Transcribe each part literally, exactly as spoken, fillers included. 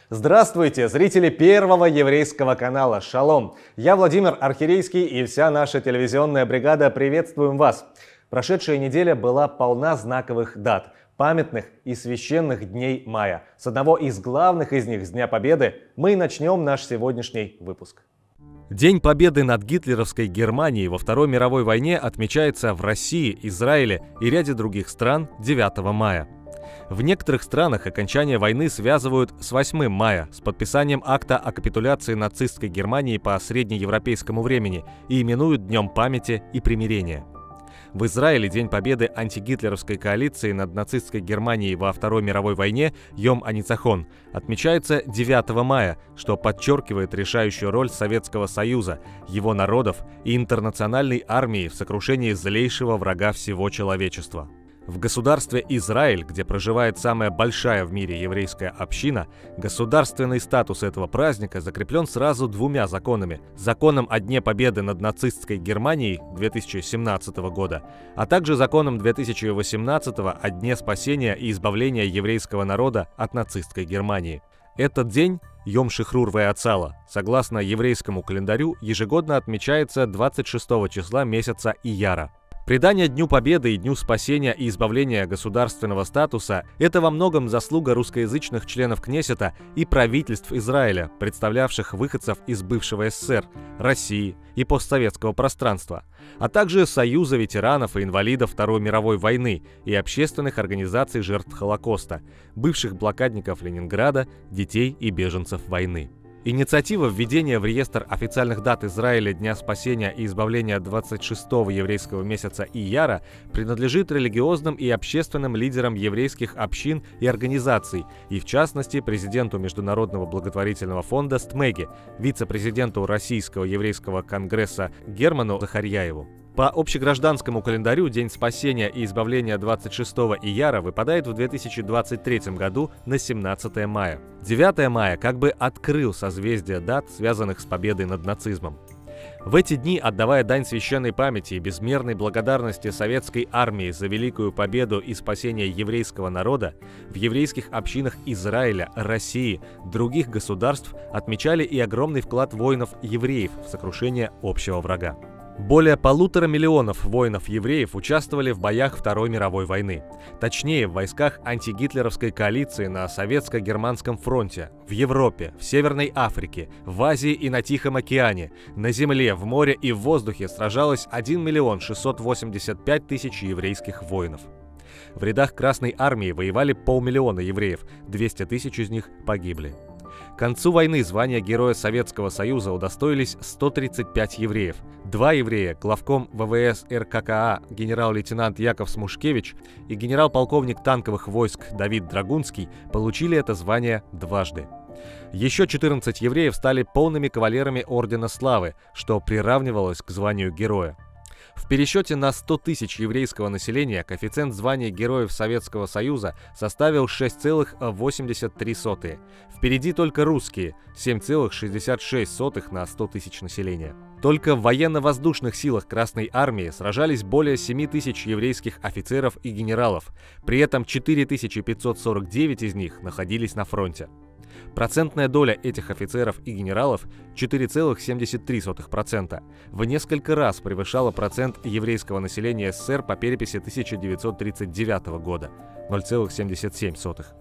Здравствуйте, зрители первого еврейского канала «Шалом». Я Владимир Архирейский и вся наша телевизионная бригада приветствуем вас. Прошедшая неделя была полна знаковых дат, памятных и священных дней мая. С одного из главных из них, с Дня Победы, мы и начнем наш сегодняшний выпуск. День Победы над гитлеровской Германией во Второй мировой войне отмечается в России, Израиле и ряде других стран девятого мая. В некоторых странах окончание войны связывают с восьмым мая, с подписанием акта о капитуляции нацистской Германии по среднеевропейскому времени и именуют Днем памяти и примирения. В Израиле День Победы антигитлеровской коалиции над нацистской Германией во Второй мировой войне Йом Аницахон отмечается девятого мая, что подчеркивает решающую роль Советского Союза, его народов и интернациональной армии в сокрушении злейшего врага всего человечества. В государстве Израиль, где проживает самая большая в мире еврейская община, государственный статус этого праздника закреплен сразу двумя законами. Законом о Дне Победы над нацистской Германией две тысячи семнадцатого года, а также законом две тысячи восемнадцатого о Дне спасения и избавления еврейского народа от нацистской Германии. Этот день, Йом Шихрур ве-Ацала, согласно еврейскому календарю, ежегодно отмечается двадцать шестого числа месяца Ияра. Придание Дню Победы и Дню спасения и избавления государственного статуса – это во многом заслуга русскоязычных членов Кнессета и правительств Израиля, представлявших выходцев из бывшего СССР, России и постсоветского пространства, а также Союза ветеранов и инвалидов Второй мировой войны и общественных организаций жертв Холокоста, бывших блокадников Ленинграда, детей и беженцев войны. Инициатива введения в реестр официальных дат Израиля Дня спасения и избавления двадцать шестого еврейского месяца Ияра принадлежит религиозным и общественным лидерам еврейских общин и организаций, и в частности президенту Международного благотворительного фонда СТМЭГи, вице-президенту Российского еврейского конгресса Герману Захарьяеву. По общегражданскому календарю День спасения и избавления двадцать шестого Ияра выпадает в две тысячи двадцать третьем году на семнадцатое мая. девятое мая как бы открыл созвездие дат, связанных с победой над нацизмом. В эти дни, отдавая дань священной памяти и безмерной благодарности советской армии за великую победу и спасение еврейского народа, в еврейских общинах Израиля, России, других государств отмечали и огромный вклад воинов-евреев в сокрушение общего врага. Более полутора миллионов воинов-евреев участвовали в боях Второй мировой войны. Точнее, в войсках антигитлеровской коалиции на Советско-Германском фронте, в Европе, в Северной Африке, в Азии и на Тихом океане, на земле, в море и в воздухе сражалось один миллион шестьсот восемьдесят пять тысяч еврейских воинов. В рядах Красной армии воевали полмиллиона евреев, двести тысяч из них погибли. К концу войны звания Героя Советского Союза удостоились сто тридцать пять евреев. Два еврея, главком ВВС РККА генерал-лейтенант Яков Смушкевич и генерал-полковник танковых войск Давид Драгунский, получили это звание дважды. Еще четырнадцать евреев стали полными кавалерами Ордена Славы, что приравнивалось к званию Героя. В пересчете на сто тысяч еврейского населения коэффициент звания Героев Советского Союза составил шесть целых восемьдесят три сотых. Впереди только русские – семь целых шестьдесят шесть сотых на сто тысяч населения. Только в военно-воздушных силах Красной армии сражались более семи тысяч еврейских офицеров и генералов, при этом четыре тысячи пятьсот сорок девять из них находились на фронте. Процентная доля этих офицеров и генералов четыре целых семьдесят три сотых процента, в несколько раз превышала процент еврейского населения СССР по переписи тысяча девятьсот тридцать девятого года – ноль целых семьдесят семь сотых.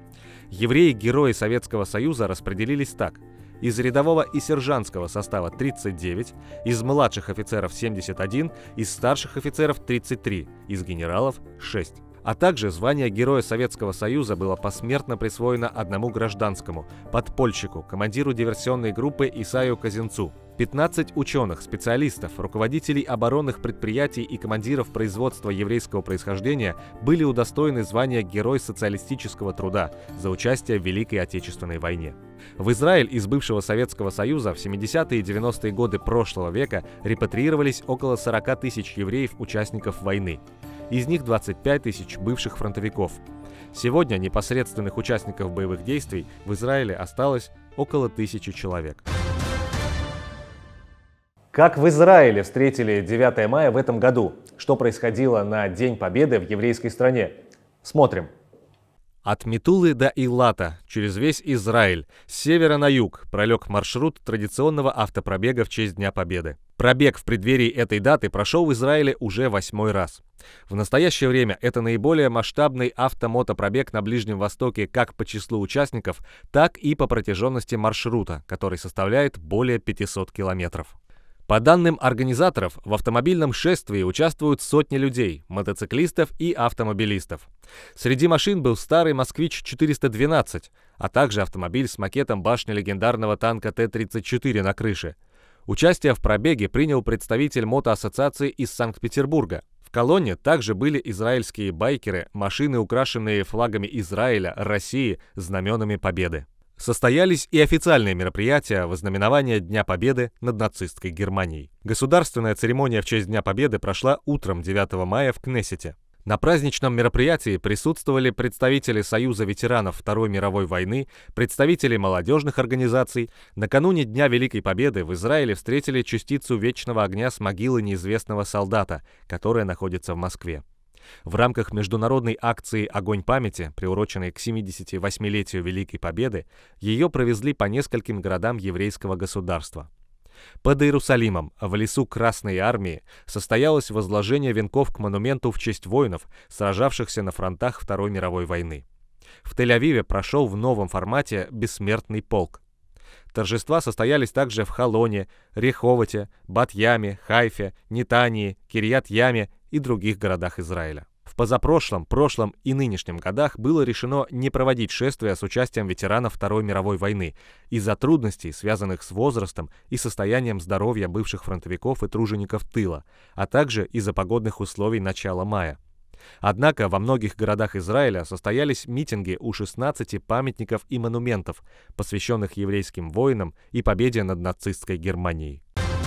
Евреи-герои Советского Союза распределились так: из рядового и сержантского состава тридцать девять, из младших офицеров семьдесят один, из старших офицеров тридцать три, из генералов шесть. А также звание Героя Советского Союза было посмертно присвоено одному гражданскому, подпольщику, командиру диверсионной группы Исаю Казинцу. пятнадцать ученых, специалистов, руководителей оборонных предприятий и командиров производства еврейского происхождения были удостоены звания Герой социалистического труда за участие в Великой Отечественной войне. В Израиль из бывшего Советского Союза в семидесятые и девяностые годы прошлого века репатриировались около сорока тысяч евреев-участников войны. Из них двадцать пять тысяч бывших фронтовиков. Сегодня непосредственных участников боевых действий в Израиле осталось около тысячи человек. Как в Израиле встретили девятое мая в этом году? Что происходило на День Победы в еврейской стране? Смотрим. От Метулы до Илата, через весь Израиль, с севера на юг, пролег маршрут традиционного автопробега в честь Дня Победы. Пробег в преддверии этой даты прошел в Израиле уже восьмой раз. В настоящее время это наиболее масштабный автомотопробег на Ближнем Востоке как по числу участников, так и по протяженности маршрута, который составляет более пятисот километров. По данным организаторов, в автомобильном шествии участвуют сотни людей, мотоциклистов и автомобилистов. Среди машин был старый «Москвич четыреста двенадцать», а также автомобиль с макетом башни легендарного танка Т тридцать четыре на крыше. Участие в пробеге принял представитель мотоассоциации из Санкт-Петербурга. В колонне также были израильские байкеры, машины, украшенные флагами Израиля, России, знаменами Победы. Состоялись и официальные мероприятия во знаменование Дня Победы над нацистской Германией. Государственная церемония в честь Дня Победы прошла утром девятого мая в Кнессете. На праздничном мероприятии присутствовали представители Союза ветеранов Второй мировой войны, представители молодежных организаций. Накануне Дня Великой Победы в Израиле встретили частицу вечного огня с могилы неизвестного солдата, которая находится в Москве. В рамках международной акции «Огонь памяти», приуроченной к семидесятивосьмилетию Великой Победы, ее провезли по нескольким городам еврейского государства. Под Иерусалимом, в лесу Красной Армии, состоялось возложение венков к монументу в честь воинов, сражавшихся на фронтах Второй мировой войны. В Тель-Авиве прошел в новом формате «Бессмертный полк». Торжества состоялись также в Холоне, Реховоте, Бат-Яме, Хайфе, Нетании, Кирьят-Яме и других городах Израиля. В позапрошлом, прошлом и нынешнем годах было решено не проводить шествия с участием ветеранов Второй мировой войны из-за трудностей, связанных с возрастом и состоянием здоровья бывших фронтовиков и тружеников тыла, а также из-за погодных условий начала мая. Однако во многих городах Израиля состоялись митинги у шестнадцати памятников и монументов, посвященных еврейским воинам и победе над нацистской Германией.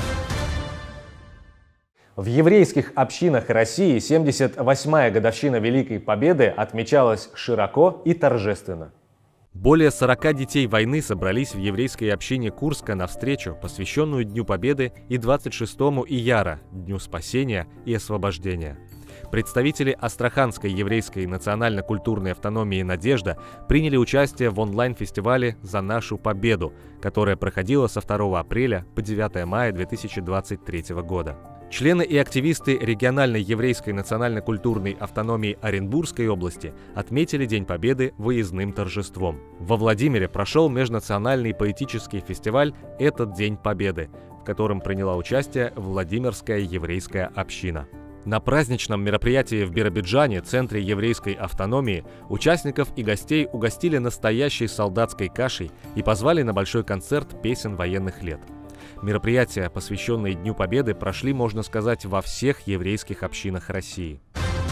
В еврейских общинах России семьдесят восьмая годовщина Великой Победы отмечалась широко и торжественно. Более сорока детей войны собрались в еврейской общине Курска на встречу, посвященную Дню Победы и двадцать шестому Ияра, Дню Спасения и Освобождения. Представители Астраханской еврейской национально-культурной автономии «Надежда» приняли участие в онлайн-фестивале «За нашу победу», которое проходило со второго апреля по девятое мая две тысячи двадцать третьего года. Члены и активисты региональной еврейской национально-культурной автономии Оренбургской области отметили День Победы выездным торжеством. Во Владимире прошел межнациональный поэтический фестиваль «Этот День Победы», в котором приняла участие Владимирская еврейская община. На праздничном мероприятии в Биробиджане, центре еврейской автономии, участников и гостей угостили настоящей солдатской кашей и позвали на большой концерт песен военных лет. Мероприятия, посвященные Дню Победы, прошли, можно сказать, во всех еврейских общинах России.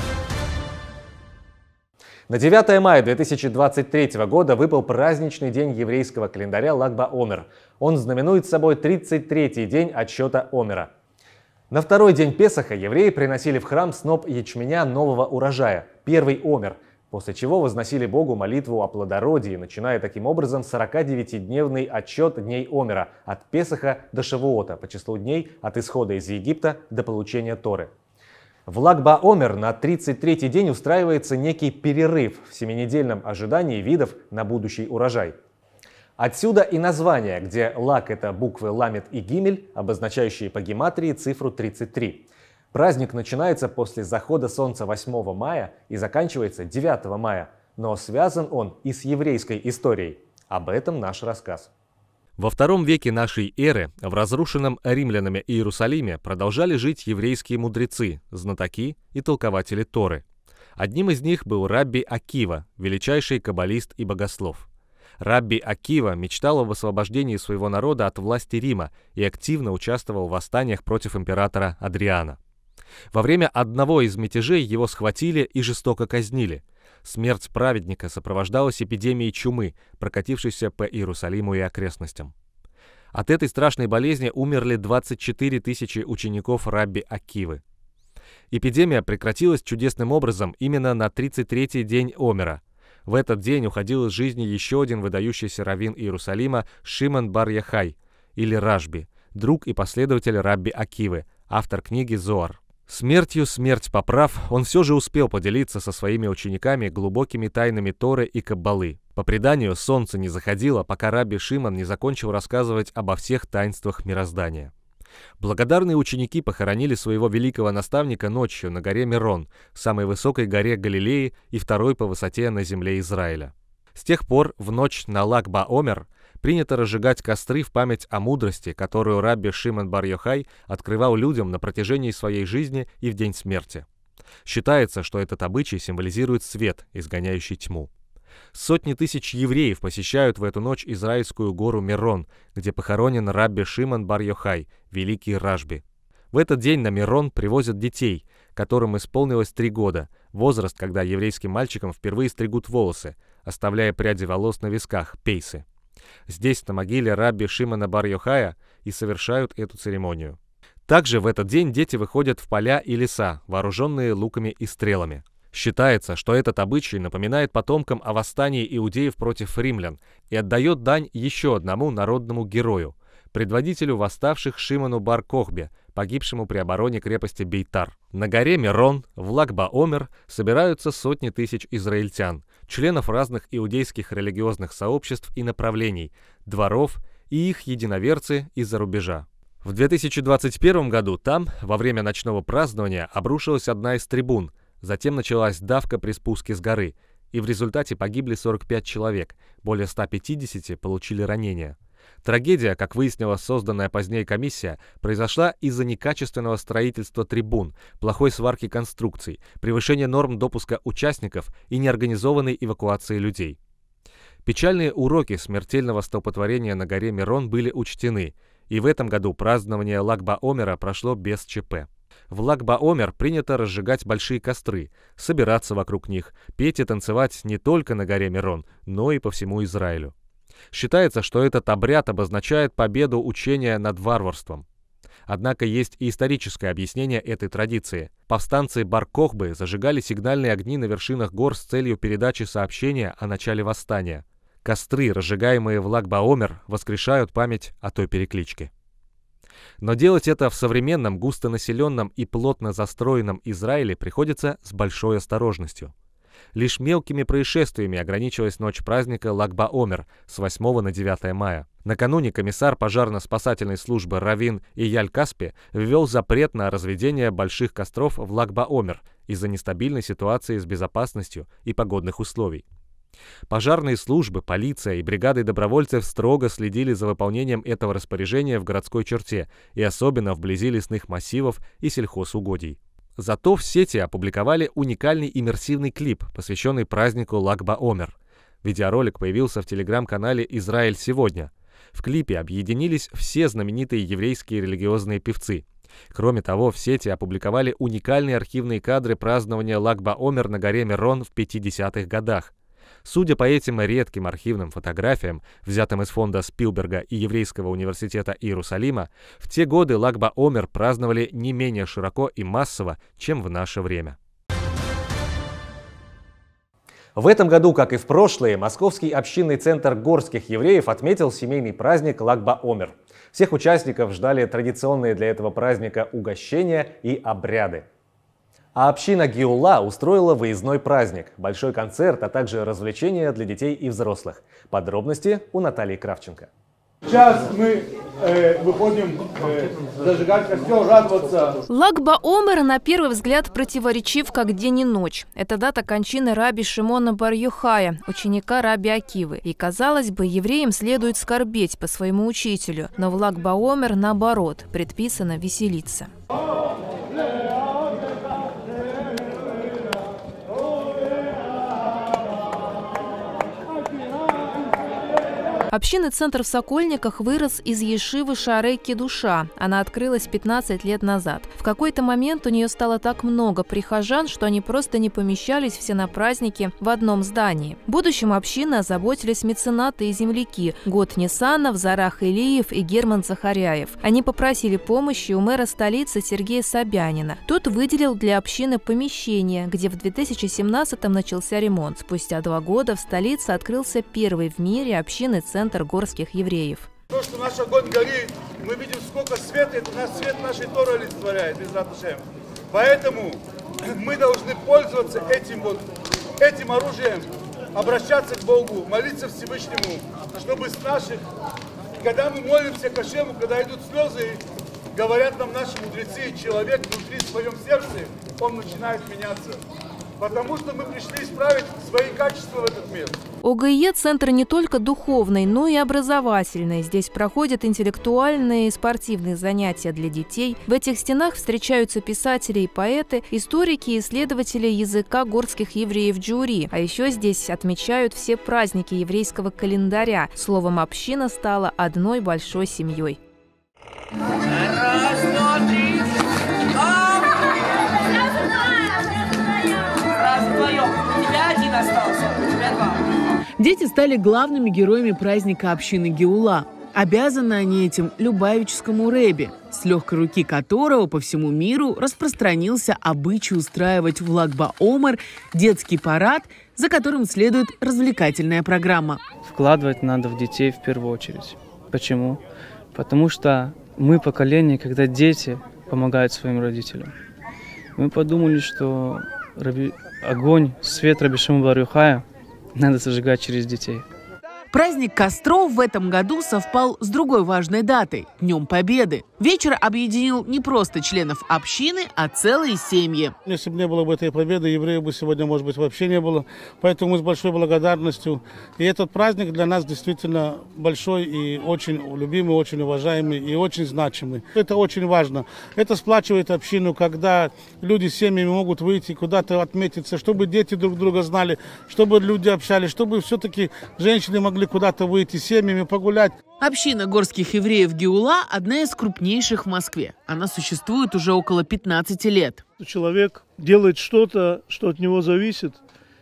На девятое мая две тысячи двадцать третьего года выпал праздничный день еврейского календаря Lag BaOmer. Он знаменует собой тридцать третий день отсчета Омера. На второй день Песаха евреи приносили в храм сноп ячменя нового урожая, первый Омер, после чего возносили Богу молитву о плодородии, начиная таким образом сорокадевятидневный отсчет дней Омера от Песаха до Шавуота по числу дней от исхода из Египта до получения Торы. В Lag BaOmer на тридцать третий день устраивается некий перерыв в семинедельном ожидании видов на будущий урожай. Отсюда и название, где лаг — это буквы ламет и гимель, обозначающие по гематрии цифру тридцать три. Праздник начинается после захода солнца восьмого мая и заканчивается девятого мая, но связан он и с еврейской историей. Об этом наш рассказ. Во втором веке нашей эры в разрушенном римлянами Иерусалиме продолжали жить еврейские мудрецы, знатоки и толкователи Торы. Одним из них был рабби Акива, величайший каббалист и богослов. Рабби Акива мечтал об освобождении своего народа от власти Рима и активно участвовал в восстаниях против императора Адриана. Во время одного из мятежей его схватили и жестоко казнили. Смерть праведника сопровождалась эпидемией чумы, прокатившейся по Иерусалиму и окрестностям. От этой страшной болезни умерли двадцать четыре тысячи учеников рабби Акивы. Эпидемия прекратилась чудесным образом именно на тридцать третий день Омера. В этот день уходил из жизни еще один выдающийся раввин Иерусалима Шимон бар Яхай, или Рашби, друг и последователь рабби Акивы, автор книги Зоар. Смертью смерть поправ, он все же успел поделиться со своими учениками глубокими тайнами Торы и Каббалы. По преданию, солнце не заходило, пока рабби Шимон не закончил рассказывать обо всех таинствах мироздания. Благодарные ученики похоронили своего великого наставника ночью на горе Мирон, самой высокой горе Галилеи и второй по высоте на земле Израиля. С тех пор в ночь на Lag-ба-Омер принято разжигать костры в память о мудрости, которую рабби Шимон бар-Йохай открывал людям на протяжении своей жизни и в день смерти. Считается, что этот обычай символизирует свет, изгоняющий тьму. Сотни тысяч евреев посещают в эту ночь израильскую гору Мирон, где похоронен рабби Шимон бар-Йохай, великий рашби. В этот день на Мирон привозят детей, которым исполнилось три года, возраст, когда еврейским мальчикам впервые стригут волосы, оставляя пряди волос на висках, пейсы. Здесь, на могиле рабби Шимона бар-Йохая, и совершают эту церемонию. Также в этот день дети выходят в поля и леса, вооруженные луками и стрелами. Считается, что этот обычай напоминает потомкам о восстании иудеев против римлян и отдает дань еще одному народному герою, предводителю восставших Шимону бар-Кохбе, погибшему при обороне крепости Бейтар. На горе Мирон, в Lag-ба-Омер, собираются сотни тысяч израильтян, членов разных иудейских религиозных сообществ и направлений, дворов и их единоверцы из-за рубежа. В две тысячи двадцать первом году там, во время ночного празднования, обрушилась одна из трибун, затем началась давка при спуске с горы, и в результате погибли сорок пять человек, более ста пятидесяти получили ранения. Трагедия, как выяснила созданная позднее комиссия, произошла из-за некачественного строительства трибун, плохой сварки конструкций, превышения норм допуска участников и неорганизованной эвакуации людей. Печальные уроки смертельного столпотворения на горе Мирон были учтены, и в этом году празднование Lag-ба-Омера прошло без ЧП. В Lag-ба-Омер принято разжигать большие костры, собираться вокруг них, петь и танцевать не только на горе Мирон, но и по всему Израилю. Считается, что этот обряд обозначает победу учения над варварством. Однако есть и историческое объяснение этой традиции. Повстанцы бар-Кохбы зажигали сигнальные огни на вершинах гор с целью передачи сообщения о начале восстания. Костры, разжигаемые в Lag-ба-Омер, воскрешают память о той перекличке. Но делать это в современном, густонаселенном и плотно застроенном Израиле приходится с большой осторожностью. Лишь мелкими происшествиями ограничилась ночь праздника Lag-ба-Омер с восьмого на девятое мая. Накануне комиссар пожарно-спасательной службы Равин Ияль Каспи ввел запрет на разведение больших костров в Lag-ба-Омер из-за нестабильной ситуации с безопасностью и погодных условий. Пожарные службы, полиция и бригады добровольцев строго следили за выполнением этого распоряжения в городской черте и особенно вблизи лесных массивов и сельхозугодий. Зато в сети опубликовали уникальный иммерсивный клип, посвященный празднику Lag-ба-Омер. Видеоролик появился в телеграм-канале «Израиль сегодня». В клипе объединились все знаменитые еврейские религиозные певцы. Кроме того, в сети опубликовали уникальные архивные кадры празднования Lag-ба-Омер на горе Мирон в пятидесятых годах. Судя по этим редким архивным фотографиям, взятым из фонда Спилберга и Еврейского университета Иерусалима, в те годы Lag-ба-Омер праздновали не менее широко и массово, чем в наше время. В этом году, как и в прошлые, Московский общинный центр горских евреев отметил семейный праздник Lag-ба-Омер. Всех участников ждали традиционные для этого праздника угощения и обряды. А община Геула устроила выездной праздник, большой концерт, а также развлечения для детей и взрослых. Подробности у Натальи Кравченко. Сейчас мы э, выходим э, зажигать костер, радоваться. Lag-ба-Омер на первый взгляд противоречив как день и ночь. Это дата кончины рабби Шимона бар-Йохая, ученика рабби Акивы. И, казалось бы, евреям следует скорбеть по своему учителю. Но в Lag-ба-Омер, наоборот, предписано веселиться. Общинный центр в Сокольниках вырос из ешивы Шаарей Кидуша. Она открылась пятнадцать лет назад. В какой-то момент у нее стало так много прихожан, что они просто не помещались все на праздники в одном здании. Будущим общины озаботились меценаты и земляки Год Нисанов, Зарах Илиев и Герман Захаряев. Они попросили помощи у мэра столицы Сергея Собянина. Тот выделил для общины помещение, где в две тысячи семнадцатом начался ремонт. Спустя два года в столице открылся первый в мире общинный центр Центр горских евреев. То, что наш огонь горит, мы видим, сколько света, это наш свет нашей Торы олицетворяет, без Раташем. Поэтому мы должны пользоваться этим, вот, этим оружием, обращаться к Богу, молиться Всевышнему, чтобы с наших, когда мы молимся к Ашему, когда идут слезы, говорят нам наши мудрецы, человек внутри в своем сердце, он начинает меняться. Потому что мы пришли исправить свои качества в этот мир. ОГИЕ – центр не только духовный, но и образовательный. Здесь проходят интеллектуальные и спортивные занятия для детей. В этих стенах встречаются писатели и поэты, историки и исследователи языка горских евреев Джури. А еще здесь отмечают все праздники еврейского календаря. Словом, община стала одной большой семьей. Раз, два, три. Дети стали главными героями праздника общины Геула. Обязаны они этим Любавическому рэбби, с легкой руки которого по всему миру распространился обычай устраивать в Lag-ба-Омер детский парад, за которым следует развлекательная программа. Вкладывать надо в детей в первую очередь. Почему? Потому что мы поколение, когда дети помогают своим родителям. Мы подумали, что Раби... огонь, свет Раби Шимона бар Йохая надо зажигать через детей. Праздник костров в этом году совпал с другой важной датой – Днем Победы. Вечер объединил не просто членов общины, а целые семьи. Если бы не было бы этой победы, евреев бы сегодня, может быть, вообще не было. Поэтому мы с большой благодарностью. И этот праздник для нас действительно большой и очень любимый, очень уважаемый и очень значимый. Это очень важно. Это сплачивает общину, когда люди с семьями могут выйти куда-то отметиться, чтобы дети друг друга знали, чтобы люди общались, чтобы все-таки женщины могли куда-то выйти с семьями, погулять. Община горских евреев Геула – одна из крупнейших в Москве. Она существует уже около пятнадцати лет. Человек делает что-то, что от него зависит,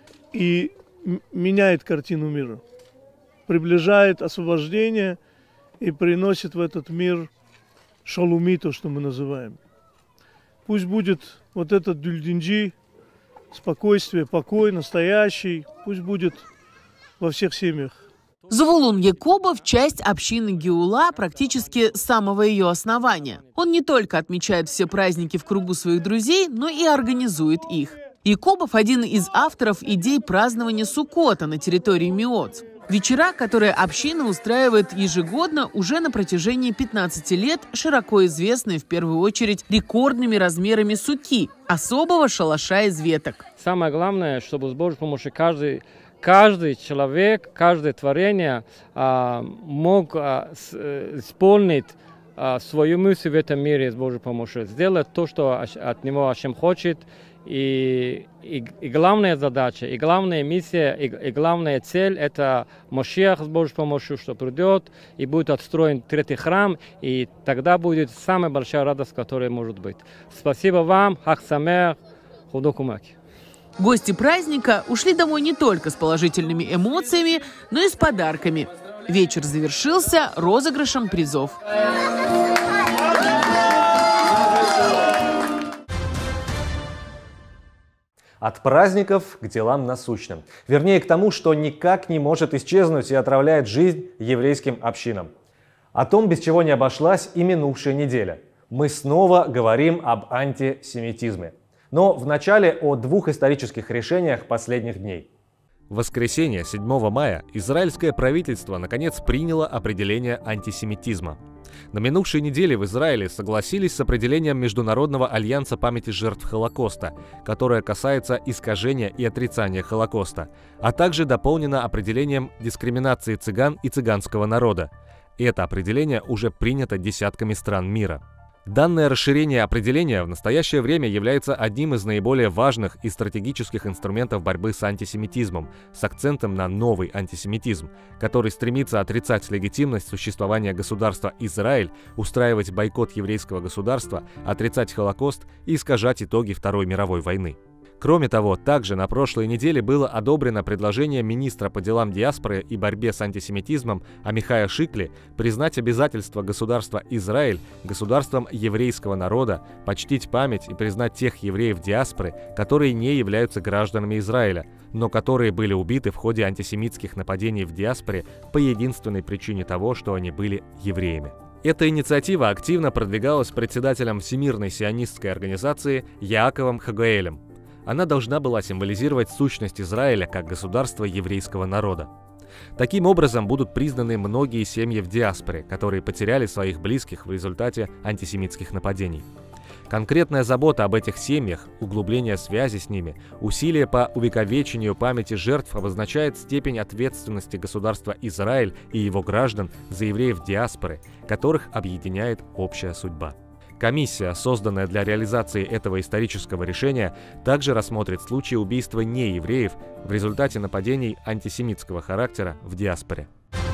и меняет картину мира. Приближает освобождение и приносит в этот мир шалуми, то, что мы называем. Пусть будет вот этот дюльдинджи, спокойствие, покой настоящий, пусть будет во всех семьях. Звулун Якобов – часть общины Геула практически с самого ее основания. Он не только отмечает все праздники в кругу своих друзей, но и организует их. Якобов – один из авторов идей празднования Суккота на территории Миоц. Вечера, которые община устраивает ежегодно уже на протяжении пятнадцати лет, широко известны в первую очередь рекордными размерами суки – особого шалаша из веток. Самое главное, чтобы с Божьей помощью каждый Каждый человек, каждое творение а, мог а, с, исполнить а, свою мысль в этом мире с Божьей помощью, сделать то, что от него Ашем хочет. И, и, и главная задача, и главная миссия, и, и главная цель – это Машиах с Божьей помощью, что придет, и будет отстроен третий храм, и тогда будет самая большая радость, которая может быть. Спасибо вам, Хаг Самеах, Худокумаки. Гости праздника ушли домой не только с положительными эмоциями, но и с подарками. Вечер завершился розыгрышем призов. От праздников к делам насущным. Вернее, к тому, что никак не может исчезнуть и отравляет жизнь еврейским общинам. О том, без чего не обошлась и минувшая неделя. Мы снова говорим об антисемитизме. Но вначале о двух исторических решениях последних дней. В воскресенье, седьмого мая, израильское правительство наконец приняло определение антисемитизма. На минувшей неделе в Израиле согласились с определением Международного альянса памяти жертв Холокоста, которое касается искажения и отрицания Холокоста, а также дополнено определением дискриминации цыган и цыганского народа. Это определение уже принято десятками стран мира. Данное расширение определения в настоящее время является одним из наиболее важных и стратегических инструментов борьбы с антисемитизмом, с акцентом на новый антисемитизм, который стремится отрицать легитимность существования государства Израиль, устраивать бойкот еврейского государства, отрицать Холокост и искажать итоги Второй мировой войны. Кроме того, также на прошлой неделе было одобрено предложение министра по делам диаспоры и борьбе с антисемитизмом Амихая Шикли признать обязательство государства Израиль государством еврейского народа, почтить память и признать тех евреев диаспоры, которые не являются гражданами Израиля, но которые были убиты в ходе антисемитских нападений в диаспоре по единственной причине того, что они были евреями. Эта инициатива активно продвигалась председателем Всемирной сионистской организации Яаковом Хагоэлем. Она должна была символизировать сущность Израиля как государства еврейского народа. Таким образом будут признаны многие семьи в диаспоре, которые потеряли своих близких в результате антисемитских нападений. Конкретная забота об этих семьях, углубление связи с ними, усилия по увековечению памяти жертв обозначает степень ответственности государства Израиль и его граждан за евреев диаспоры, которых объединяет общая судьба. Комиссия, созданная для реализации этого исторического решения, также рассмотрит случаи убийства неевреев в результате нападений антисемитского характера в диаспоре.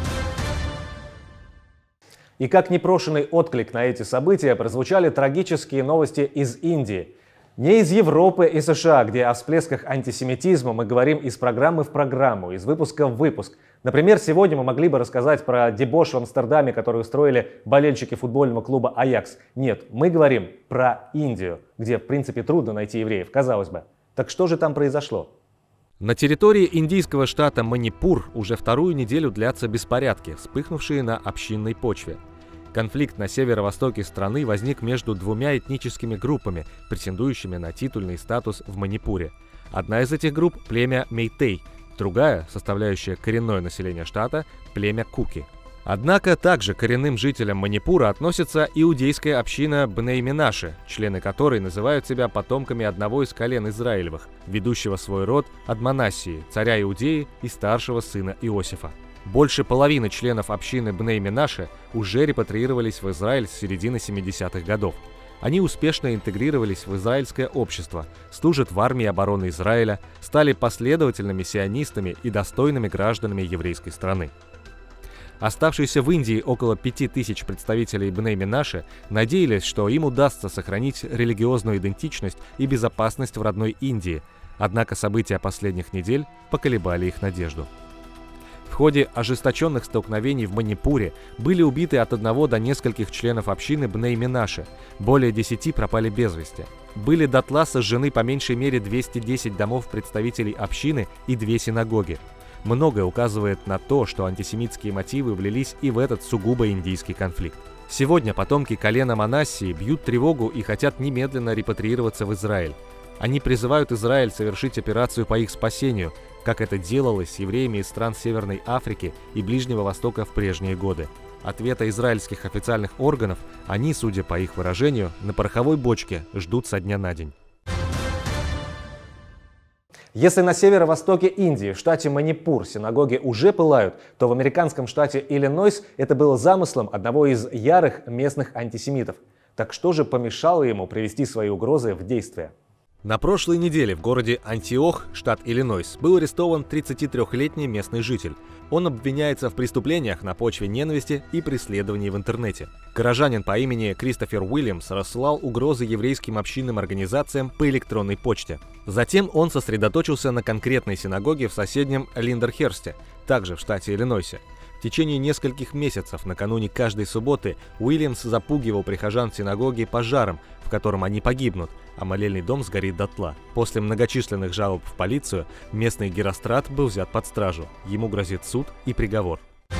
И как непрошенный отклик на эти события прозвучали трагические новости из Индии. Не из Европы и США, где о всплесках антисемитизма мы говорим из программы в программу, из выпуска в выпуск. Например, сегодня мы могли бы рассказать про дебош в Амстердаме, который устроили болельщики футбольного клуба «Аякс». Нет, мы говорим про Индию, где, в принципе, трудно найти евреев, казалось бы. Так что же там произошло? На территории индийского штата Манипур уже вторую неделю длятся беспорядки, вспыхнувшие на общинной почве. Конфликт на северо-востоке страны возник между двумя этническими группами, претендующими на титульный статус в Манипуре. Одна из этих групп – племя Мейтей, другая, составляющая коренное население штата, племя Куки. Однако также к коренным жителям Манипура относится иудейская община Бней Менаше, члены которой называют себя потомками одного из колен Израилевых, ведущего свой род от Манассии, царя Иудеи и старшего сына Иосифа. Больше половины членов общины Бней Менаше уже репатриировались в Израиль с середины семидесятых годов. Они успешно интегрировались в израильское общество, служат в армии обороны Израиля, стали последовательными сионистами и достойными гражданами еврейской страны. Оставшиеся в Индии около пяти тысяч представителей Бней Менаше надеялись, что им удастся сохранить религиозную идентичность и безопасность в родной Индии, однако события последних недель поколебали их надежду. В ходе ожесточенных столкновений в Манипуре были убиты от одного до нескольких членов общины Бней Менаше, более десяти пропали без вести. Были дотла сожжены по меньшей мере двести десять домов представителей общины и две синагоги. Многое указывает на то, что антисемитские мотивы влились и в этот сугубо индийский конфликт. Сегодня потомки колена Манассии бьют тревогу и хотят немедленно репатриироваться в Израиль. Они призывают Израиль совершить операцию по их спасению, как это делалось с евреями из стран Северной Африки и Ближнего Востока в прежние годы. Ответа израильских официальных органов они, судя по их выражению, на пороховой бочке ждут со дня на день. Если на северо-востоке Индии, в штате Манипур, синагоги уже пылают, то в американском штате Иллинойс это было замыслом одного из ярых местных антисемитов. Так что же помешало ему привести свои угрозы в действие? На прошлой неделе в городе Антиох, штат Иллинойс, был арестован тридцатитрёхлетний местный житель. Он обвиняется в преступлениях на почве ненависти и преследований в интернете. Горожанин по имени Кристофер Уильямс рассылал угрозы еврейским общинным организациям по электронной почте. Затем он сосредоточился на конкретной синагоге в соседнем Линдерхерсте, также в штате Иллинойсе. В течение нескольких месяцев накануне каждой субботы Уильямс запугивал прихожан в синагоге пожаром, в котором они погибнут, а молельный дом сгорит дотла. После многочисленных жалоб в полицию местный Герострат был взят под стражу. Ему грозит суд и приговор.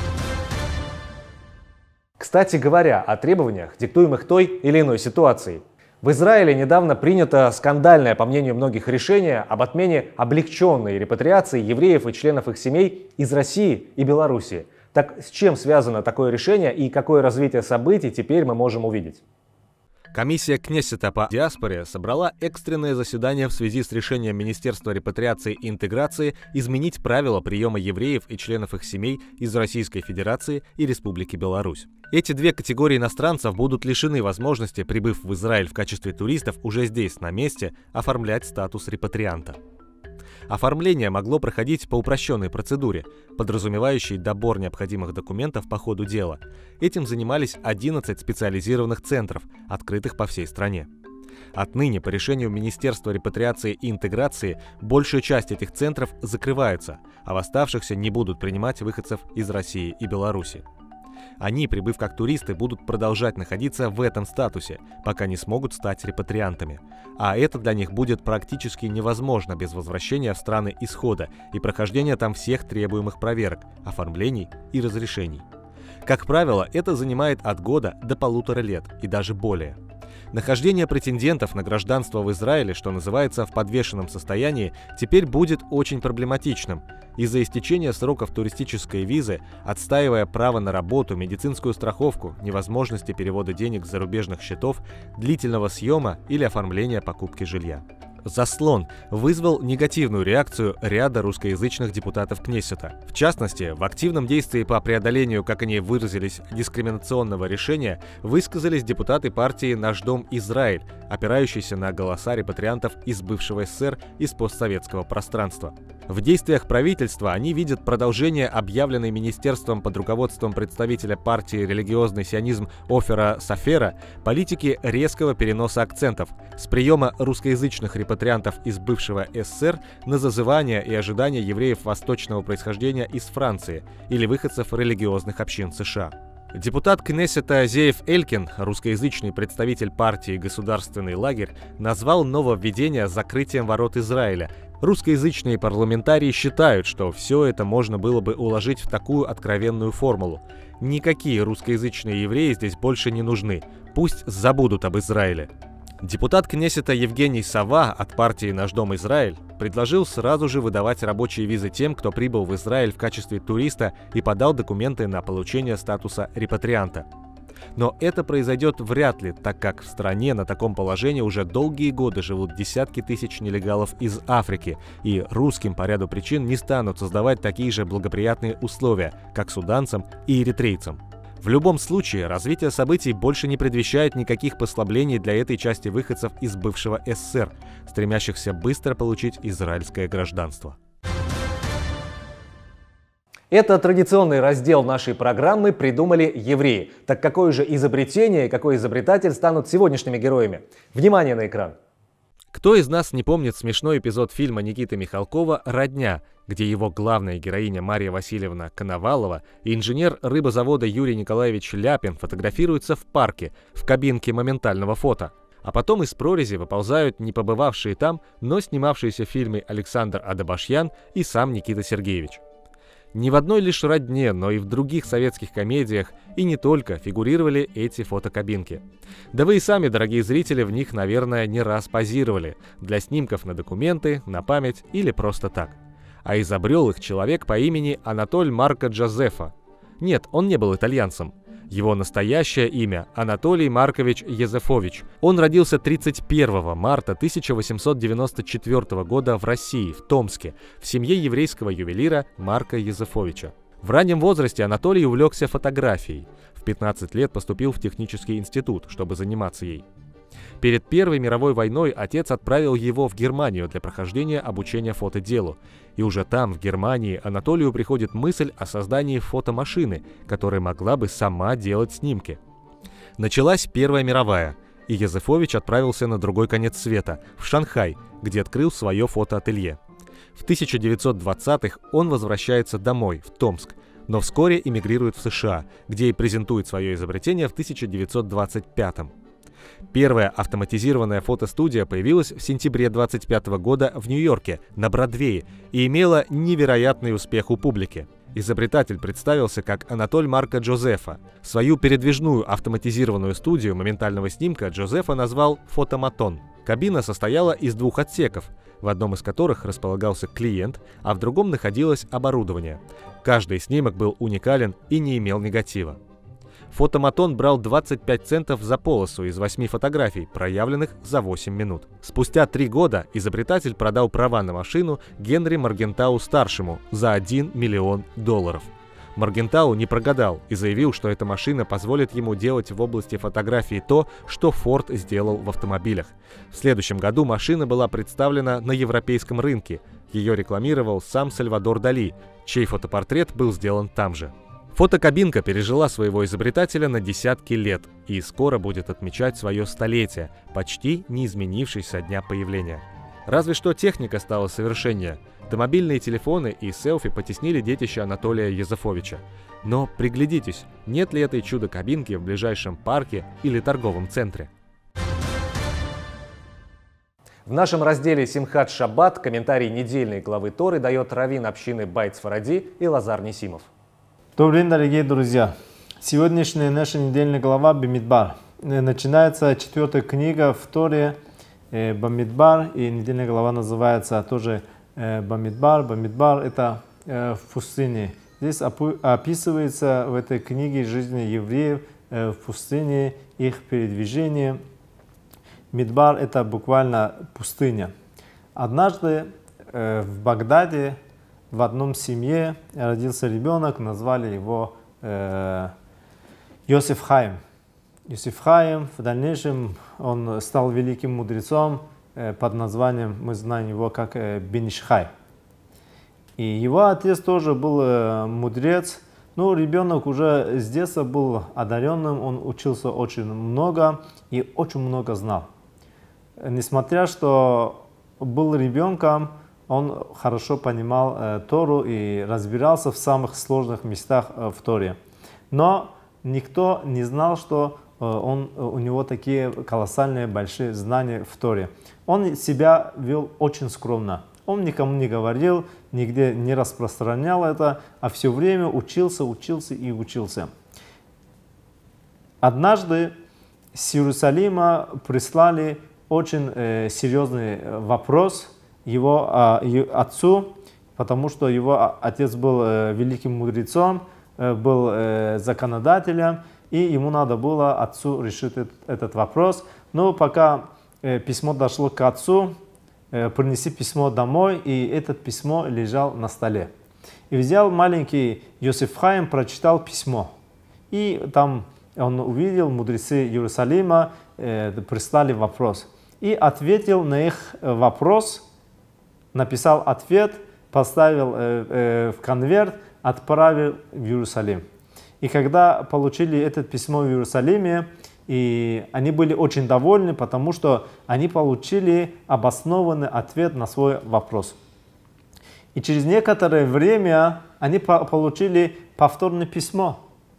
Кстати говоря, о требованиях, диктуемых той или иной ситуацией. В Израиле недавно принято скандальное, по мнению многих, решение об отмене облегченной репатриации евреев и членов их семей из России и Белоруссии. Так с чем связано такое решение и какое развитие событий теперь мы можем увидеть? Комиссия Кнессета по диаспоре собрала экстренное заседание в связи с решением Министерства репатриации и интеграции изменить правила приема евреев и членов их семей из Российской Федерации и Республики Беларусь. Эти две категории иностранцев будут лишены возможности, прибыв в Израиль в качестве туристов уже здесь, на месте, оформлять статус репатрианта. Оформление могло проходить по упрощенной процедуре, подразумевающей добор необходимых документов по ходу дела. Этим занимались одиннадцать специализированных центров, открытых по всей стране. Отныне, по решению Министерства репатриации и интеграции, большая часть этих центров закрывается, а в оставшихся не будут принимать выходцев из России и Беларуси. Они, прибыв как туристы, будут продолжать находиться в этом статусе, пока не смогут стать репатриантами. А это для них будет практически невозможно без возвращения в страны исхода и прохождения там всех требуемых проверок, оформлений и разрешений. Как правило, это занимает от года до полутора лет и даже более. Нахождение претендентов на гражданство в Израиле, что называется, в подвешенном состоянии, теперь будет очень проблематичным. Из-за истечения сроков туристической визы, отстаивая право на работу, медицинскую страховку, невозможности перевода денег с зарубежных счетов, длительного съема или оформления покупки жилья. Заслон вызвал негативную реакцию ряда русскоязычных депутатов Кнессета. В частности, в активном действии по преодолению, как они выразились, дискриминационного решения высказались депутаты партии «Наш дом Израиль», опирающиеся на голоса репатриантов из бывшего СССР из постсоветского пространства. В действиях правительства они видят продолжение объявленной министерством под руководством представителя партии «Религиозный сионизм» Офера Сафера политики резкого переноса акцентов с приема русскоязычных репатриантов из бывшего СССР на зазывание и ожидание евреев восточного происхождения из Франции или выходцев религиозных общин США. Депутат Кнессета Зеев Элькин, русскоязычный представитель партии «Государственный лагерь», назвал нововведение закрытием ворот Израиля. Русскоязычные парламентарии считают, что все это можно было бы уложить в такую откровенную формулу. Никакие русскоязычные евреи здесь больше не нужны. Пусть забудут об Израиле. Депутат Кнессета Евгений Сова от партии «Наш дом Израиль» предложил сразу же выдавать рабочие визы тем, кто прибыл в Израиль в качестве туриста и подал документы на получение статуса репатрианта. Но это произойдет вряд ли, так как в стране на таком положении уже долгие годы живут десятки тысяч нелегалов из Африки, и русским по ряду причин не станут создавать такие же благоприятные условия, как суданцам и эритрейцам. В любом случае, развитие событий больше не предвещает никаких послаблений для этой части выходцев из бывшего СССР, стремящихся быстро получить израильское гражданство. Это традиционный раздел нашей программы придумали евреи. Так какое же изобретение и какой изобретатель станут сегодняшними героями? Внимание на экран! Кто из нас не помнит смешной эпизод фильма Никиты Михалкова «Родня», где его главная героиня Мария Васильевна Коновалова и инженер рыбозавода Юрий Николаевич Ляпин фотографируются в парке, в кабинке моментального фото. А потом из прорези выползают не побывавшие там, но снимавшиеся в фильме Александр Адабашьян и сам Никита Сергеевич. Не в одной лишь «Родне», но и в других советских комедиях, и не только, фигурировали эти фотокабинки. Да вы и сами, дорогие зрители, в них, наверное, не раз позировали. Для снимков на документы, на память или просто так. А изобрел их человек по имени Анатоль Марко Джозефа. Нет, он не был итальянцем. Его настоящее имя – Анатолий Маркович Езефович. Он родился тридцать первого марта тысяча восемьсот девяносто четвёртого года в России, в Томске, в семье еврейского ювелира Марка Езефовича. В раннем возрасте Анатолий увлекся фотографией. В пятнадцать лет поступил в технический институт, чтобы заниматься ей. Перед Первой мировой войной отец отправил его в Германию для прохождения обучения фотоделу. И уже там, в Германии, Анатолию приходит мысль о создании фотомашины, которая могла бы сама делать снимки. Началась Первая мировая, и Езефович отправился на другой конец света, в Шанхай, где открыл свое фотоателье. В тысяча девятьсот двадцатых он возвращается домой, в Томск, но вскоре эмигрирует в США, где и презентует свое изобретение в тысяча девятьсот двадцать пятом. Первая автоматизированная фотостудия появилась в сентябре двадцать пятого года в Нью-Йорке, на Бродвее, и имела невероятный успех у публики. Изобретатель представился как Анатоль Марко Джозефа. Свою передвижную автоматизированную студию моментального снимка Джозефа назвал «Фотоматон». Кабина состояла из двух отсеков, в одном из которых располагался клиент, а в другом находилось оборудование. Каждый снимок был уникален и не имел негатива. Фотоматон брал двадцать пять центов за полосу из восьми фотографий, проявленных за восемь минут. Спустя три года изобретатель продал права на машину Генри Моргентау-старшему за один миллион долларов. Моргентау не прогадал и заявил, что эта машина позволит ему делать в области фотографии то, что Форд сделал в автомобилях. В следующем году машина была представлена на европейском рынке. Ее рекламировал сам Сальвадор Дали, чей фотопортрет был сделан там же. Фотокабинка пережила своего изобретателя на десятки лет и скоро будет отмечать свое столетие, почти не изменившись со дня появления. Разве что техника стала совершеннее. Мобильные телефоны и селфи потеснили детище Анатолия Езефовича. Но приглядитесь, нет ли этой чудо-кабинки в ближайшем парке или торговом центре. В нашем разделе «Симхат Шаббат» комментарий недельной главы Торы дает раввин общины Байт Сфаради Элазар Несимов. Добрый день, дорогие друзья! Сегодняшняя наша недельная глава Бамидбар. Начинается четвертая книга в Торе Бамидбар, и недельная глава называется тоже Бамидбар. Бамидбар — это в пустыне. Здесь описывается в этой книге жизнь евреев в пустыне, их передвижение. Мидбар — это буквально пустыня. Однажды в Багдаде в одном семье родился ребенок, назвали его э, Йосеф Хаим. Йосеф Хаим, в дальнейшем он стал великим мудрецом э, под названием, мы знаем его как э, Бен Иш Хай. И его отец тоже был э, мудрец, но ребенок уже с детства был одаренным, он учился очень много и очень много знал. Несмотря что был ребенком, он хорошо понимал э, Тору и разбирался в самых сложных местах э, в Торе. Но никто не знал, что э, он, у него такие колоссальные большие знания в Торе. Он себя вел очень скромно. Он никому не говорил, нигде не распространял это, а все время учился, учился и учился. Однажды с Иерусалима прислали очень э, серьезный вопрос его э, отцу, потому что его отец был э, великим мудрецом, э, был э, законодателем, и ему надо было отцу решить этот, этот вопрос. Но пока э, письмо дошло к отцу, э, принеси письмо домой, и это письмо лежало на столе. И взял маленький Йосеф Хаим, прочитал письмо, и там он увидел, мудрецы Иерусалима э, прислали вопрос, и ответил на их вопрос. Написал ответ, поставил э, э, в конверт, отправил в Иерусалим. И когда получили это письмо в Иерусалиме, и они были очень довольны, потому что они получили обоснованный ответ на свой вопрос. И через некоторое время они по получили повторное письмо.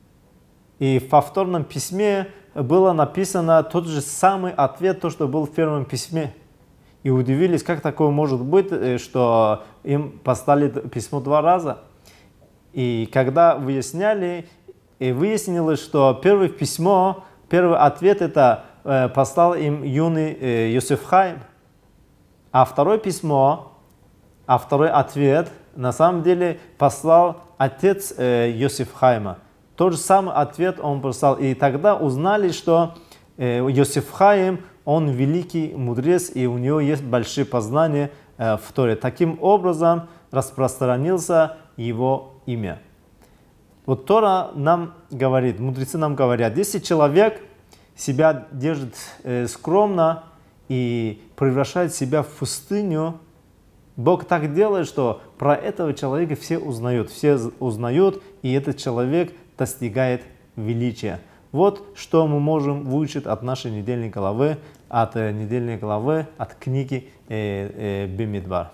И в повторном письме было написано тот же самый ответ, то, что был в первом письме. И удивились, как такое может быть, что им послали письмо два раза. И когда выясняли, и выяснилось, что первое письмо, первый ответ это э, послал им юный э, Йосеф Хаим. А второе письмо, а второй ответ на самом деле послал отец э, Йосеф Хаима. Тот же самый ответ он послал. И тогда узнали, что э, Йосеф Хаим, он великий мудрец, и у него есть большие познания э, в Торе. Таким образом распространился его имя. Вот Тора нам говорит, мудрецы нам говорят, если человек себя держит э, скромно и превращает себя в пустыню, Бог так делает, что про этого человека все узнают, все узнают, и этот человек достигает величия. Вот что мы можем выучить от нашей недельной главы, от э, недельной главы, от книги э, э, Бамидбар.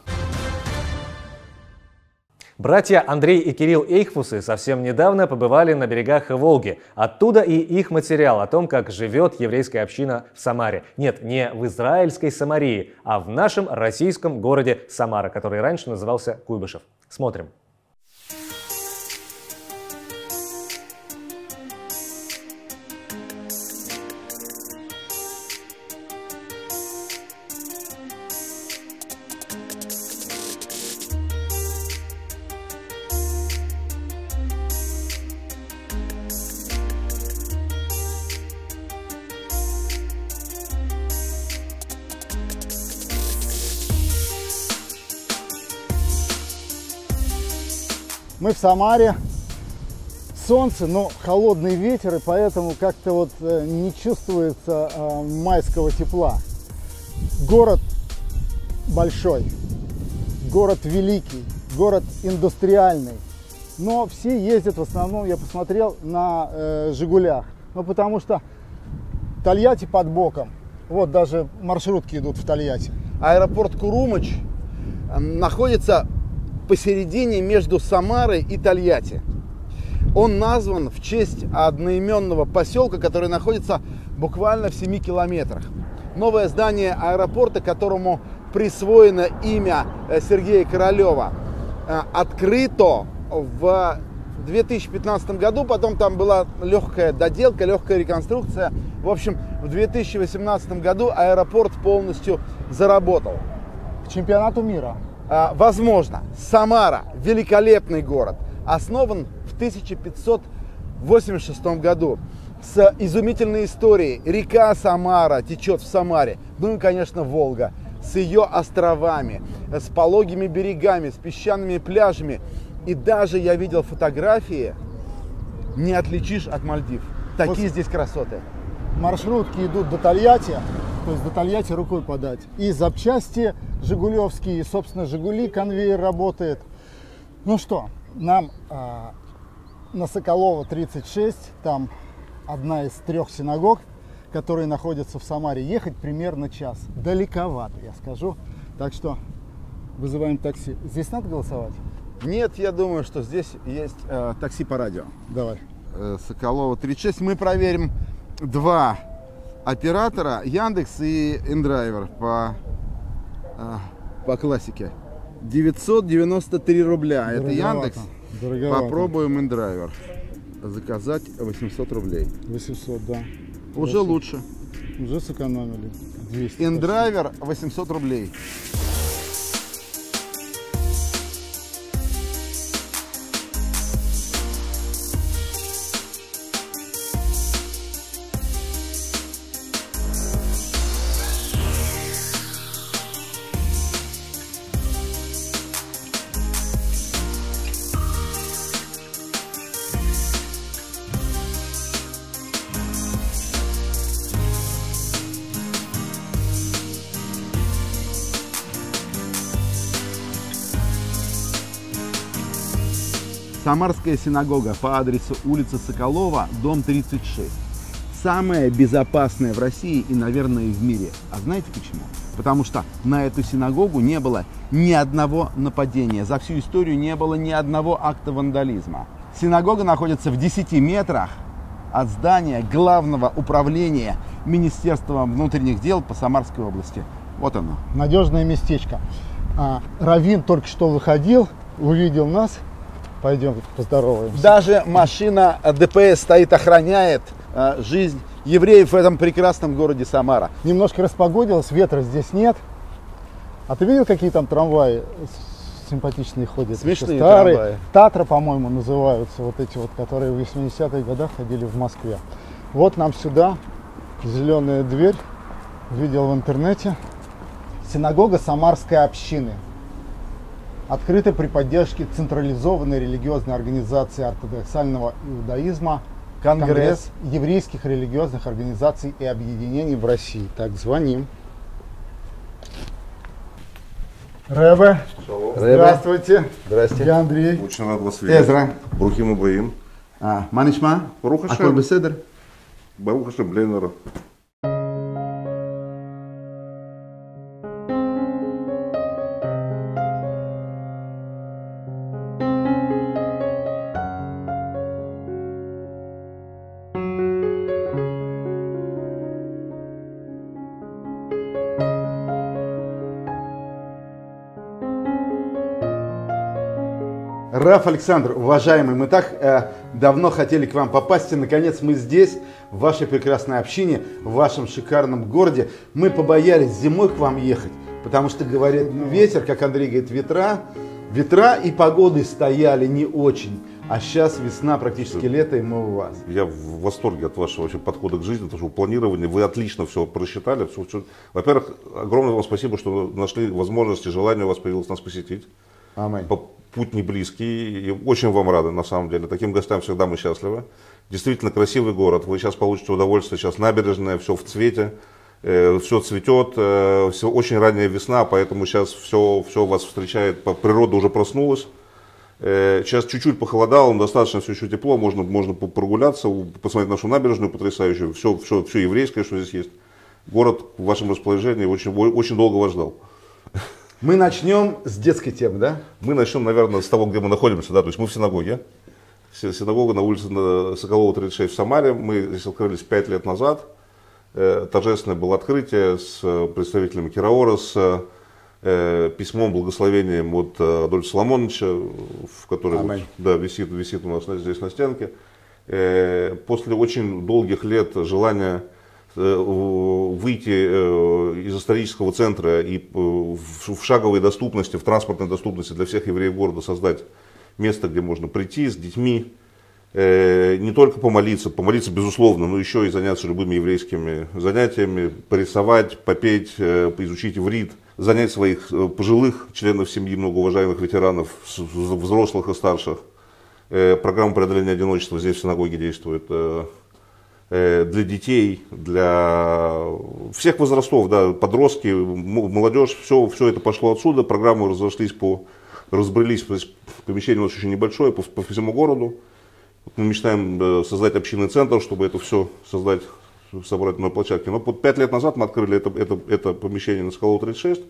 Братья Андрей и Кирилл Эйхфусы совсем недавно побывали на берегах Волги. Оттуда и их материал о том, как живет еврейская община в Самаре. Нет, не в израильской Самарии, а в нашем российском городе Самара, который раньше назывался Куйбышев. Смотрим. Мы в Самаре, солнце, но холодный ветер, и поэтому как-то вот не чувствуется э, майского тепла. Город большой, город великий, город индустриальный, но все ездят в основном, я посмотрел, на э, «Жигулях», ну потому что Тольятти под боком, вот даже маршрутки идут в Тольятти. Аэропорт Курумыч находится посередине между Самарой и Тольятти. Он назван в честь одноименного поселка, который находится буквально в семи километрах. Новое здание аэропорта, которому присвоено имя Сергея Королева, открыто в в две тысячи пятнадцатом году, потом там была легкая доделка, легкая реконструкция. В общем, в две тысячи восемнадцатом году аэропорт полностью заработал. К чемпионату мира. А, возможно. Самара, великолепный город, основан в тысяча пятьсот восемьдесят шестом году. С изумительной историей. Река Самара течет в Самаре. Ну и, конечно, Волга. С ее островами, с пологими берегами, с песчаными пляжами. И даже я видел фотографии, не отличишь от Мальдив. Такие вот здесь красоты. Маршрутки идут до Тольятти, то есть до Тольятти рукой подать. И запчасти жигулевские, и, собственно, Жигули, конвейер работает. Ну что, нам а, на Соколова тридцать шесть, там одна из трех синагог, которые находятся в Самаре, ехать примерно час. Далековато, я скажу. Так что вызываем такси. Здесь надо голосовать? Нет, я думаю, что здесь есть э, такси по радио. Давай. Э, Соколова тридцать шесть. Мы проверим два оператора, Яндекс и InDriver по, э, по классике. девятьсот девяносто три рубля. Дороговато. Это Яндекс. Дороговато. Попробуем InDriver. Заказать восемьсот рублей. восемьсот, да. Уже Хорошо. Лучше. Уже сэкономили. двести. InDriver восемьсот рублей. Самарская синагога по адресу улица Соколова, дом тридцать шесть. Самая безопасная в России и, наверное, в мире. А знаете почему? Потому что на эту синагогу не было ни одного нападения. За всю историю не было ни одного акта вандализма. Синагога находится в десяти метрах от здания главного управления Министерства внутренних дел по Самарской области. Вот оно. Надежное местечко. А, раввин только что выходил, увидел нас. Пойдем поздороваемся. Даже машина ДПС стоит, охраняет э, жизнь евреев в этом прекрасном городе Самара. Немножко распогодилось, ветра здесь нет. А ты видел, какие там трамваи симпатичные ходят? Смешные старые. Трамваи. Татра, по-моему, называются, вот эти вот, которые в восьмидесятых годах ходили в Москве. Вот нам сюда, зеленая дверь, видел в интернете. Синагога Самарской общины. Открыта при поддержке централизованной религиозной организации ортодоксального иудаизма Конгресс. Конгресс еврейских религиозных организаций и объединений в России. Так, звоним. Ребе. Здравствуйте. Здравствуйте. Я Андрей. Очень рад вас видеть. Эзра. Брухим Абаим. А, Манишма. Барух Ашем. Аколь беседер. Барух Ашем, Бленнера. Раф Александр, уважаемый, мы так э, давно хотели к вам попасть, и наконец мы здесь, в вашей прекрасной общине, в вашем шикарном городе. Мы побоялись зимой к вам ехать, потому что, говорит, ветер, как Андрей говорит, ветра, ветра и погоды стояли не очень. А сейчас весна, практически лето, и мы у вас. Я в восторге от вашего вообще подхода к жизни, от вашего планирования. Вы отлично все просчитали. Все, все. Во-первых, огромное вам спасибо, что нашли возможность и желание у вас появилось нас посетить. Аминь. Путь не близкий, и очень вам рады, на самом деле. Таким гостям всегда мы счастливы. Действительно красивый город. Вы сейчас получите удовольствие. Сейчас набережная, все в цвете, э, все цветет. Э, все, очень ранняя весна, поэтому сейчас все, все вас встречает. Природа уже проснулась. Э, сейчас чуть-чуть похолодало, но достаточно все еще тепло. Можно, можно прогуляться, посмотреть нашу набережную потрясающую. Все, все, все еврейское, что здесь есть. Город в вашем расположении очень, очень долго вас ждал. Мы начнем с детской темы, да? Мы начнем, наверное, с того, где мы находимся, да, то есть мы в синагоге. Синагога на улице Соколова тридцать шесть в Самаре. Мы здесь открылись пять лет назад. Торжественное было открытие с представителями Кираора, с э, письмом, благословением от э, Адольфа Соломоновича, в котором вот, да, висит, висит у нас здесь на стенке. Э, после очень долгих лет желания э, выйти э, из исторического центра и э, в, в шаговой доступности, в транспортной доступности для всех евреев города создать место, где можно прийти с детьми, э, не только помолиться, помолиться безусловно, но еще и заняться любыми еврейскими занятиями, порисовать, попеть, э, изучить иврит, занять своих э, пожилых членов семьи, многоуважаемых ветеранов, взрослых и старших. Э, программа преодоления одиночества здесь в синагоге действует э, э, для детей, для всех возрастов, да, подростки, молодежь, все, все это пошло отсюда. Программы разошлись по разбрелись, помещение у нас очень небольшое, по, по всему городу. Мы мечтаем создать общинный центр, чтобы это все создать, собрать на площадке. Но вот пять лет назад мы открыли это, это, это помещение на Соколова тридцать шесть.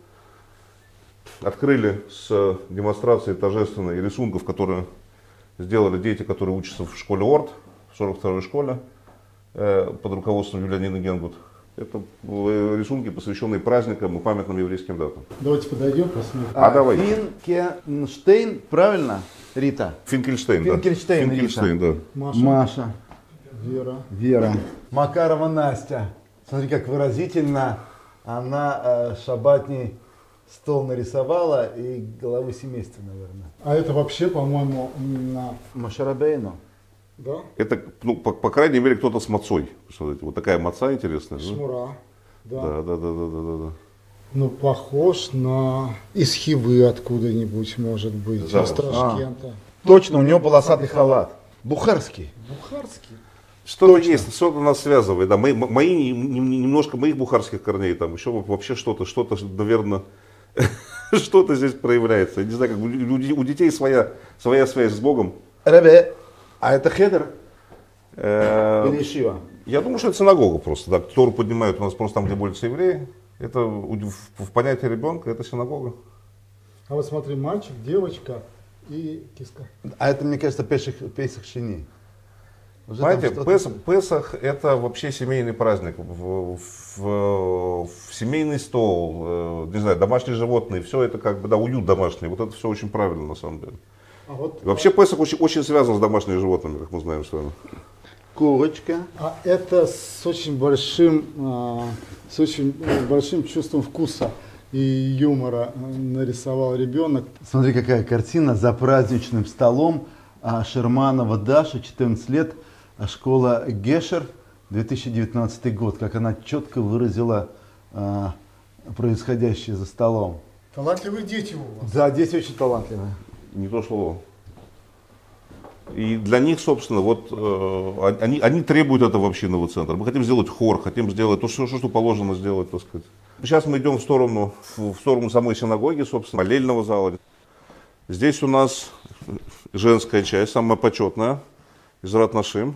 Открыли с демонстрацией торжественной рисунков, которые сделали дети, которые учатся в школе Орт, в сорок второй школе, под руководством Юлианины Генгут. Это рисунки, посвященные праздникам и памятным еврейским датам. Давайте подойдем, посмотрим. А, а давай. Финкельштейн, правильно, Рита? Финкельштейн, Финкельштейн, да. Финкельштейн, Рита. да. Маша. Маша. Вера. Вера. Макарова Настя. Смотри, как выразительно она э, шабатний стол нарисовала и головы семейства, наверное. А это вообще, по-моему, на... Моше Рабейну. Да? Это, ну, по, по крайней мере, кто-то с мацой. Посмотрите, вот такая маца интересная. Шмура. Да. Да, да, да, да, да, да, да. Ну, похож на из Хивы откуда-нибудь, может быть, Да. из Ташкента. А, точно, у него полосатый халат. Бухарский. Бухарский. Что-то есть, что-то нас связывает. Да. Мои, мои, немножко моих бухарских корней, там еще вообще что-то, что-то, наверное, что-то здесь проявляется. Я не знаю, как у детей своя, своя связь с Богом. Ребе, а это хедер? Или ишива? Я думаю, что это синагога просто. Да. Тору поднимают у нас просто там, где молятся евреи. Это в, в понятии ребенка, это синагога. А вот смотри, мальчик, девочка и киска. А это, мне кажется, Песах, Песах Шини. Знаете, Песах, Песах это вообще семейный праздник. В, в, в семейный стол, не знаю, домашние животные, все это как бы, да, уют домашний. Вот это все очень правильно на самом деле. А вот, вообще Песах очень, очень связан с домашними животными, как мы знаем с вами. Курочка. А это с очень большим, с очень большим чувством вкуса и юмора нарисовал ребенок. Смотри, какая картина за праздничным столом. Шерманова Даша, четырнадцать лет, школа Гешер, две тысячи девятнадцатый год. Как она четко выразила а, происходящее за столом. Талантливые дети у вас. Да, дети очень талантливые. Не то слово. И для них, собственно, вот э, они, они требуют этого общинного центра. Мы хотим сделать хор, хотим сделать то, что, что положено сделать, так сказать. Сейчас мы идем в сторону, в сторону самой синагоги, собственно, молельного зала. Здесь у нас женская часть, самая почетная, Израт Нашим.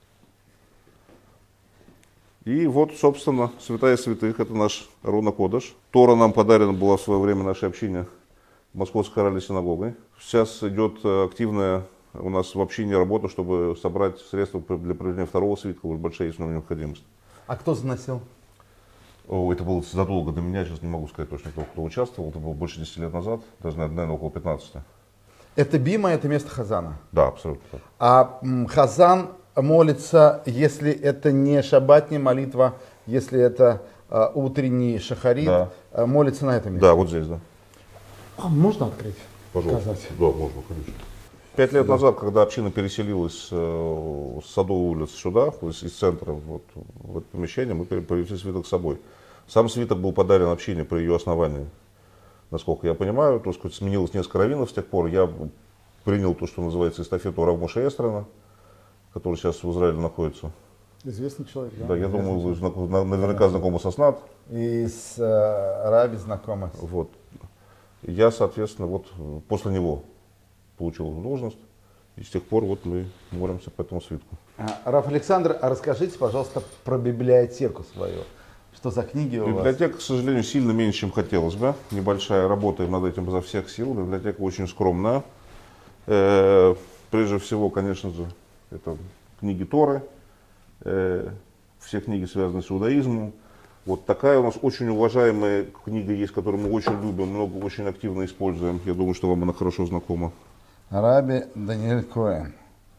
И вот, собственно, святая святых, это наш Арон а-Кодеш. Тора нам подарена была в свое время нашей общине Московской Хоральной синагогой. Сейчас идет активная у нас в общине работа, чтобы собрать средства для проведения второго свитка, уже большая есть необходимость. А кто заносил? О, это было задолго до меня, сейчас не могу сказать точно, кто, кто участвовал. Это было больше десяти лет назад, даже, наверное, около пятнадцати. Это бима, это место Хазана? Да, абсолютно. А м, Хазан молится, если это не шаббатная молитва, если это а, утренний шахарит, да. а, молится на этом месте? Да, вот здесь, да. А можно открыть? Пожалуйста. Показать? Да, можно, конечно. Пять лет да. назад, когда община переселилась э, с Садовой улицы сюда, из, из центра вот, в это помещение, мы привезли свиток с собой. Сам свиток был подарен общине при ее основании. Насколько я понимаю, то, что сменилось несколько раввинов с тех пор. Я принял то, что называется эстафету Рав Моше Эстрена, который сейчас в Израиле находится. Известный человек, да? Да, я Известный думаю, вы человек. знак, наверняка знакомы со СНАТ. И с э, Раби знакомы. Вот. Я, соответственно, вот после него получил должность. И с тех пор вот мы молимся по этому свитку. А, Раф Александр, а расскажите, пожалуйста, про библиотеку свою. Что за книги у вас? Библиотека, к сожалению, сильно меньше, чем хотелось бы. Небольшая, работаем над этим изо всех сил. Библиотека очень скромная. Э, прежде всего, конечно же, это книги Торы. Э, все книги, связанные с иудаизмом. Вот такая у нас очень уважаемая книга есть, которую мы очень любим, много очень активно используем. Я думаю, что вам она хорошо знакома. Раби Даниэль Коэн.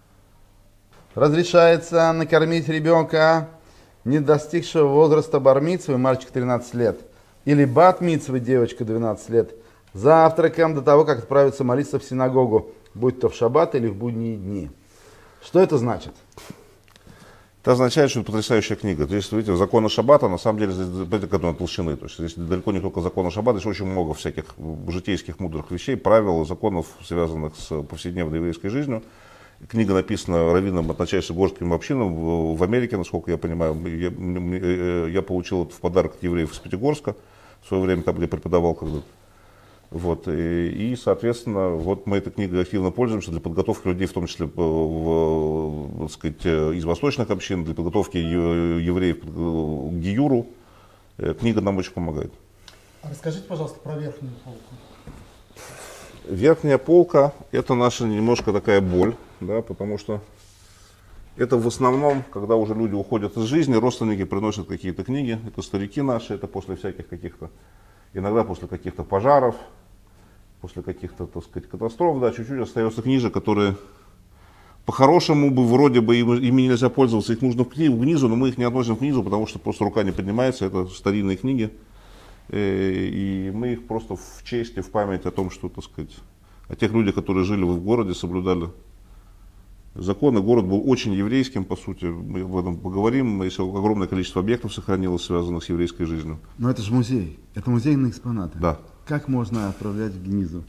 Разрешается накормить ребенка, не достигшего возраста бар-мицвы, мальчик тринадцать лет, или бат-мицвы, девочка двенадцать лет, завтраком до того, как отправиться молиться в синагогу, будь то в шаббат или в будние дни. Что это значит? Это означает, что это потрясающая книга. То есть, видите, законы шаббата, на самом деле, здесь которые толщины. То есть, здесь далеко не только законы шаббата, здесь очень много всяких житейских мудрых вещей, правил, законов, связанных с повседневной еврейской жизнью. Книга написана раввином от начальства горским общинам в Америке, насколько я понимаю. Я, я получил это в подарок от евреев из Пятигорска в свое время, там, где преподавал когда-то. Вот, и, и, соответственно, вот мы этой книгой активно пользуемся для подготовки людей, в том числе в, так сказать, из восточных общин, для подготовки евреев к гиюру. Книга нам очень помогает. А расскажите, пожалуйста, про верхнюю полку. Верхняя полка – это наша немножко такая боль, да, потому что это в основном, когда уже люди уходят из жизни, родственники приносят какие-то книги, это старики наши, это после всяких каких-то, иногда после каких-то пожаров, после каких-то, так сказать, катастроф, да, чуть-чуть остается книжек, которые по-хорошему бы вроде бы ими нельзя пользоваться, их нужно в книгу, но мы их не относим в книгу, потому что просто рука не поднимается, это старинные книги. И мы их просто в честь и в память о том, что, так сказать, о тех людях, которые жили в городе, соблюдали законы. Город был очень еврейским, по сути, мы об этом поговорим. Если огромное количество объектов сохранилось, связанных с еврейской жизнью. Но это же музей, это музейные экспонаты. Да. Как можно отправлять в Гнизу?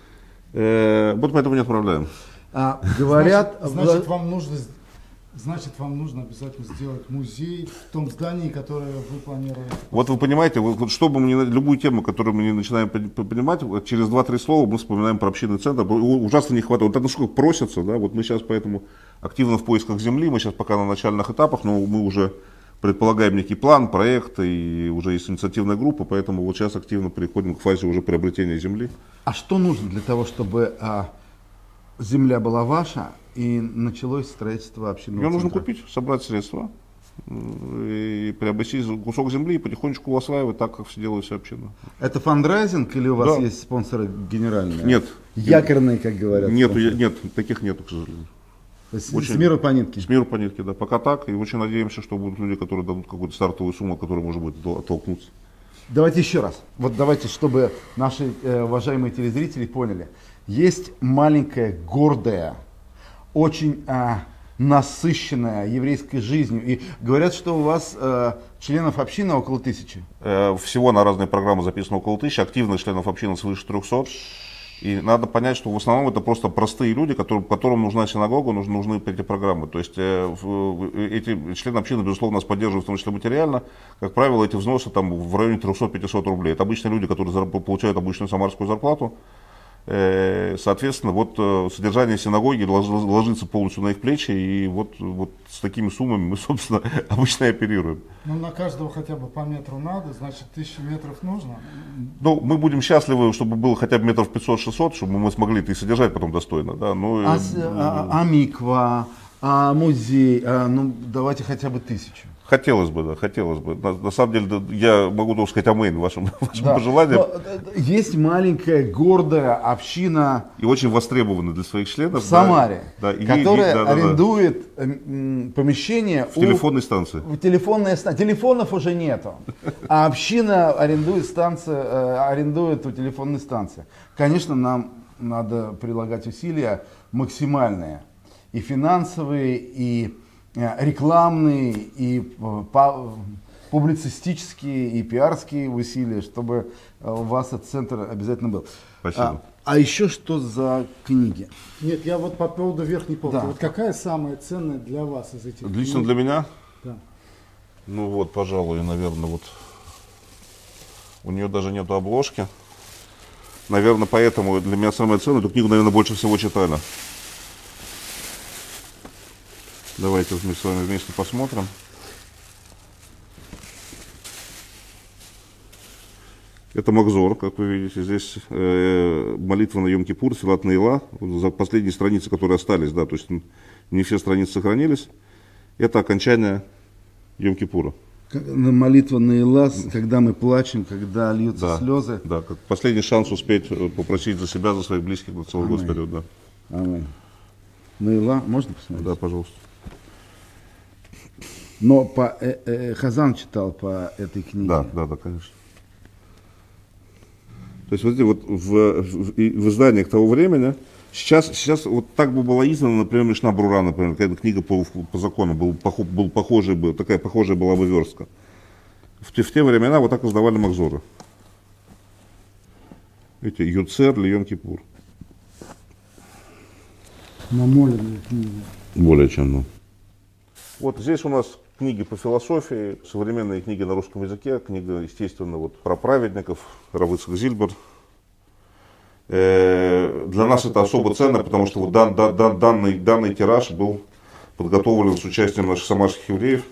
Э, вот мы этого не отправляем. А, говорят, значит, значит, вам нужно... Значит, вам нужно обязательно сделать музей в том здании, которое вы планировали. Вот вы понимаете, вот, чтобы мы не, любую тему, которую мы не начинаем понимать, вот через два-три слова мы вспоминаем про общинный центр. Ужасно не хватает. Вот это насколько просятся, да, вот мы сейчас поэтому активно в поисках земли, мы сейчас пока на начальных этапах, но мы уже предполагаем некий план, проект, и уже есть инициативная группа, поэтому вот сейчас активно переходим к фазе уже приобретения земли. А что нужно для того, чтобы а, земля была ваша? И началось строительство общинного Ее центра. нужно купить, собрать средства и приобрести кусок земли и потихонечку осваивать так, как все делают все общины. Это фандрайзинг или у вас да. есть спонсоры генеральные? Нет. Якорные, как говорят? Нет, нет, таких нет, к сожалению. То есть очень, с миру по нитке? С миру по нитке, да. Пока так. И очень надеемся, что будут люди, которые дадут какую-то стартовую сумму, от которой можно будет оттолкнуться. Давайте еще раз. Вот давайте, чтобы наши э, уважаемые телезрители поняли. Есть маленькая, гордая, очень э, насыщенная еврейской жизнью. И говорят, что у вас э, членов общины около тысячи. Э, всего на разные программы записано около тысячи, активных членов общины свыше трехсот. И надо понять, что в основном это просто простые люди, которым, которым нужна синагога, нужны, нужны эти программы. То есть э, эти члены общины, безусловно, нас поддерживают, в том числе материально. Как правило, эти взносы там в районе трёхсот-пятисот рублей. Это обычные люди, которые получают обычную самарскую зарплату. Соответственно, вот содержание синагоги ложится полностью на их плечи, и вот, вот с такими суммами мы, собственно, обычно оперируем. Ну, на каждого хотя бы по метру надо, значит, тысяча метров нужно? Ну, мы будем счастливы, чтобы было хотя бы метров пятьсот-шестьсот, чтобы мы смогли это и содержать потом достойно. Да? Ну, а, а, а миква, а музей, а, ну, давайте хотя бы тысячу. Хотелось бы, да, хотелось бы. На, на самом деле, да, я могу только сказать амейн вашим, вашим да. пожеланиям. Но, есть маленькая, гордая община. И очень востребованная для своих членов. В Самаре, да, да, которая и, да, арендует да, да. помещение в телефонной станции. В телефонной станции. Телефонов уже нету. А община арендует, станцию, арендует у телефонной станции. Конечно, нам надо прилагать усилия максимальные. И финансовые, и рекламные, и публицистические, и пиарские усилия, чтобы у вас этот центр обязательно был. Спасибо. А, а еще что за книги? Нет, я вот по поводу верхней полки. Да. Вот какая самая ценная для вас из этих Лично книг? для меня? Да. Ну вот, пожалуй, наверное, вот у нее даже нету обложки. Наверное, поэтому для меня самая ценная, эту книгу, наверное, больше всего читали. Давайте мы с вами вместе посмотрим. Это Махзор, как вы видите, здесь э, молитва на Йом-Кипур, Филат Наила, за последние страницы, которые остались, да, то есть не все страницы сохранились. Это окончание Йом-Кипура. Молитва на Илас, когда мы плачем, когда льются да, слезы. Да, как последний шанс успеть попросить за себя, за своих близких на целый год вперед. Да. Аминь. Наила, можно посмотреть? Да, пожалуйста. Но по, э, э, Хазан читал по этой книге. Да, да, да, конечно. То есть, вот, вот в, в, в изданиях того времени, сейчас, сейчас вот так бы была издана, например, Мишна Брура, например, какая-то книга по, по закону, был, был похожий, был, такая похожая была бы верстка. В те, в те времена вот так издавали Махзоры. Видите, Юцер, Льон Кипур. Намоленные книги. Более чем, ну. Вот здесь у нас книги по философии, современные книги на русском языке, книга, естественно, вот про праведников, Рав Ицхак Зильбер. Э, для нас это особо ценно, потому что вот дан, дан, дан, данный, данный тираж был подготовлен с участием наших самарских евреев.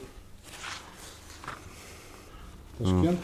Ташкент?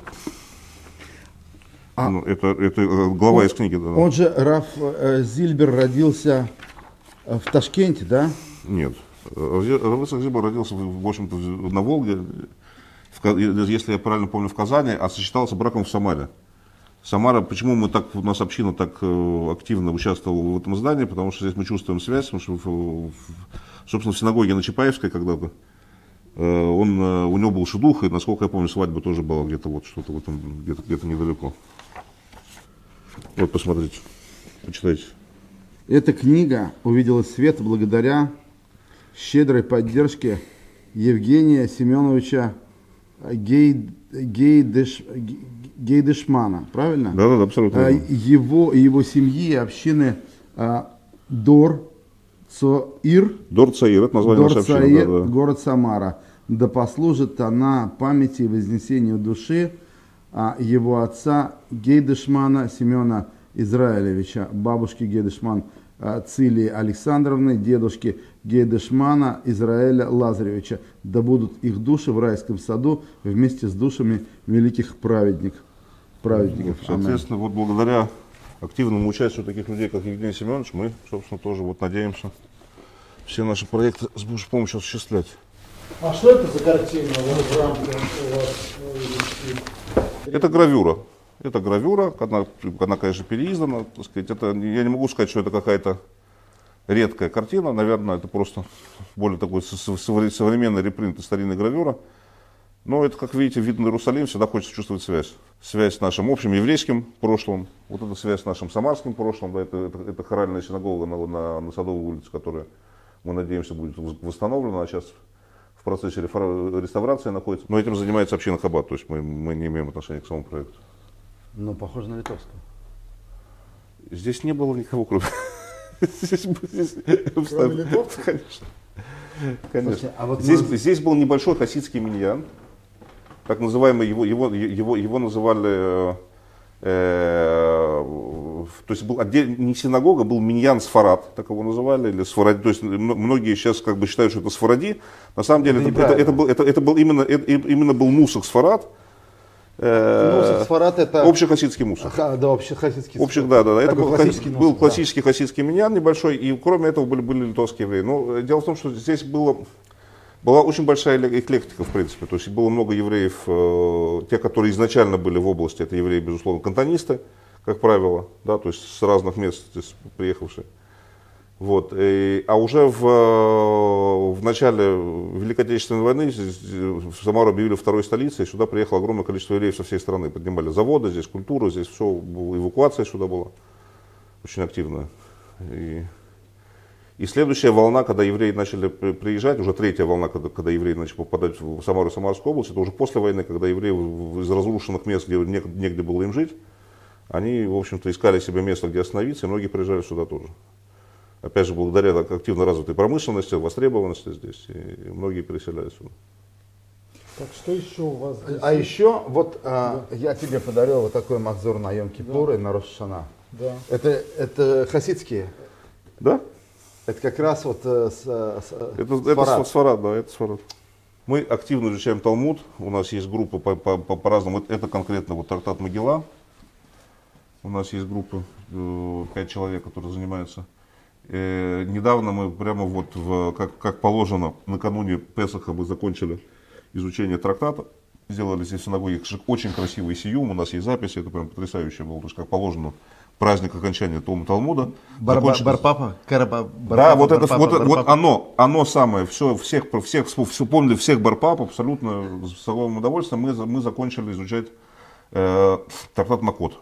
А, ну, это, это глава он, из книги. Да. Он же, Рав э, Зильбер, родился в Ташкенте, да? Нет. Рав Ицхак Зильбер родился, в общем-то, на Волге, в, если я правильно помню, в Казани, а сочетался браком в Самаре. Самара, почему мы так, у нас община так активно участвовала в этом издании, потому что здесь мы чувствуем связь, потому что, в, собственно, в синагоге на Чапаевской когда-то, он, у него был шедух, и, насколько я помню, свадьба тоже была где-то вот, что-то в этом, где-то, где-то недалеко. Вот, посмотрите, почитайте. Эта книга увидела свет благодаря щедрой поддержке Евгения Семеновича Гей, Гейдеш, Гейдешмана, правильно? Да, да, абсолютно. Его, его семьи и общины Дор Цаир. Дор Цаир, это название Дор нашей общины, да, да. город Самара. Да послужит она памяти и вознесению души его отца Гейдешмана Семена Израилевича, бабушки Гейдешман Цилии Александровны, дедушки Гейдешмана Израиля Лазаревича. Да будут их души в райском саду вместе с душами великих праведников. праведников. Соответственно, вот благодаря активному участию таких людей, как Евгений Семенович, мы, собственно, тоже вот надеемся все наши проекты с Божьей помощью осуществлять. А что это за картина в рамке у вас? Это гравюра. Это гравюра, она, она, конечно, переиздана, так сказать. Это, я не могу сказать, что это какая-то редкая картина, наверное, это просто более такой современный репринт и старинная гравюра. Но это, как видите, вид на Иерусалим, всегда хочется чувствовать связь. Связь с нашим общим еврейским прошлым, вот эта связь с нашим самарским прошлым, да, это, это, это хоральная синагога на, на, на Садовой улице, которая, мы надеемся, будет восстановлена, а сейчас в процессе реставрации находится. Но этим занимается община Хаббат, то есть мы, мы не имеем отношения к самому проекту. Ну, похоже на литовскую. Здесь не было никого, кроме... Кроме литовцев? Конечно. Конечно. А вот здесь, мы... здесь был небольшой хасидский миньян, так называемый, его, его, его, его называли, э, то есть был отдельно, не синагога, был миньян Сфарад, так его называли, или Сфаради, то есть многие сейчас как бы считают, что это Сфаради, на самом деле это, это, это, был, это, это был именно, это, именно был Нусах Сфарад. Нусах Сфарад это... Общехасидский мусор. Ха, да, общехасидский Общих, да, да, да. Это был классический, был нусах, классический да. хасидский миньян небольшой, и кроме этого были, были литовские евреи. Но дело в том, что здесь было, была очень большая эклектика, в принципе. То есть было много евреев, э, те, которые изначально были в области, это евреи, безусловно, кантонисты, как правило, да, то есть с разных мест здесь приехавшие. Вот. И, а уже в, в начале Великой Отечественной войны в Самару объявили второй столицей, и сюда приехало огромное количество евреев со всей страны. Поднимали заводы, здесь культуру, здесь все, эвакуация сюда была очень активная. И, и следующая волна, когда евреи начали приезжать, уже третья волна, когда, когда евреи начали попадать в Самару и Самарскую область, это уже после войны, когда евреи из разрушенных мест, где негде было им жить, они, в общем-то, искали себе место, где остановиться, и многие приезжали сюда тоже. Опять же, благодаря активно развитой промышленности, востребованности здесь, и многие переселяются сюда. Так, что еще у вас здесь? А еще, вот да. а, я тебе подарил вот такой махзор на Йом-Кипур да. и на Рош ха-Шана. Да. Это, это хасидские? Да. Это как раз вот с, с, это, это Сфарад, да, это Сфарад. Мы активно изучаем Талмуд, у нас есть группа по, по, по, по-разному, это конкретно вот трактат Могила. У нас есть группа, пять человек, которые занимаются. Э, недавно мы прямо вот, в, как, как положено, накануне Песаха мы закончили изучение трактата Сделали здесь в синагоге очень красивый сиюм, у нас есть записи, это прям потрясающе было, то есть как положено. Праздник окончания Тома Талмуда. Бар-бар- Барпапа? Караба- Да, Барпапа, вот это Барпапа, вот, Барпапа. вот оно, оно самое, все, всех, всех, вспомнили всех Барпап, абсолютно с огромным удовольствием. Мы, мы закончили изучать э, трактат Макот.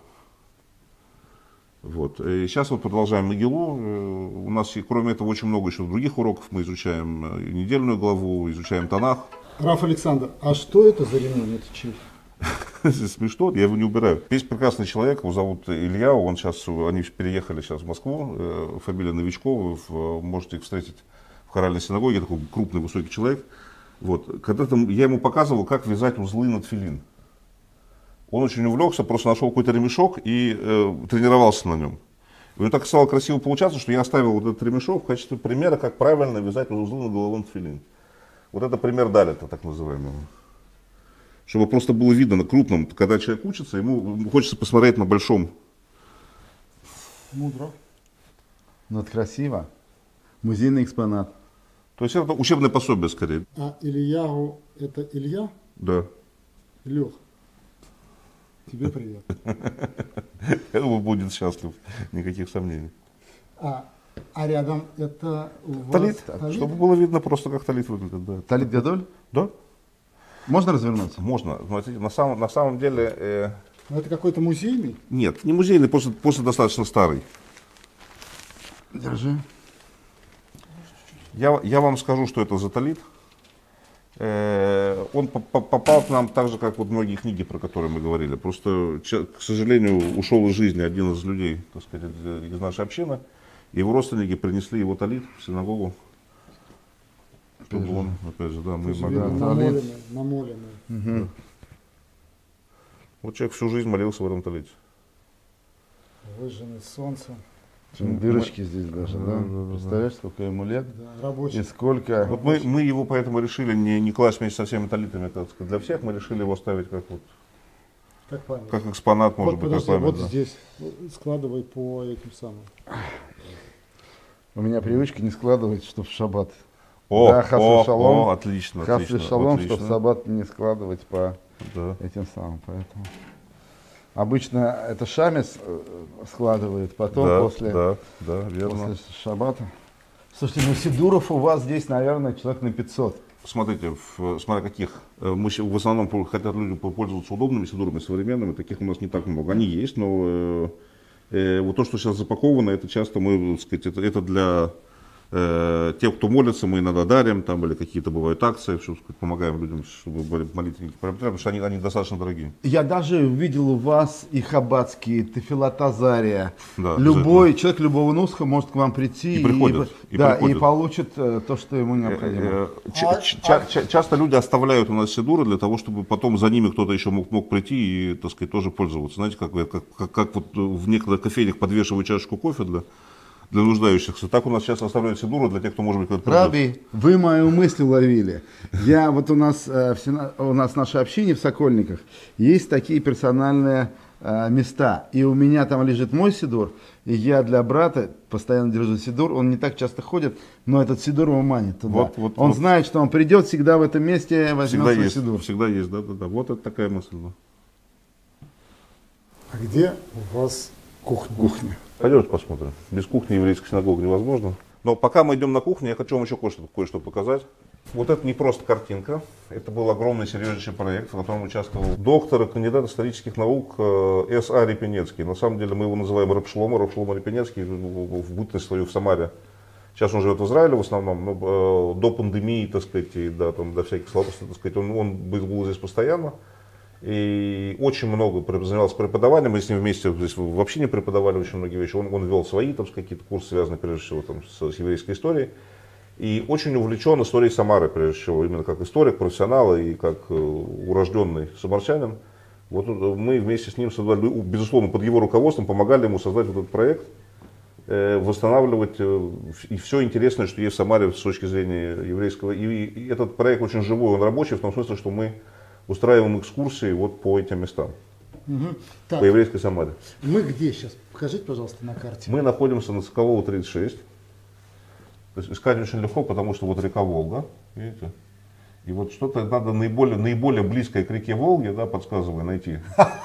Вот. И сейчас вот продолжаем Мегилу. Э, у нас, кроме этого, очень много еще других уроков. Мы изучаем недельную главу, изучаем Танах. Раф Александр, а что это за ремень? Это чей? Смешно, я его не убираю. Есть прекрасный человек, его зовут Илья, он сейчас, они переехали сейчас в Москву, э, фамилия Новичкова, вы можете их встретить в хоральной синагоге, такой крупный, высокий человек. Вот. Когда-то я ему показывал, как вязать узлы на тфилин. Он очень увлекся, просто нашел какой-то ремешок и э, тренировался на нем. И он так стало красиво получаться, что я оставил вот этот ремешок в качестве примера, как правильно вязать узлы на головном тфилин. Вот это пример далита, так называемого. Чтобы просто было видно на крупном, когда человек учится, ему хочется посмотреть на большом. Мудро. Ну, это красиво. Музейный экспонат. То есть это учебное пособие скорее. А Ильягу это Илья? Да. Лех, тебе привет. Я думаю, будет счастлив, никаких сомнений. А, а рядом это у вас Талит, талит? чтобы было видно просто, как талит выглядит. Да. Талит Гадоль? Да. Можно развернуться? Можно. Смотрите, на самом, на самом деле... Э... Ну, это какой-то музейный? Нет, не музейный, просто, просто достаточно старый. Держи. Я, я вам скажу, что это за талит. Э, он попал к нам так же, как вот многие книги, про которые мы говорили. Просто, к сожалению, ушел из жизни один из людей, так сказать, из нашей общины. Его родственники принесли его талит в синагогу. Чтобы он, опять же, да, мы могли... Намоленный, намоленный. Угу. Да. Вот человек всю жизнь молился в этом талите. Выжженный солнцем. Дырочки здесь даже, да? да, да Представляешь, да. сколько ему лет? Да, рабочий. И сколько... Вот мы, мы его поэтому решили не, не класть вместе со всеми талитами, так сказать, для всех. Мы решили его ставить как вот... Как память. Как экспонат, может вот, быть, подожди, как память. Вот да. Здесь складывай по этим самым. У меня привычка не складывать, что в шаббат. О, да, о, шалом, о, отлично, хасли отлично, шалом, отлично. что в шаббат не складывать по да. этим самым, поэтому. Обычно это шамис складывает, потом да, после, да, да, верно. после шаббата. Слушайте, ну сидуров у вас здесь, наверное, человек на пятьсот. Смотрите, в, смотря каких. Мы в основном хотят люди пользоваться удобными сидурами, современными, таких у нас не так много. Они есть, но э, э, вот то, что сейчас запаковано, это часто мы, так сказать, это, это для э, тех, кто молится, мы иногда дарим, там или какие-то бывают акции, чтобы сказать, помогаем людям, чтобы были молитвенники приобретали, потому что они, они достаточно дорогие. Я даже увидел у вас и хаббатские, Тефилат Азария. Да, любой человек любого нусха может к вам прийти и, приходит, и, и, да, приходит. и получит э, то, что ему необходимо. Э, э, ч, ч, ч, ч, часто люди оставляют у нас сидуры для того, чтобы потом за ними кто-то еще мог, мог прийти и, так сказать, тоже пользоваться. Знаете, как, как, как, как вот в некоторых кофейнях подвешивают чашечку кофе для, для нуждающихся. Так у нас сейчас оставляют сидуру для тех, кто может быть как-то... Раби, вы мою мысль уловили. Я вот у нас, э, в Сена... у нас в нашей общине в Сокольниках есть такие персональные э, места. И у меня там лежит мой сидур, и я для брата постоянно держу сидур. Он не так часто ходит, но этот сидур его манит туда. Вот, вот, он вот. знает, что он придет всегда в этом месте, возьмет всегда свой есть, сидур. Всегда есть, да, да, да. Вот это такая мысль. Да. А где у вас кухня? Кухня. Пойдемте посмотрим. Без кухни еврейской синагоги невозможно. Но пока мы идем на кухню, я хочу вам еще кое-что, кое-что показать. Вот это не просто картинка. Это был огромный серьезнейший проект, в котором участвовал доктор и кандидат исторических наук С А Репенецкий. На самом деле мы его называем Рав Шломо, Рав Шломо Репенецкий в бытность свою в Самаре. Сейчас он живет в Израиле в основном, но до пандемии, так сказать, и до, там, до всяких слабостей, так сказать, он, он был здесь постоянно. И очень много занимался преподаванием, мы с ним вместе здесь вообще не преподавали очень многие вещи. Он, он вел свои там, какие-то курсы, связанные прежде всего там, с, с еврейской историей. И очень увлечен историей Самары, прежде всего, именно как историк, профессионал и как э, урожденный самарчанин. Вот мы вместе с ним создали, безусловно, под его руководством помогали ему создать вот этот проект, э, восстанавливать э, и все интересное, что есть в Самаре с точки зрения еврейского. И, и этот проект очень живой, он рабочий, в том смысле, что мы устраиваем экскурсии вот по этим местам, угу. Так, по еврейской Самаре. Мы где сейчас? Покажите, пожалуйста, на карте. Мы находимся на Соколова тридцать шесть. То есть искать очень легко, потому что вот река Волга, видите, И вот что-то надо наиболее, наиболее близкое к реке Волге, да, подсказывай, найти.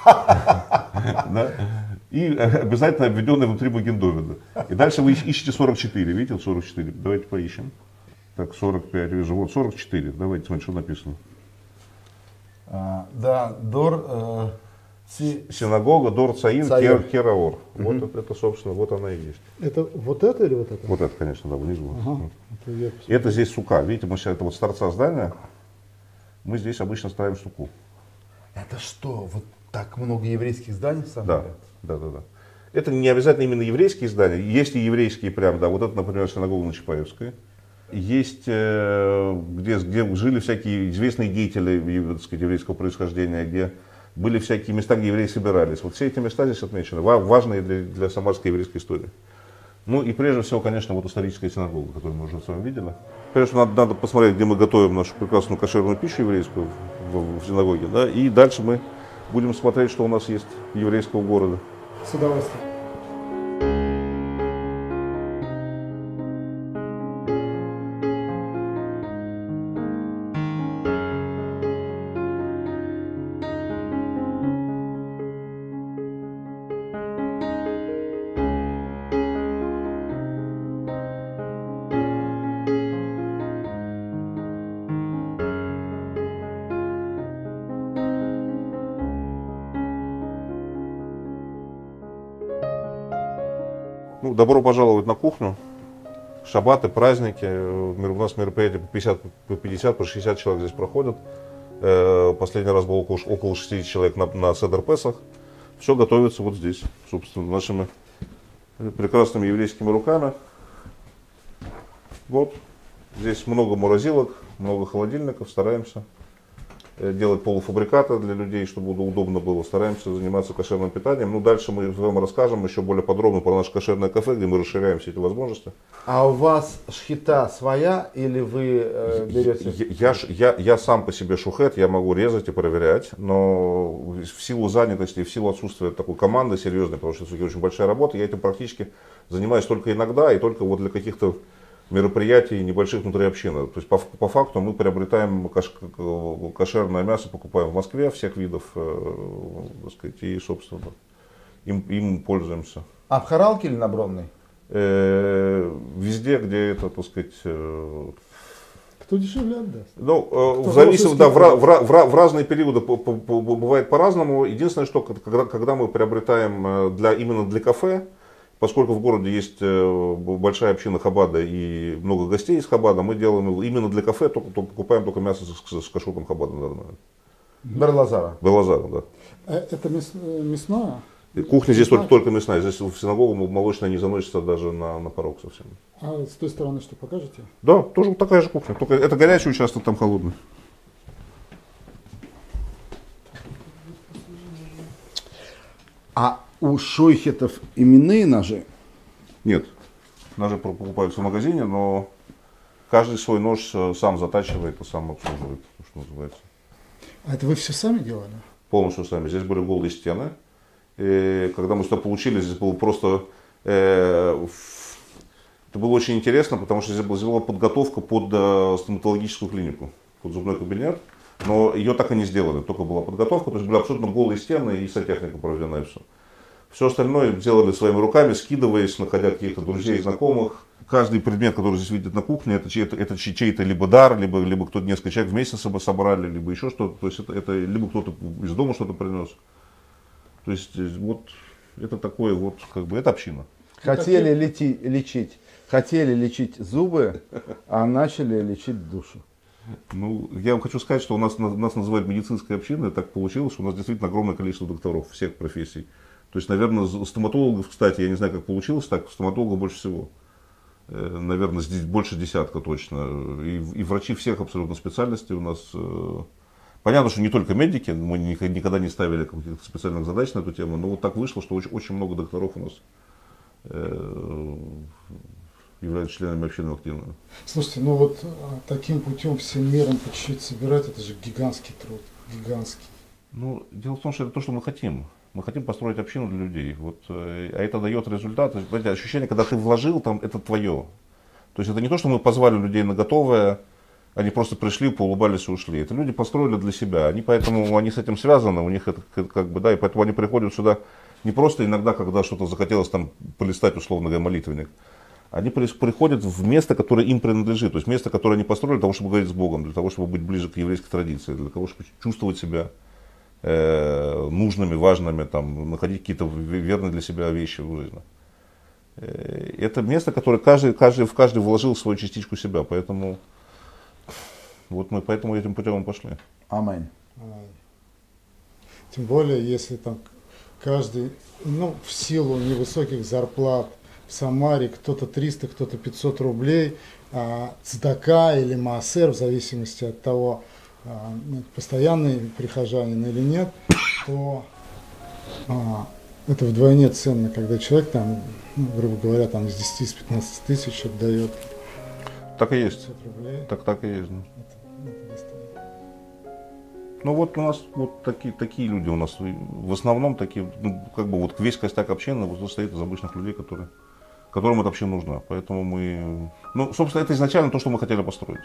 И обязательно обведенный внутри Магендоведа. И дальше вы ищете сорок четыре. Видите, сорок четыре. Давайте поищем. Так, сорок пять вижу. Вот сорок четыре. Давайте смотрите, что написано. А, да, Дор... Э, си... Синагога Дор Цаин Кер, Кераор. Угу. Вот это, это, собственно, вот она и есть. Это вот это или вот это? Вот это, конечно, да, внизу. Ага. Это, это здесь сука. Видите, мы сейчас, это вот с торца здания. Мы здесь обычно ставим суку. Это что? Вот так много еврейских зданий в самом Да, да, да, да. Это не обязательно именно еврейские здания. Есть и еврейские прям, да. Вот это, например, синагога на Чапаевской. Есть, где, где жили всякие известные деятели, так сказать, еврейского происхождения, где были всякие места, где евреи собирались. Вот все эти места здесь отмечены, важные для, для самарской еврейской истории. Ну и прежде всего, конечно, вот историческая синагога, которую мы уже с вами видели. Конечно, надо, надо посмотреть, где мы готовим нашу прекрасную кошерную пищу еврейскую в, в, в синагоге. Да? И дальше мы будем смотреть, что у нас есть еврейского города. С удовольствием. Ну, добро пожаловать на кухню. Шаббаты, праздники. У нас мероприятия по пятьдесят, по пятьдесят, по шестьдесят человек здесь проходят. Последний раз было около, около шестидесяти человек на, на Седер Песах. Все готовится вот здесь, собственно, нашими прекрасными еврейскими руками. Вот. Здесь много морозилок, много холодильников. Стараемся делать полуфабрикаты для людей, чтобы удобно было. Стараемся заниматься кошерным питанием. Ну, дальше мы вам расскажем еще более подробно про наше кошерное кафе, где мы расширяем все эти возможности. А у вас шхита своя или вы э, берете? Я, я, я сам по себе шухет, я могу резать и проверять, но в силу занятости, в силу отсутствия такой команды серьезной, потому что это очень большая работа, я этим практически занимаюсь только иногда и только вот для каких-то мероприятий небольших внутри общины. То есть по, по факту мы приобретаем кош, кошерное мясо, покупаем в Москве всех видов, э, так сказать, и, собственно, им, им пользуемся. А в Харалке или на Бронной? Э, везде, где это, так сказать... Э, Кто дешевле отдаст? Ну, э, в зависимости, да, в, в, в, в разные периоды по, по, по, бывает по-разному. Единственное, что когда, когда мы приобретаем для, именно для кафе, поскольку в городе есть большая община Хабада и много гостей из Хабада, мы делаем именно для кафе, только, только покупаем только мясо с, с кашрутом Хабада. Берлазара. Берлазара, да. Это мяс, мясное? Кухня здесь только, только мясная. Здесь в синагогу молочная не заносится даже на, на порог совсем. А с той стороны что, покажете? Да, тоже такая же кухня. Только это горячий участок, там холодный. А у шойхетов именные ножи? Нет. Ножи покупаются в магазине, но каждый свой нож сам затачивает и сам обслуживает, что называется. А это вы все сами делали? Полностью сами. Здесь были голые стены. И когда мы сюда получили, здесь было просто... Э, это было очень интересно, потому что здесь была, здесь была подготовка под э, стоматологическую клинику, под зубной кабинет. Но ее так и не сделали, только была подготовка, то есть были абсолютно голые стены и сантехника проведена и все. Все остальное делали своими руками, скидываясь, находя каких-то друзей, знакомых. Каждый предмет, который здесь видят на кухне, это чей-то, это чей-то либо дар, либо, либо кто-то, несколько человек вместе с собой собрали, либо еще что-то. То есть это, это либо кто-то из дома что-то принес. То есть вот это такое вот, как бы, это община. Хотели лети, лечить, хотели лечить зубы, а начали лечить душу. Ну, я вам хочу сказать, что у нас, нас называют медицинской общиной, и так получилось, что у нас действительно огромное количество докторов всех профессий. То есть, наверное, стоматологов, кстати, я не знаю, как получилось, так стоматологов больше всего. Наверное, здесь больше десятка точно. И, и врачи всех абсолютно специальностей у нас. Понятно, что не только медики, мы никогда не ставили каких-то специальных задач на эту тему, но вот так вышло, что очень, очень много докторов у нас являются членами общины активными. Слушайте, ну вот таким путем всем миром по чуть-чуть собирать, это же гигантский труд, гигантский. Ну, дело в том, что это то, что мы хотим. Мы хотим построить общину для людей. Вот, а это дает результат. Знаете, ощущение, когда ты вложил, там, это твое. То есть это не то, что мы позвали людей на готовое, Они просто пришли, поулыбались и ушли. Это люди построили для себя. Они поэтому они с этим связаны, у них это как бы, да, и поэтому они приходят сюда не просто иногда, когда что-то захотелось там полистать, условно говоря, молитвенник. Они приходят в место, которое им принадлежит. То есть место, которое они построили для того, чтобы говорить с Богом, для того, чтобы быть ближе к еврейской традиции, для того, чтобы чувствовать себя э, нужными, важными, там, находить какие-то верные для себя вещи в жизни. Это место, которое каждый, каждый, в каждый вложил свою частичку себя. Поэтому вот мы поэтому этим путем пошли. Аминь. Тем более, если там каждый, ну, в силу невысоких зарплат в Самаре, кто-то триста, кто-то пятьсот рублей, а, цдака или маасер, в зависимости от того, а, постоянный прихожанин или нет, то а, это вдвойне ценно, когда человек там, ну, грубо говоря, там из десяти, с пятнадцати тысяч отдает. Так и есть. Так, так и есть. Да. Ну вот у нас вот такие, такие люди у нас, в основном такие, ну, как бы вот весь костяк общины вот состоит из обычных людей, которые, которым это вообще нужно. Поэтому мы, ну, собственно, это изначально то, что мы хотели построить.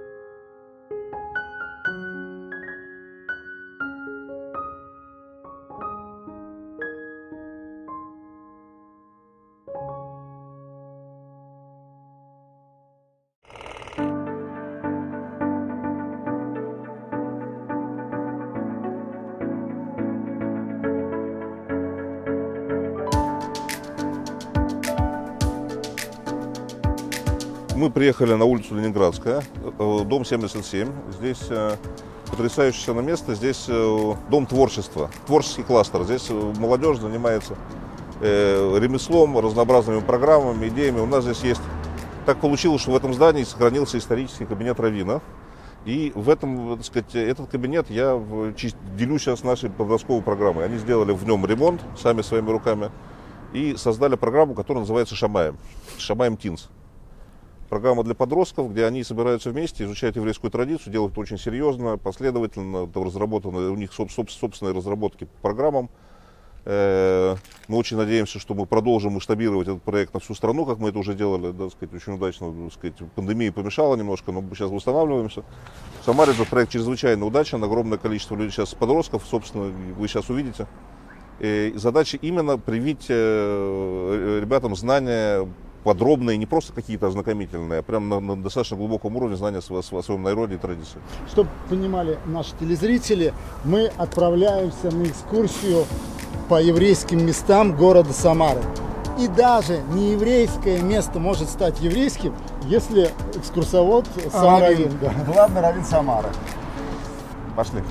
Мы приехали на улицу Ленинградская, дом семьдесят семь. Здесь потрясающее место, здесь дом творчества, творческий кластер. Здесь молодежь занимается ремеслом, разнообразными программами, идеями. У нас здесь есть, так получилось, что в этом здании сохранился исторический кабинет раввина. И в этом, так сказать, этот кабинет я делю сейчас нашей подростковой программой. Они сделали в нем ремонт сами своими руками и создали программу, которая называется «Шамаем», «Шамаем Тинс». Программа для подростков, где они собираются вместе, изучают еврейскую традицию, делают это очень серьезно, последовательно, разработаны у них собственные разработки по программам. Мы очень надеемся, что мы продолжим масштабировать этот проект на всю страну, как мы это уже делали, да, сказать, очень удачно. Так сказать, пандемия помешала немножко, но мы сейчас восстанавливаемся. В Самаре этот проект чрезвычайно удачен, огромное количество людей сейчас подростков, собственно, вы сейчас увидите. И задача именно привить ребятам знания подробные, не просто какие-то ознакомительные, а прям на, на достаточно глубоком уровне знания о, о своем народе и традиции. Чтобы понимали наши телезрители, мы отправляемся на экскурсию по еврейским местам города Самары. И даже нееврейское место может стать еврейским, если экскурсовод сам а, раввин. Да. Главный раввин Самары. Пошли.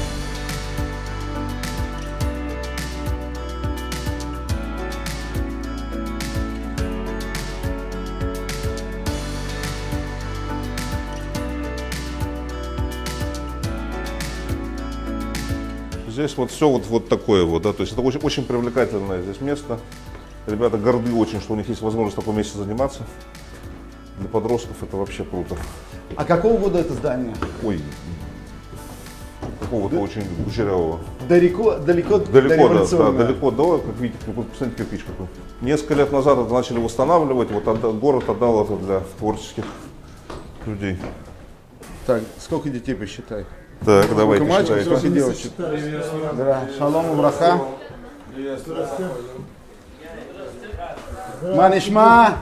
Здесь вот все вот, вот такое вот, да, то есть это очень, очень привлекательное здесь место. Ребята горды очень, что у них есть возможность в таком месте заниматься. Для подростков это вообще круто. А какого года это здание? Ой, какого-то да? очень кучерявого. Далеко, далеко, далеко, да, да, далеко до, как видите, посмотрите, кирпич какой. Несколько лет назад это начали восстанавливать, вот отда, город отдал это для творческих людей. Так, сколько детей посчитай? Так, давайте считайте. Сколько девочек? Да, шалом браха. Манишма.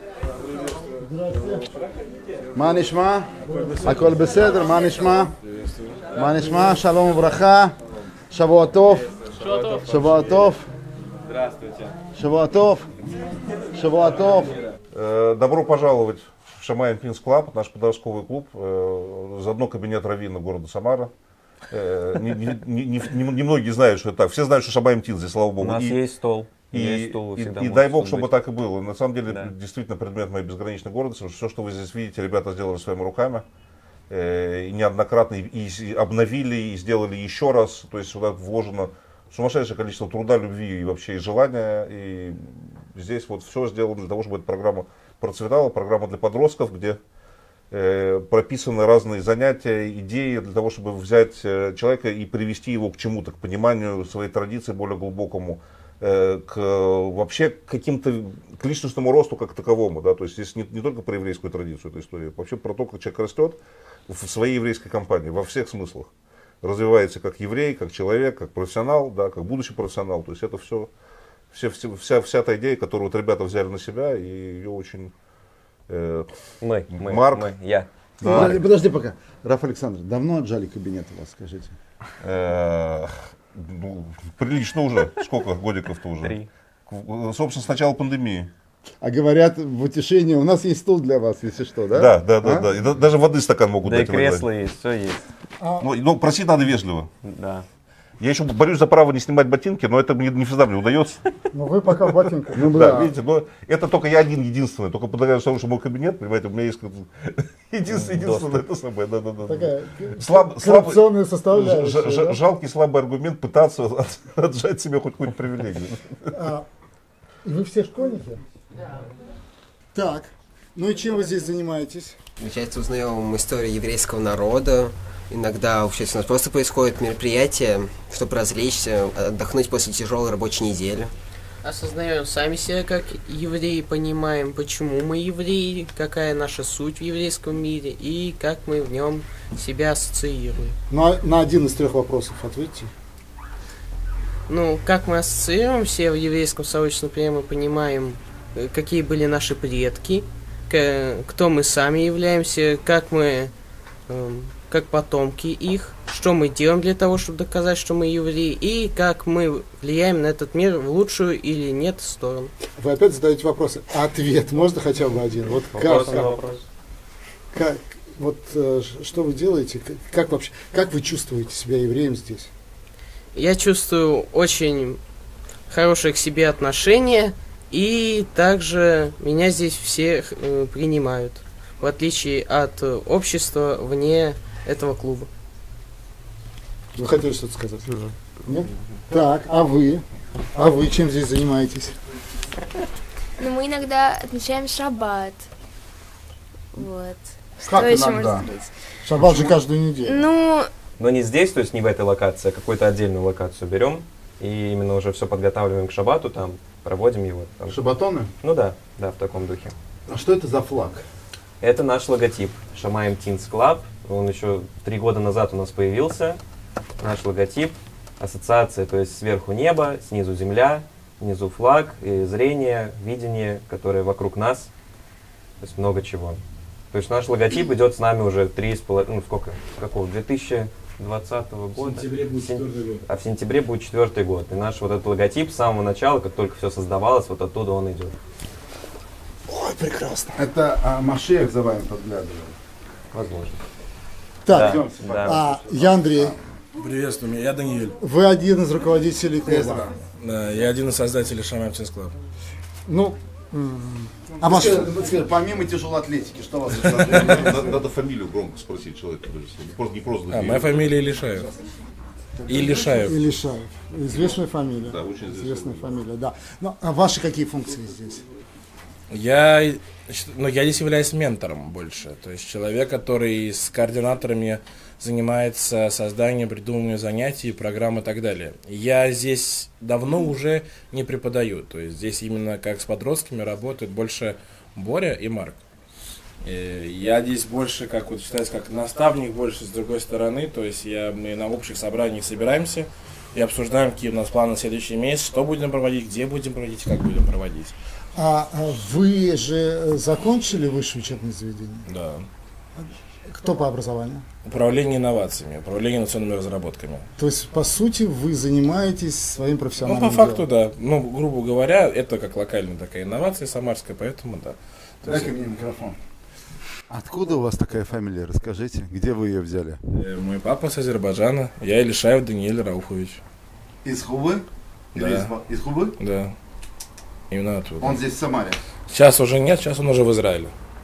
Манишма. Аколь беседер. Манишма. Манишма. Шалом браха. Шавуатов. Шавуатов. Здравствуйте. Шавуатов. Шавуатов. Добро пожаловать в Шамаем Тинс Клаб, наш подростковый клуб, заодно кабинет раввина города Самара. Не, не, не, не, не многие знают, что это так. Все знают, что Шамаем Тинс здесь, слава богу. У нас и, есть стол. И, есть стол, и, и, и дай бог, чтобы быть. так и было. На самом деле, да. действительно, предмет моей безграничной гордости. Все, что вы здесь видите, ребята сделали своими руками. И неоднократно и, и обновили, и сделали еще раз. То есть сюда вложено сумасшедшее количество труда, любви и вообще и желания. И здесь вот все сделано для того, чтобы эта программа процветала. Программа для подростков, где э, прописаны разные занятия, идеи для того, чтобы взять э, человека и привести его к чему-то, к пониманию своей традиции более глубокому, э, к вообще каким-то к личностному росту как таковому. Да? То есть здесь не, не только про еврейскую традицию эта история, вообще про то, как человек растет, в своей еврейской компании во всех смыслах. Развивается как еврей, как человек, как профессионал, да, как будущий профессионал. То есть это все, все, все вся, вся та идея, которую вот ребята взяли на себя, и ее очень... Э, мы, мы, Марк. мы, я. Да. Подожди, подожди пока. Раф Александрович, давно отжали кабинет у вас, скажите? Э, ну, прилично уже. Сколько годиков-то уже? Три. Собственно, с начала пандемии. А говорят в утешение, у нас есть стул для вас, если что, да? Да, да, да, а? да. И да, даже воды стакан могут да дать. Да и кресла есть, все есть. А... Ну, ну, просить надо вежливо. Да. Я еще борюсь за право не снимать ботинки, но это мне не всегда мне удается. Ну вы пока в ботинках. Ну да, видите, но это только я один единственный. Только благодаря тому, что мой кабинет, понимаете, у меня есть единственное, единственное это самое. Да, да, да. Такая Слаб, коррупционная составляющая. Ж, ж, да? Жалкий слабый аргумент пытаться отжать себе хоть какую-то привилегию. А, и вы все школьники? Да. Так, ну и чем вы здесь занимаетесь? Мы часто узнаем историю еврейского народа. Иногда вообще у нас просто происходит мероприятие, чтобы развлечься, отдохнуть после тяжелой рабочей недели. Осознаем сами себя как евреи, понимаем, почему мы евреи, какая наша суть в еврейском мире и как мы в нем себя ассоциируем. Ну, на один из трех вопросов ответьте. Ну, как мы ассоциируемся в еврейском сообществе, например, мы понимаем, какие были наши предки, кто мы сами являемся, как мы... как потомки их, что мы делаем для того, чтобы доказать, что мы евреи, и как мы влияем на этот мир в лучшую или нет сторону. Вы опять задаете вопросы. Ответ можно хотя бы один? Вот вопрос как, на вопрос. Как, вот э, что вы делаете? Как, как вообще, как вы чувствуете себя евреем здесь? Я чувствую очень хорошее к себе отношение, и также меня здесь все э, принимают, в отличие от э, общества вне этого клуба. Вы хотели что-то сказать? Нет? Так, а вы? А вы чем здесь занимаетесь? Ну, мы иногда отмечаем шаббат. Вот. Как что еще иногда? можно сказать? Шаббат же каждую неделю. Ну... Но не здесь, то есть не в этой локации, а какую-то отдельную локацию берем. И именно уже все подготавливаем к шаббату, там, проводим его. Там. Шаббатоны? Ну да, да, в таком духе. А что это за флаг? Это наш логотип, Shamayim Teens Club. Он еще три года назад у нас появился. Наш логотип, ассоциация, то есть сверху небо, снизу земля, внизу флаг, и зрение, видение, которое вокруг нас. То есть много чего. То есть наш логотип идет с нами уже три с половиной, ну сколько, какого, две тысячи двадцатого года. В сентябре будет четвертый год. А в сентябре будет четвертый год. И наш вот этот логотип с самого начала, как только все создавалось, вот оттуда он идет. Ой, прекрасно. Это а, Машиах за вами подглядывает. Возможно. Так, да, да. А, я Андрей. Приветствую, меня, я Даниэль. Вы один из руководителей клуба. Да, я один из создателей Shamayim Teens Club. Ну, а ваш... Помимо тяжелой атлетики, что у вас? Надо фамилию громко спросить человека. Не просто. А, моя фамилия Илишаев. Илишаев. Илишаев. Известная фамилия. Да, очень известная фамилия, да. Ну, а ваши какие функции здесь? Я, ну, я здесь являюсь ментором больше, то есть человек, который с координаторами занимается созданием, придумыванием занятий, программ и так далее. Я здесь давно уже не преподаю, то есть здесь именно как с подростками работают больше Боря и Марк. И я здесь больше, как вот считается, как наставник больше с другой стороны, то есть я, мы на общих собраниях собираемся и обсуждаем, какие у нас планы на следующий месяц, что будем проводить, где будем проводить, как будем проводить. А вы же закончили высшее учебное заведение? Да. Кто по образованию? Управление инновациями, управление инновационными разработками. То есть, по сути, вы занимаетесь своим профессиональным Ну, по факту, делом. да. Ну, грубо говоря, это как локальная такая инновация самарская, поэтому да. Дай-ка мне микрофон. Откуда у вас такая фамилия? Расскажите, где вы ее взяли? Э, мой папа с Азербайджана, я Илишаев Даниэль Рауфович. Из Хубы? Да. Или из, из Хубы? Да. Именно оттуда. Он здесь в Самаре? Сейчас уже нет, сейчас он уже в Израиле.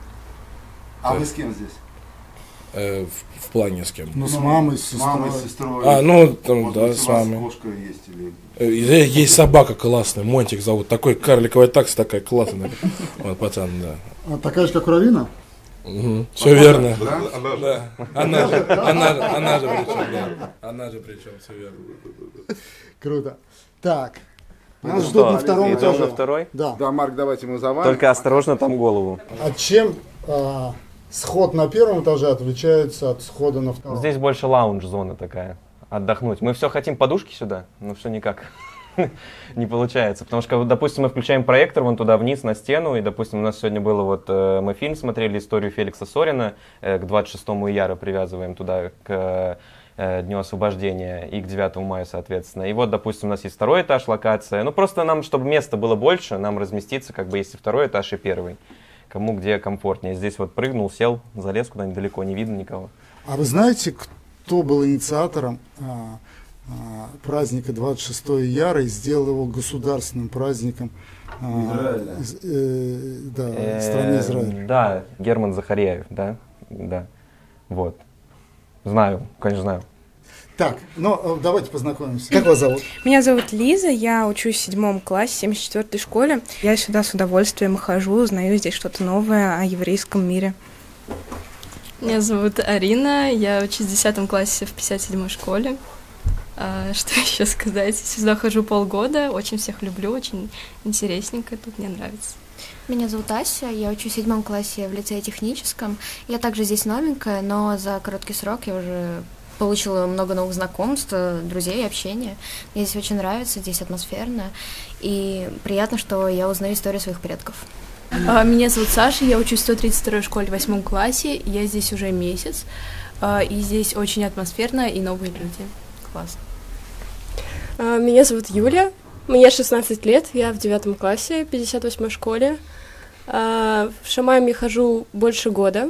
А да. Вы с кем здесь? Э, в, в плане с кем? Ну, с мамой, с сестрой. С мамой, с сестрой. А, ну, там, может да, быть, с у вас мамой. Кошка есть или... Э, есть собака классная, Монтик зовут, такой карликовая такса такая классная. Вот, пацан, да. А такая же, как у Равина? Угу. Все верно. Да? Она же. Да. Она же, она же, она же причем, да. Она же причем, все верно. Круто. Так. Нас Ну ждут что, на втором идем этаже. на второй? Да. Да, Марк, давайте мы за вами. Только осторожно, там голову. А чем а, сход на первом этаже отличается от схода на втором. Здесь больше лаунж-зона такая, отдохнуть. Мы все хотим подушки сюда, но все никак не получается. Потому что, допустим, мы включаем проектор вон туда вниз на стену, и, допустим, у нас сегодня было, вот, э, мы фильм смотрели, историю Феликса Сорина, э, к двадцать шестому ияра привязываем туда, к э, Дню освобождения, и к девятому мая, соответственно. И вот, допустим, у нас есть второй этаж, локация. Ну, просто нам, чтобы места было больше, нам разместиться, как бы, есть и второй этаж, и первый. Кому где комфортнее. Здесь вот прыгнул, сел, залез куда-нибудь далеко, не видно никого. А вы знаете, кто был инициатором а, а, праздника двадцать шестого ияра и сделал его государственным праздником а, из, э, да, Э, страны Израиль? Да, Герман Захарьяев, да, да, вот. Знаю, конечно, знаю. Так, ну давайте познакомимся. Как вас зовут? Меня зовут Лиза, я учусь в седьмом классе, в семьдесят четвёртой школе. Я сюда с удовольствием хожу, узнаю здесь что-то новое о еврейском мире. Меня зовут Арина, я учусь в десятом классе в пятьдесят седьмой школе. А, что еще сказать? Сюда хожу полгода, очень всех люблю, очень интересненько, тут мне нравится. Меня зовут Ася, я учусь в седьмом классе в лицее техническом. Я также здесь новенькая, но за короткий срок я уже получила много новых знакомств, друзей, общения. Мне здесь очень нравится, здесь атмосферно, и приятно, что я узнаю историю своих предков. Меня зовут Саша, я учусь в сто тридцать второй школе в восьмом классе, я здесь уже месяц, и здесь очень атмосферно и новые люди. Класс. Меня зовут Юля, мне шестнадцать лет, я в девятом классе, в пятьдесят восьмой школе. В Шамаем я хожу больше года,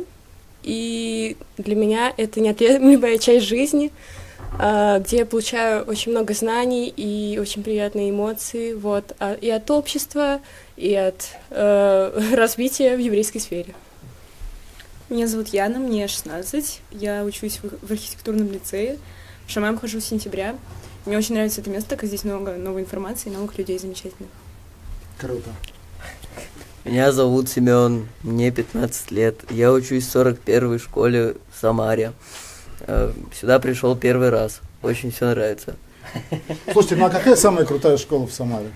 и для меня это неотъемлемая часть жизни, где я получаю очень много знаний и очень приятные эмоции, вот, и от общества, и от э, развития в еврейской сфере. Меня зовут Яна, мне шестнадцать, я учусь в архитектурном лицее, в Шамаем хожу с сентября. Мне очень нравится это место, так как здесь много новой информации, новых людей замечательных. Круто. Меня зовут Семен, мне пятнадцать лет, я учусь в сорок первой школе в Самаре. Сюда пришел первый раз, очень все нравится. Слушайте, ну а какая самая крутая школа в Самаре?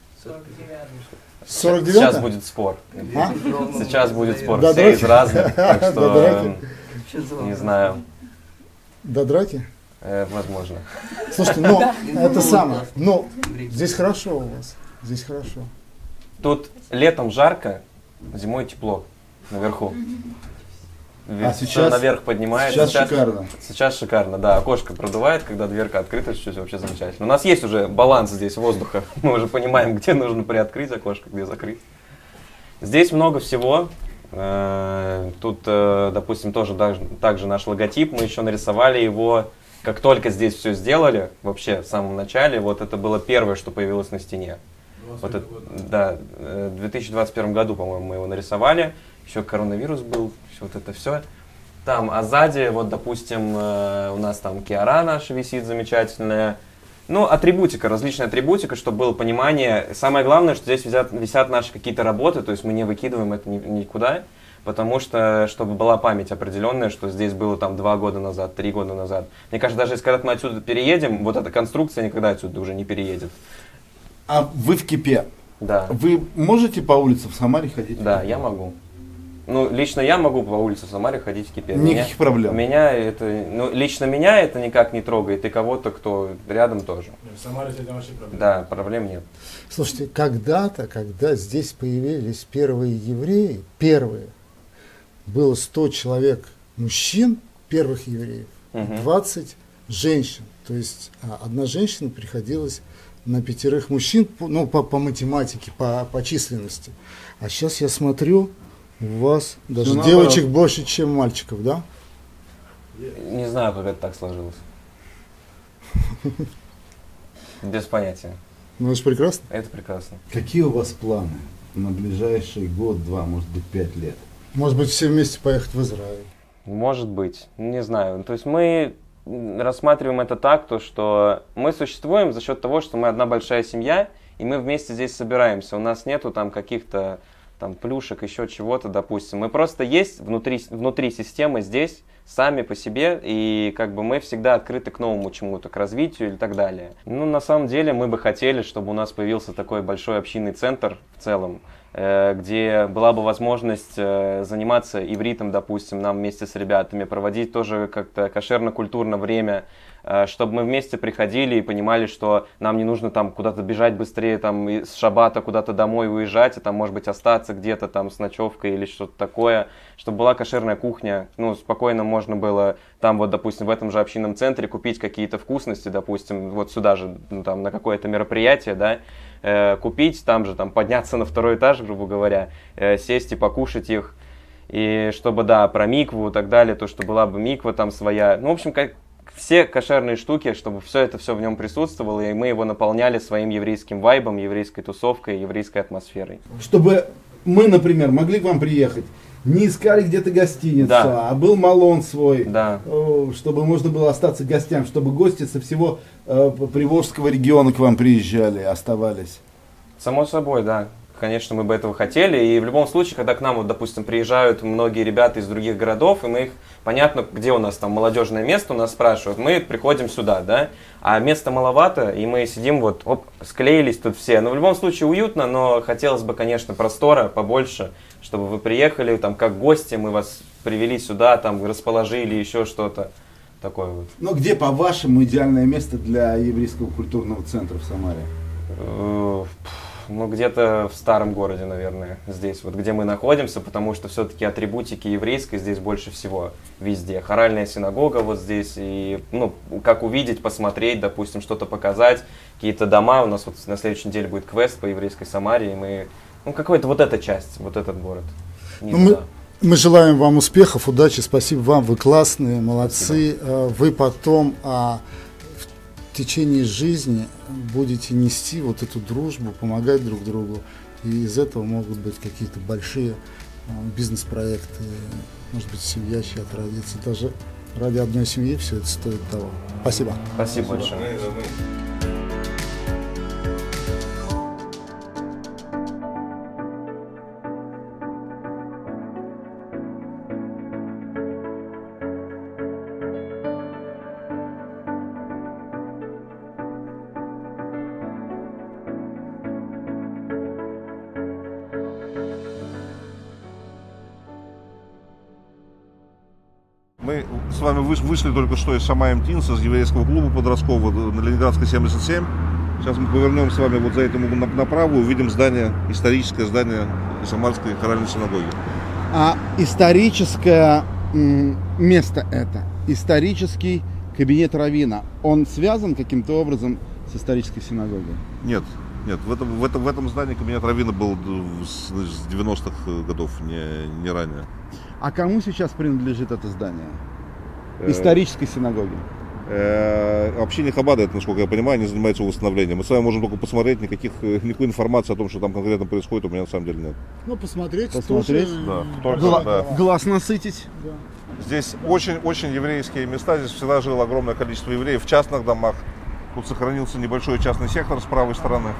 сорок девятая? Сейчас будет спор. А? Сейчас будет спор. До Все драки? из разных, так До что драки? не знаю. До драки? Э, возможно. Слушайте, ну это самое. Ну, здесь хорошо у вас. Здесь хорошо. Тут летом жарко, зимой тепло наверху. А Всё сейчас- наверх поднимается. сейчас шикарно. Сейчас шикарно, да. Окошко продувает, когда дверка открыта, чуть-чуть вообще замечательно. У нас есть уже баланс здесь воздуха. Мы уже понимаем, где нужно приоткрыть окошко, где закрыть. Здесь много всего. Э, Тут, э, допустим, тоже даже- также наш логотип. Мы еще нарисовали его, как только здесь все сделали, вообще в самом начале. Вот это было первое, что появилось на стене. Вот это, да, э, в две тысячи двадцать первом году, по-моему, мы его нарисовали. Еще коронавирус был, всё вот это все. Там, а сзади, вот, допустим, э, у нас там Киара наша висит замечательная. Ну, атрибутика, различная атрибутика, чтобы было понимание. Самое главное, что здесь висят, висят наши какие-то работы, то есть мы не выкидываем это ни- никуда, потому что, чтобы была память определенная, что здесь было там два года назад, три года назад. Мне кажется, даже если когда мы отсюда переедем, вот эта конструкция никогда отсюда уже не переедет. А вы в Кипе? Да. Вы можете по улице в Самаре ходить? Да, я могу. Ну, лично я могу по улице в Самаре ходить в Кипе. Никаких проблем. Меня это, ну, лично меня это никак не трогает, и кого-то, кто рядом тоже. В Самаре это вообще проблема. Да, проблем нет. Слушайте, когда-то, когда здесь появились первые евреи, первые, было сто человек мужчин, первых евреев, Мгм. двадцать женщин. То есть а, одна женщина приходилась на пятерых мужчин, по- ну, по, по математике, по, по численности. А сейчас я смотрю, у вас даже Ну, девочек наоборот. больше, чем мальчиков, да? Не знаю, как это так сложилось. Без понятия. Ну, это же прекрасно. Это прекрасно. Какие у вас планы на ближайший год, два, может быть, пять лет? Может быть, все вместе поехать в Израиль. Может быть, не знаю. То есть мы рассматриваем это так, то, что мы существуем за счет того, что мы одна большая семья, и мы вместе здесь собираемся. У нас нету там каких-то там плюшек, еще чего-то, допустим. Мы просто есть внутри, внутри системы здесь, сами по себе, и как бы мы всегда открыты к новому чему-то, к развитию и так далее. Ну, на самом деле, мы бы хотели, чтобы у нас появился такой большой общинный центр в целом, где была бы возможность заниматься ивритом, допустим, нам вместе с ребятами, проводить тоже как-то кошерно-культурно время, чтобы мы вместе приходили и понимали, что нам не нужно там куда-то бежать быстрее, там с шаббата куда-то домой уезжать, а там, может быть, остаться где-то там с ночевкой или что-то такое, чтобы была кошерная кухня, ну, спокойно можно было там вот, допустим, в этом же общинном центре купить какие-то вкусности, допустим, вот сюда же, ну, там, на какое-то мероприятие, да, э, купить, там же, там, подняться на второй этаж, грубо говоря, э, сесть и покушать их, и чтобы, да, про микву и так далее, то, что была бы миква там своя, ну, в общем, как все кошерные штуки, чтобы все это все в нем присутствовало, и мы его наполняли своим еврейским вайбом, еврейской тусовкой, еврейской атмосферой. Чтобы мы, например, могли к вам приехать, не искали где-то гостиницу, да. а был малон свой, да. чтобы можно было остаться гостям, чтобы гости со всего э, Приволжского региона к вам приезжали, оставались. Само собой, да. Конечно, мы бы этого хотели, и в любом случае, когда к нам, вот, допустим, приезжают многие ребята из других городов, и мы их, понятно, где у нас там молодежное место, у нас спрашивают, мы приходим сюда, да, а места маловато, и мы сидим вот, оп, склеились тут все, но в любом случае уютно, но хотелось бы, конечно, простора побольше, чтобы вы приехали, там, как гости, мы вас привели сюда, там, расположили, еще что-то такое вот. Но где, по-вашему, идеальное место для еврейского культурного центра в Самаре? Ну, где-то в старом городе, наверное, здесь, вот где мы находимся, потому что все-таки атрибутики еврейской здесь больше всего везде. Хоральная синагога вот здесь, и, ну, как увидеть, посмотреть, допустим, что-то показать, какие-то дома, у нас вот на следующей неделе будет квест по еврейской Самаре, и мы, ну, какой-то вот эта часть, вот этот город. Ну, мы, мы желаем вам успехов, удачи, спасибо вам, вы классные, молодцы, спасибо. Вы потом... А... в течение жизни будете нести вот эту дружбу, помогать друг другу, и из этого могут быть какие-то большие э, бизнес-проекты, может быть, семья чья-то родится, даже ради одной семьи все это стоит того. Спасибо. Спасибо большое. Мы с вами вышли только что из Шамаем Тинса, из еврейского клуба подросткового на Ленинградской семьдесят семь. Сейчас мы повернем с вами вот за этим направо, увидим здание, историческое здание Самарской хоральной синагоги. А историческое место это, исторический кабинет раввина, он связан каким-то образом с исторической синагогой? Нет. Нет, в этом, в этом, в этом здании кабинет раввина был с, с девяностых годов, не, не ранее. А кому сейчас принадлежит это здание? Исторической синагоги? Общине Хабада, это, насколько я понимаю, они занимаются восстановлением. Мы с вами можем только посмотреть, никаких, никакой информации о том, что там конкретно происходит, у меня на самом деле нет. Ну, посмотреть, посмотреть. Да, только, Гла- да. Глаз насытить. Да. Здесь очень-очень еврейские места, здесь всегда жило огромное количество евреев в частных домах. Тут сохранился небольшой частный сектор с правой стороны,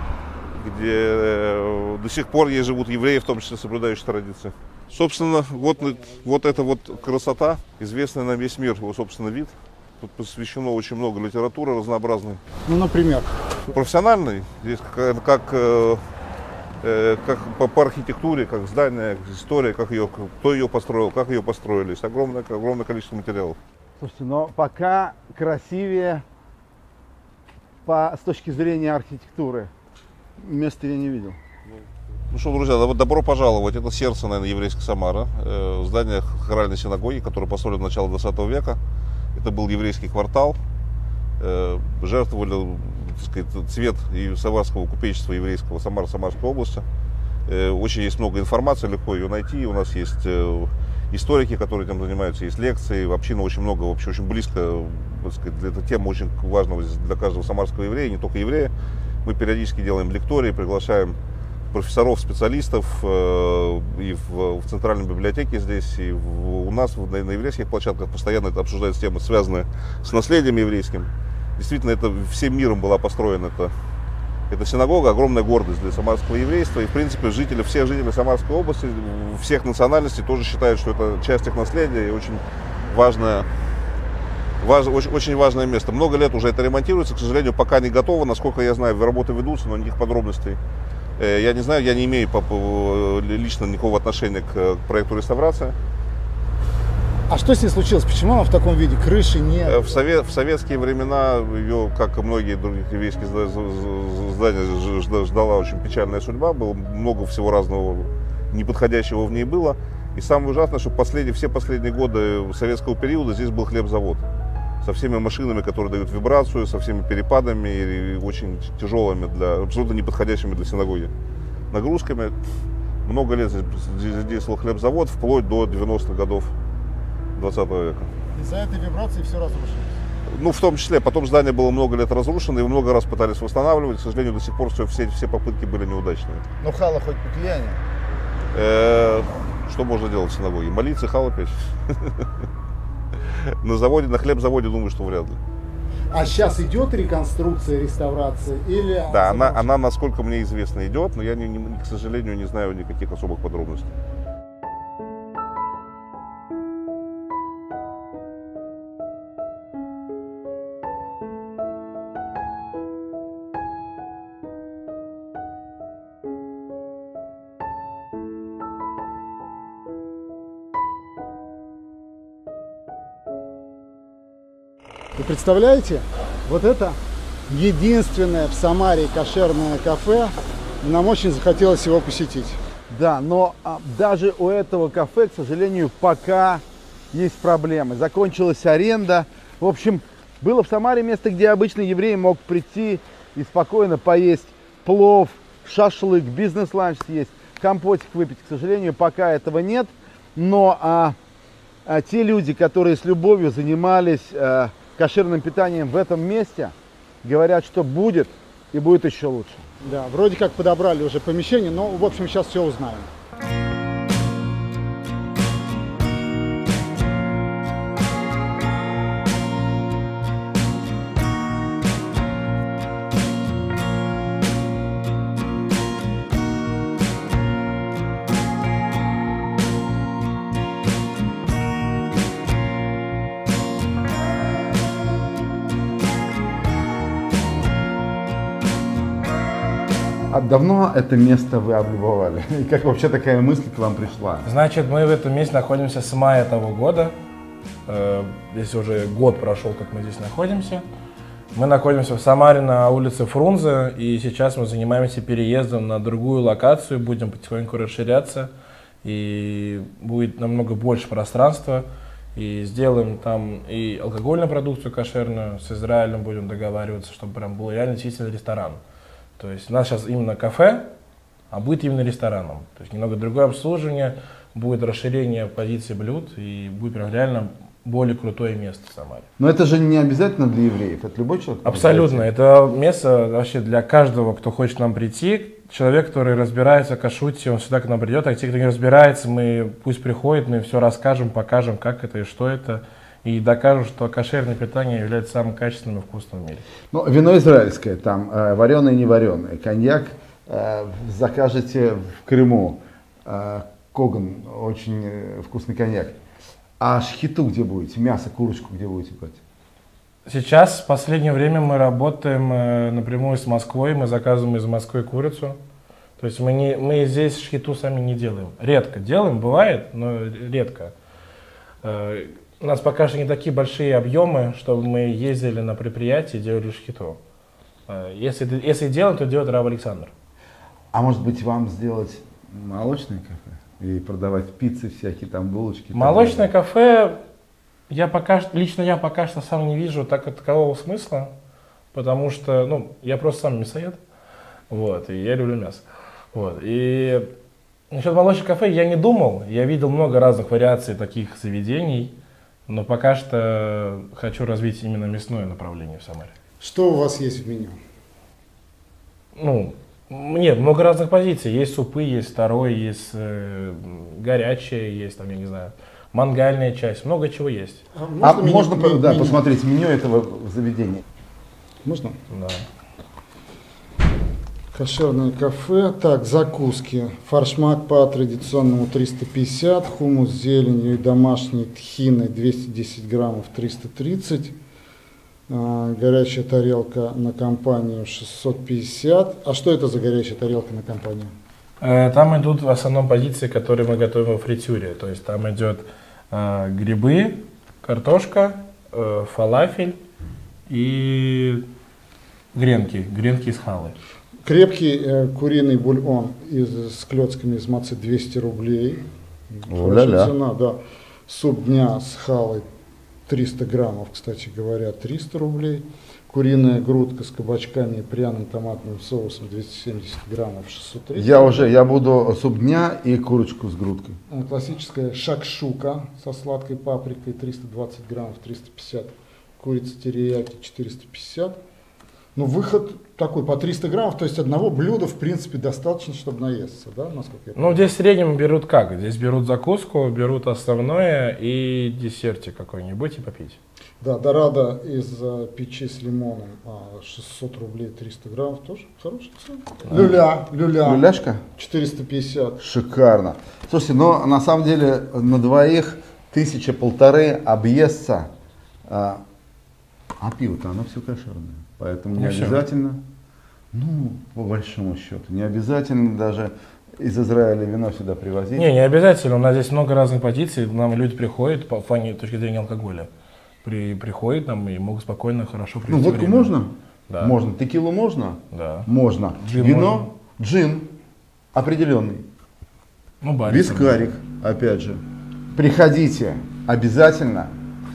где до сих пор есть живут евреи, в том числе соблюдающие традиции. Собственно, вот, вот эта вот красота, известная на весь мир, его, собственно, вид. Тут посвящено очень много литературы разнообразной. Ну, например? Профессиональной. Здесь как, как, э, как по, по архитектуре, как здание, история, как ее, кто ее построил, как ее построили. Есть огромное, огромное количество материалов. Слушайте, но пока красивее по, с точки зрения архитектуры места я не видел. Ну что, друзья, вот добро пожаловать. Это сердце, наверное, еврейской Самары. Э, здание хоральной синагоги, которое построено в начале двадцатого века. Это был еврейский квартал. Э, жертвовали, так сказать, цвет и самарского купечества еврейского Самары, Самарской области. Э, очень есть много информации, легко ее найти. У нас есть э, историки, которые этим занимаются, есть лекции. Община очень много, вообще очень близко, так сказать, эта тема очень важна для каждого самарского еврея, не только еврея. Мы периодически делаем лектории, приглашаем профессоров, специалистов э, и в, в центральной библиотеке здесь, и в, у нас в, на, на еврейских площадках постоянно это обсуждается темы, связанные с наследием еврейским. Действительно, это всем миром была построена эта, эта синагога, огромная гордость для самарского еврейства. И, в принципе, жители, все жители Самарской области, всех национальностей тоже считают, что это часть их наследия. И очень важное, важ, очень, очень важное место. Много лет уже это ремонтируется, к сожалению, пока не готово. Насколько я знаю, работы ведутся, но никаких подробностей я не знаю, я не имею лично никакого отношения к проекту реставрации. А что с ней случилось? Почему она в таком виде? Крыши нет? В, совет, в советские времена ее, как и многие другие еврейские здания, ждала очень печальная судьба. Было много всего разного неподходящего в ней было. И самое ужасное, что последние, все последние годы советского периода здесь был хлебзавод. Со всеми машинами, которые дают вибрацию, со всеми перепадами и очень тяжелыми, для, абсолютно неподходящими для синагоги нагрузками. Много лет здесь, здесь действовал хлебзавод, вплоть до девяностых годов двадцатого века. Из-за этой вибрации все разрушилось? Ну, в том числе. Потом здание было много лет разрушено, и много раз пытались восстанавливать. К сожалению, до сих пор все, все, все попытки были неудачные. Ну, хала хоть пекляние? Э-э- что можно делать в синагоге? Молиться, хала печь. На заводе, на хлебзаводе, думаю, что вряд ли. А сейчас идет реконструкция, реставрация? Или... Да, она, она, насколько мне известно, идет, но я, не, не, к сожалению, не знаю никаких особых подробностей. Вы представляете, вот это единственное в Самаре кошерное кафе, нам очень захотелось его посетить. Да, но а, даже у этого кафе, к сожалению, пока есть проблемы. Закончилась аренда. В общем, было в Самаре место, где обычный еврей мог прийти и спокойно поесть плов, шашлык, бизнес-ланч съесть, компотик выпить. К сожалению, пока этого нет. Но а, а, те люди, которые с любовью занимались а, кошерным питанием в этом месте, говорят, что будет и будет еще лучше. Да, вроде как подобрали уже помещение, но, в общем, сейчас все узнаем. А давно это место вы облюбовали? И как вообще такая мысль к вам пришла? Значит, мы в этом месте находимся с мая того года. Здесь уже год прошел, как мы здесь находимся. Мы находимся в Самаре на улице Фрунзе, и сейчас мы занимаемся переездом на другую локацию, будем потихоньку расширяться, и будет намного больше пространства. И сделаем там и алкогольную продукцию кошерную, с Израилем будем договариваться, чтобы прям был реально действительно ресторан. То есть у нас сейчас именно кафе, а будет именно рестораном. То есть немного другое обслуживание, будет расширение позиций блюд и будет прям реально более крутое место в Самаре. Но это же не обязательно для евреев, это любой человек? Абсолютно. Это место вообще для каждого, кто хочет к нам прийти. Человек, который разбирается в кашруте, он сюда к нам придет. А те, кто не разбирается, мы пусть приходит, мы все расскажем, покажем, как это и что это. И докажем, что кошерное питание является самым качественным и вкусным в мире. Ну, вино израильское, там э, вареное и не вареное. Коньяк э, закажете в Крыму. Э, Коган, очень э, вкусный коньяк. А шхиту где будете? Мясо, курочку где будете брать? Сейчас, в последнее время, мы работаем э, напрямую с Москвой. Мы заказываем из Москвы курицу. То есть мы, не, мы здесь шхиту сами не делаем. Редко делаем, бывает, но редко. Э, У нас пока что не такие большие объемы, чтобы мы ездили на предприятие и делали шхиту. Если, если делаем, то делает Рав Александр. А может быть, вам сделать молочное кафе? И продавать пиццы всякие, там булочки? Молочное там... кафе, я пока, лично я пока что сам не вижу так такового смысла, потому что, ну, я просто сам мясоед, вот, и я люблю мясо. Вот, и насчет молочного кафе я не думал, я видел много разных вариаций таких заведений, но пока что хочу развить именно мясное направление в Самаре. Что у вас есть в меню? Ну, нет, много разных позиций. Есть супы, есть второй, есть э, горячее, есть там, я не знаю, мангальная часть. Много чего есть. А можно, а меню, можно меню, да, меню. посмотреть меню этого заведения? Можно? Да. Кошерное кафе. Так, закуски. Форшмак по традиционному триста пятьдесят, хумус с зеленью и домашней тхиной двести десять граммов триста тридцать. А, горячая тарелка на компанию шестьсот пятьдесят. А что это за горячая тарелка на компанию? Там идут в основном позиции, которые мы готовим во фритюре. То есть там идет э, грибы, картошка, э, фалафель и гренки, гренки из халы. Крепкий э, куриный бульон из, с клетками из мацы двести рублей. Хорошая цена, да. Суп дня с халой триста граммов, кстати говоря, триста рублей. Куриная грудка с кабачками и пряным томатным соусом двести семьдесят граммов, шестьсот тридцать. Я уже, я буду суп дня и курочку с грудкой. Классическая шакшука со сладкой паприкой триста двадцать граммов, триста пятьдесят. Курица терияки четыреста пятьдесят. Ну, выход такой по триста граммов, то есть одного блюда, в принципе, достаточно, чтобы наесться, да, насколько я понимаю? Ну, здесь в среднем берут как? Здесь берут закуску, берут основное и десертик какой-нибудь и попить. Да, дорада из uh, печи с лимоном, uh, шестьсот рублей, триста граммов, тоже хорошая цена. Люля, люля. Люляшка? четыреста пятьдесят. Шикарно. Слушайте, но на самом деле на двоих тысяча полторы объесться, а, а пиво-то оно все кошерное. Поэтому не обязательно, ну, по большому счету, не обязательно даже из Израиля вино сюда привозить. Не, не обязательно. У нас здесь много разных позиций. Нам люди приходят по плане точки зрения алкоголя. При, приходят нам и могут спокойно, хорошо провести Ну, водку время. можно? Да. Можно. Текилу можно? Да. Можно. Джин Вино? Можно. Джин. Определенный. Ну, барик. Вискарик, опять же. Приходите. Обязательно.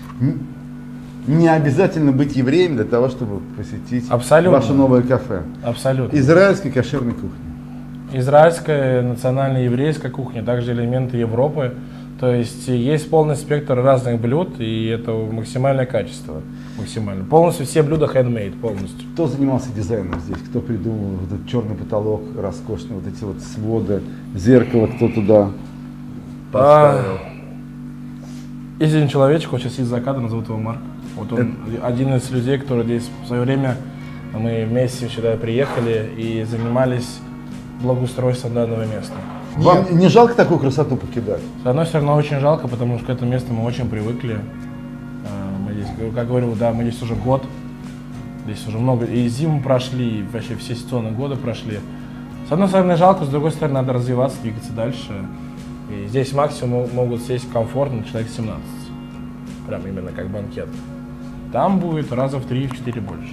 Не обязательно быть евреем для того, чтобы посетить Абсолютно. ваше новое кафе. Абсолютно. Израильской кошерной кухни. Израильская национальная еврейская кухня, также элементы Европы. То есть есть полный спектр разных блюд, и это максимальное качество. Максимально. Полностью все блюда handmade, полностью. Кто занимался дизайном здесь? Кто придумал вот этот черный потолок роскошный, вот эти вот своды, зеркало, кто туда поставил? А, есть один человечек, он сейчас есть за кадром, зовут его Марк. Вот он это... один из людей, который здесь в свое время, мы вместе сюда приехали и занимались благоустройством данного места. Вам Нет. не жалко такую красоту покидать? С одной стороны, очень жалко, потому что к этому месту мы очень привыкли. Мы здесь, как говорю, да, мы здесь уже год. Здесь уже много, и зиму прошли, и вообще все сезоны года прошли. С одной стороны, жалко, с другой стороны, надо развиваться, двигаться дальше. И здесь максимум могут сесть комфортно человек семнадцать. Прям именно как банкет. Там будет раза в три-четыре больше.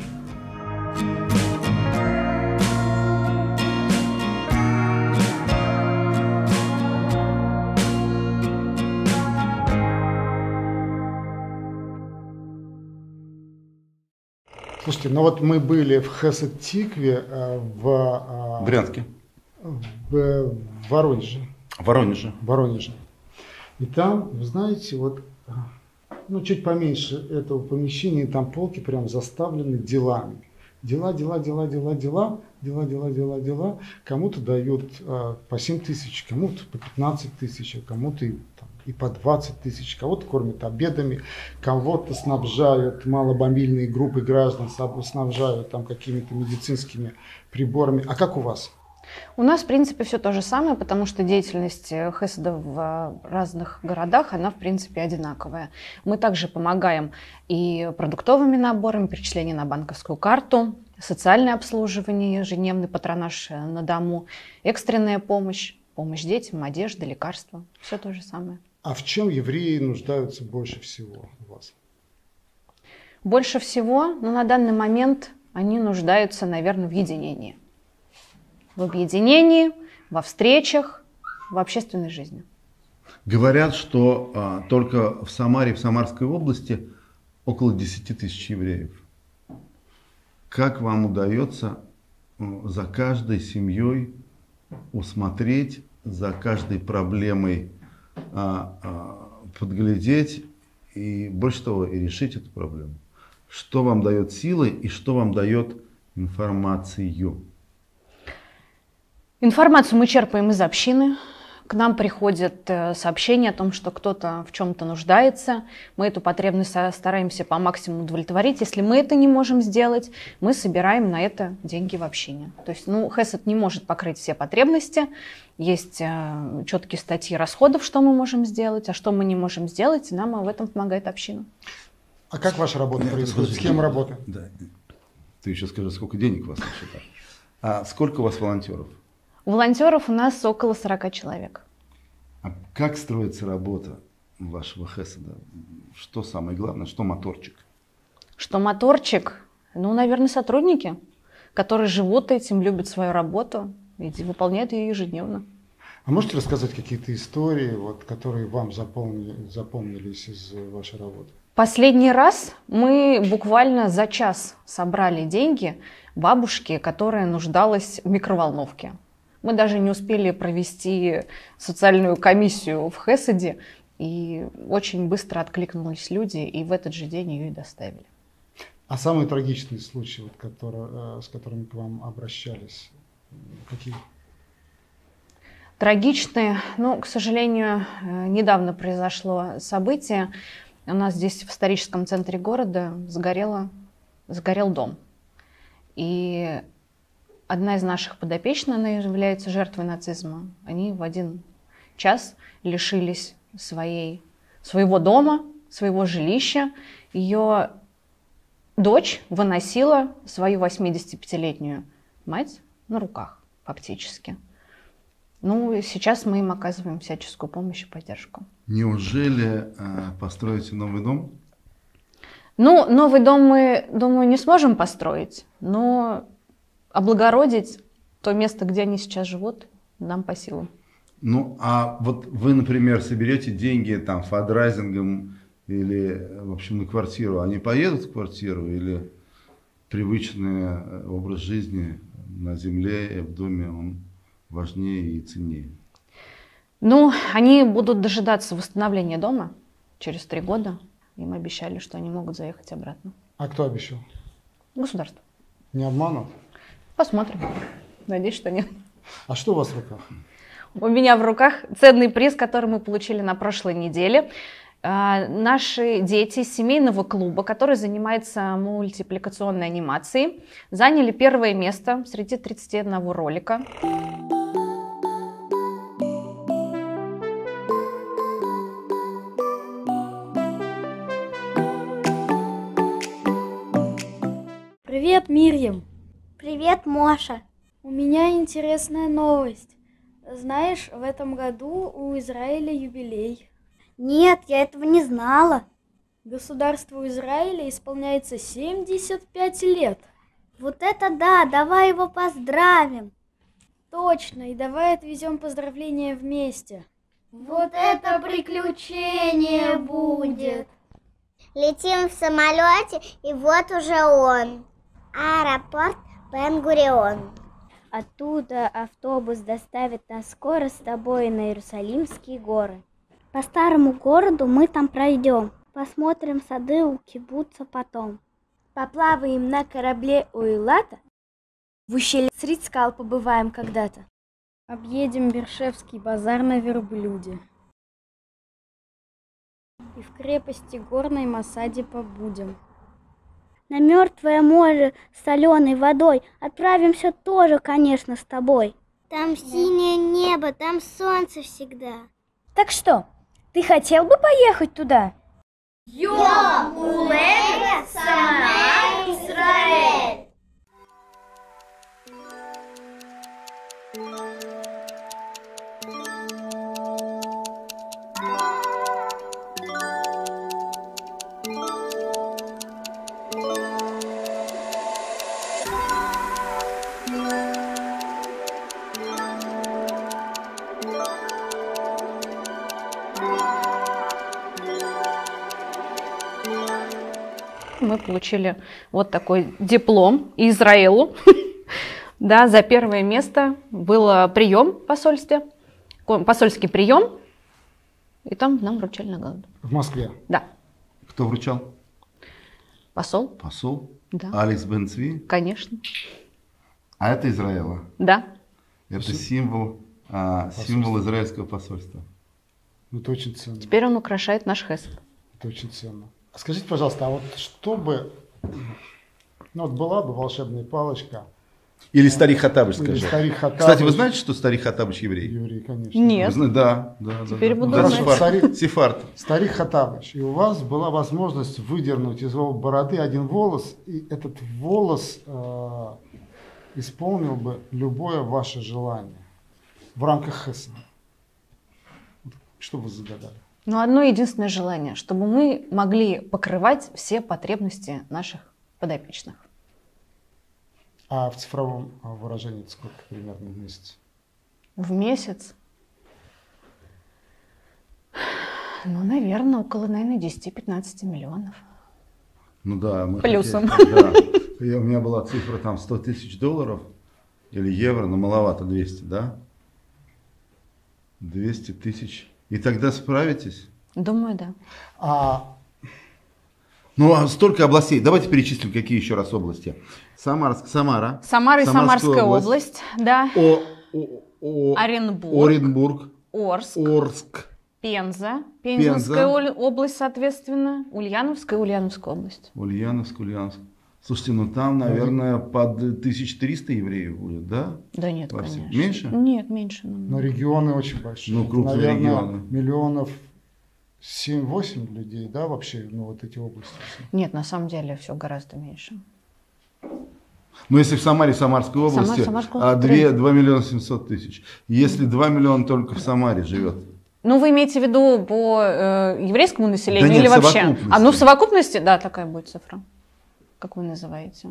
Слушайте, ну вот мы были в Хесед-Тикве, в Брянске, в Воронеже. Воронеже. Воронеже. И там, вы знаете, вот, ну, чуть поменьше этого помещения, там полки прям заставлены делами. Дела, дела, дела, дела, дела, дела, дела, дела, дела. Кому-то дают а, по семь тысяч, кому-то по пятнадцать тысяч, кому-то и, там, и по двадцать тысяч, кого-то кормят обедами, кого-то снабжают, маломобильные группы граждан снабжают там какими-то медицинскими приборами. А как у вас? У нас, в принципе, все то же самое, потому что деятельность Хеседа в разных городах, она, в принципе, одинаковая. Мы также помогаем и продуктовыми наборами, перечисление на банковскую карту, социальное обслуживание, ежедневный патронаж на дому, экстренная помощь, помощь детям, одежда, лекарства. Все то же самое. А в чем евреи нуждаются больше всего у вас? Больше всего, ну, на данный момент они нуждаются, наверное, в единении. В объединении, во встречах, в общественной жизни. Говорят, что а, только в Самаре, в Самарской области около десяти тысяч евреев. Как вам удается а, за каждой семьей усмотреть, за каждой проблемой а, а, подглядеть и, больше того, и решить эту проблему? Что вам дает силы и что вам дает информацию? Информацию мы черпаем из общины. К к нам приходят сообщения о том, что кто-то в чем-то нуждается. Мы эту потребность стараемся по максимуму удовлетворить. Если мы это не можем сделать, мы собираем на это деньги в общине. То есть, ну, Хесед не может покрыть все потребности. Есть э, четкие статьи расходов, что мы можем сделать, а что мы не можем сделать, и нам в этом помогает община. А как ваша работа происходит? С кем работа? Да. Ты еще скажи, сколько денег у вас на счетах? А сколько у вас волонтеров? Волонтеров у нас около сорока человек. А как строится работа вашего Хеседа? Что самое главное? Что моторчик? Что моторчик? Ну, наверное, сотрудники, которые живут этим, любят свою работу и выполняют ее ежедневно. А можете рассказать какие-то истории, вот, которые вам запомни, запомнились из вашей работы? Последний раз мы буквально за час собрали деньги бабушке, которая нуждалась в микроволновке. Мы даже не успели провести социальную комиссию в Хеседе, и очень быстро откликнулись люди, и в этот же день ее и доставили. А самые трагичные случаи, вот, которые, с которыми к вам обращались, какие? Трагичные, ну, к сожалению, недавно произошло событие. У нас здесь в историческом центре города сгорело, сгорел дом. И одна из наших подопечных, она является жертвой нацизма. Они в один час лишились своей, своего дома, своего жилища. Ее дочь выносила свою восьмидесятипятилетнюю мать на руках, фактически. Ну, сейчас мы им оказываем всяческую помощь и поддержку. Неужели э, построите новый дом? Ну, новый дом мы, думаю, не сможем построить, но облагородить то место, где они сейчас живут, нам по силам. Ну, а вот вы, например, соберете деньги там фандрайзингом или, в общем, на квартиру, они поедут в квартиру или привычный образ жизни на земле и в доме, он важнее и ценнее? Ну, они будут дожидаться восстановления дома через три года. Им обещали, что они могут заехать обратно. А кто обещал? Государство. Не обманут? Посмотрим. Надеюсь, что нет. А что у вас в руках? У меня в руках ценный приз, который мы получили на прошлой неделе. Наши дети из семейного клуба, который занимается мультипликационной анимацией, заняли первое место среди тридцати одного ролика. Привет, Мирьям. Привет, Моша. У меня интересная новость. Знаешь, в этом году у Израиля юбилей. Нет, я этого не знала. Государству Израиля исполняется семьдесят пять лет. Вот это да, давай его поздравим. Точно, и давай отвезем поздравления вместе. Вот это приключение будет. Летим в самолете, и вот уже он. Аэропорт Бен-Гурион. Оттуда автобус доставит нас скоро с тобой на Иерусалимские горы. По старому городу мы там пройдем. Посмотрим сады у кибуца потом. Поплаваем на корабле у Эйлата. В ущелье среди скал побываем когда-то. Объедем Бершевский базар на верблюде. И в крепости горной Масаде побудем. На Мертвое море с соленой водой отправимся тоже, конечно, с тобой. Там синее небо, там солнце всегда. Так что, ты хотел бы поехать туда? Йом улег сама Исраэль. Мы получили вот такой диплом Израилу. Да, за первое место был прием в посольстве, посольский прием, и там нам вручали награду. В Москве? Да. Кто вручал? Посол. Посол? Да. Алекс Бен-Цви? Конечно. А это Израиля? Да. Это символ а, символ израильского посольства. Ну, это очень ценно. Теперь он украшает наш хесед. Это очень ценно. Скажите, пожалуйста, а вот чтобы, ну вот была бы волшебная палочка. Или старик Хаттабыч, Или скажи. старик Хаттабыч. Кстати, вы знаете, что старик Хаттабыч еврей? Еврей, конечно. Нет. Вы знаете? Да, да, Теперь да. буду да. знать. Сефард. Старик, Сефард. Старик Хаттабыч. И у вас была возможность выдернуть из его бороды один волос, и этот волос э, исполнил бы любое ваше желание в рамках хеседа. Что вы загадали? Но одно единственное желание, чтобы мы могли покрывать все потребности наших подопечных. А в цифровом выражении это сколько примерно в месяц? В месяц? Ну, наверное, около, наверное, десять-пятнадцать миллионов. Ну да, мы Плюсом. Хотели, да. И у меня была цифра там сто тысяч долларов или евро, но маловато, двести, да? двести тысяч. И тогда справитесь? Думаю, да. А... Ну, а столько областей. Давайте перечислим, какие еще раз области. Самарск, Самара. Самара и Самарская область, область да. О, о, о, Оренбург. Оренбург. Орск. Орск. Пенза. Пензенская Пенза. область, соответственно. Ульяновская, Ульяновская область. Ульяновск, Ульяновск. Слушайте, ну там, наверное, под тысяча триста евреев будет, да? Да нет, Во конечно. всем. Меньше? Нет, меньше. Намного. Но регионы очень большие. Ну, крупные наверное, регионы. Миллионов семь-восемь людей, да, вообще, ну, вот эти области. Нет, на самом деле все гораздо меньше. Ну, если в Самаре, Самарской области, Самар, а два миллиона семьсот тысяч. Если два миллиона только в Самаре живет. Ну, вы имеете в виду по э, еврейскому населению Да нет, или в вообще? совокупности. А, ну, в совокупности, да, такая будет цифра. Как вы называете?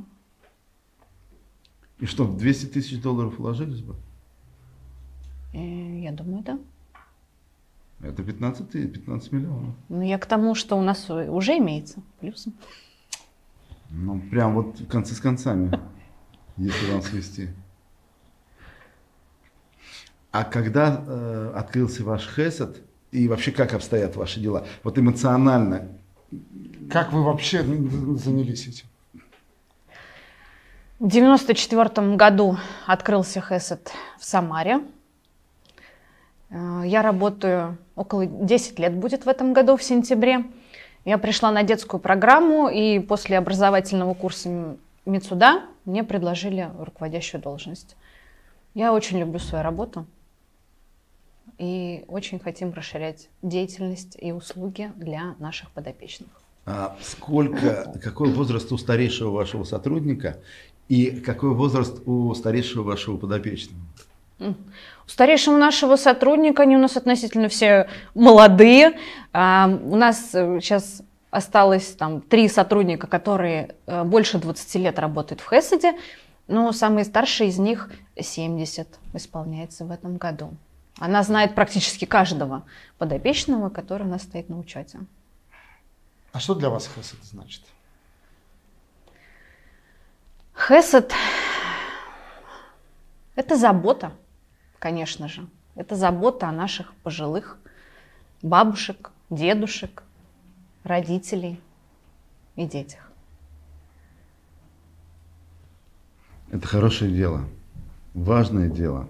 И что, в двести тысяч долларов вложились бы? Э, я думаю, да. Это пятнадцать, пятнадцать миллионов. Ну, я к тому, что у нас уже имеется плюсом. Ну, прям вот концы с концами, если вам свести. А когда э, открылся ваш хесед, и вообще как обстоят ваши дела? Вот эмоционально. Как вы вообще занялись этим? В девяносто четвёртом году открылся хесед в Самаре. Я работаю около десять лет будет в этом году, в сентябре. Я пришла на детскую программу, и после образовательного курса Мицуда мне предложили руководящую должность. Я очень люблю свою работу и очень хотим расширять деятельность и услуги для наших подопечных. А сколько, какой возраст у старейшего вашего сотрудника и какой возраст у старейшего вашего подопечного? У старейшего нашего сотрудника, они у нас относительно все молодые. А, у нас сейчас осталось там три сотрудника, которые больше двадцати лет работают в хеседе, но самый старший из них семьдесят исполняется в этом году. Она знает практически каждого подопечного, который у нас стоит на учете. А что для вас хесед значит? Хесед – это забота, конечно же. Это забота о наших пожилых бабушек, дедушек, родителей и детях. Это хорошее дело, важное дело.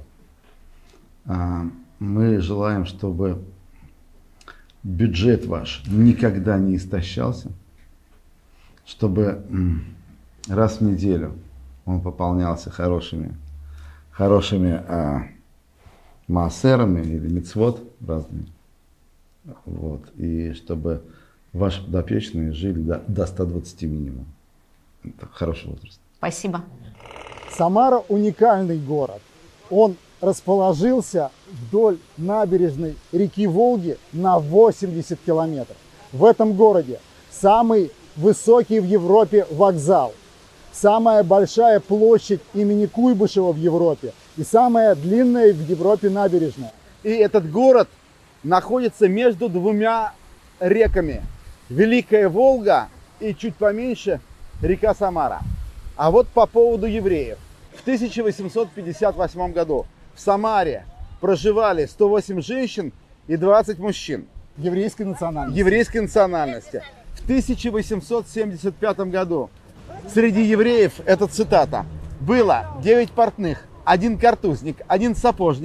Мы желаем, чтобы бюджет ваш никогда не истощался, чтобы раз в неделю он пополнялся хорошими, хорошими а, маасерами или мицвот разными. Вот, и чтобы ваши подопечные жили до, до ста двадцати минимум. Это хороший возраст. Спасибо. Самара уникальный город. Он расположился вдоль набережной реки Волги на восемьдесят километров. В этом городе самый высокий в Европе вокзал, самая большая площадь имени Куйбышева в Европе и самая длинная в Европе набережная. И этот город находится между двумя реками. Великая Волга и чуть поменьше река Самара. А вот по поводу евреев. В тысяча восемьсот пятьдесят восьмом году в Самаре проживали сто восемь женщин и двадцать мужчин. Еврейской национальности. Еврейской национальности. В тысяча восемьсот семьдесят пятом году среди евреев, это цитата, было девять портных, один картузник, один сапожник,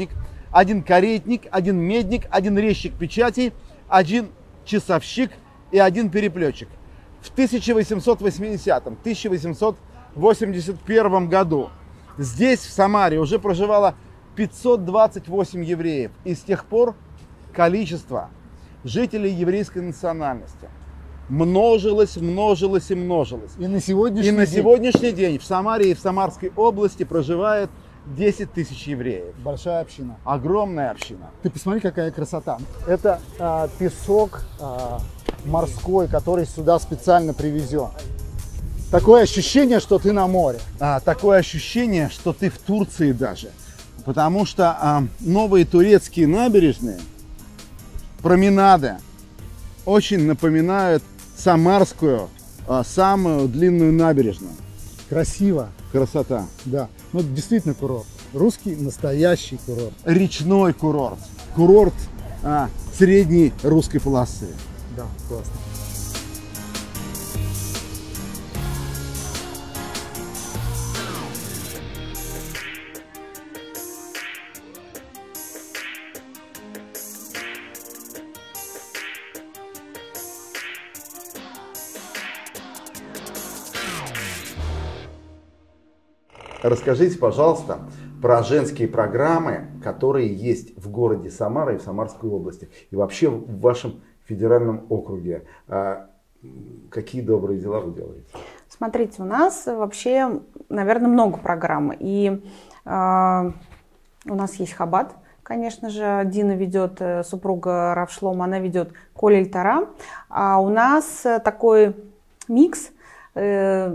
один каретник, один медник, один резчик печатей, один часовщик и один переплетчик. В тысяча восемьсот восьмидесятом — тысяча восемьсот восемьдесят первом году здесь, в Самаре, уже проживало пятьсот двадцать восемь евреев. И с тех пор количество жителей еврейской национальности множилось, множилось и множилось. И на сегодняшний и на день. сегодняшний день в Самаре и в Самарской области проживает десять тысяч евреев. Большая община. Огромная община. Ты посмотри, какая красота. Это а, песок а, морской, который сюда специально привезен. Такое ощущение, что ты на море. А, такое ощущение, что ты в Турции даже. Потому что а, новые турецкие набережные, променады, очень напоминают самарскую, а, самую длинную набережную. Красиво. Красота. Да. Ну, действительно курорт. Русский настоящий курорт. Речной курорт. Курорт а, средней русской полосы. Да, классно. Расскажите, пожалуйста, про женские программы, которые есть в городе Самара и в Самарской области, и вообще в вашем федеральном округе. Какие добрые дела вы делаете? Смотрите, у нас вообще, наверное, много программ. И э, у нас есть Хаббат, конечно же, Дина ведет, супруга Рав Шломо, она ведет Колель Тора. А у нас такой микс э,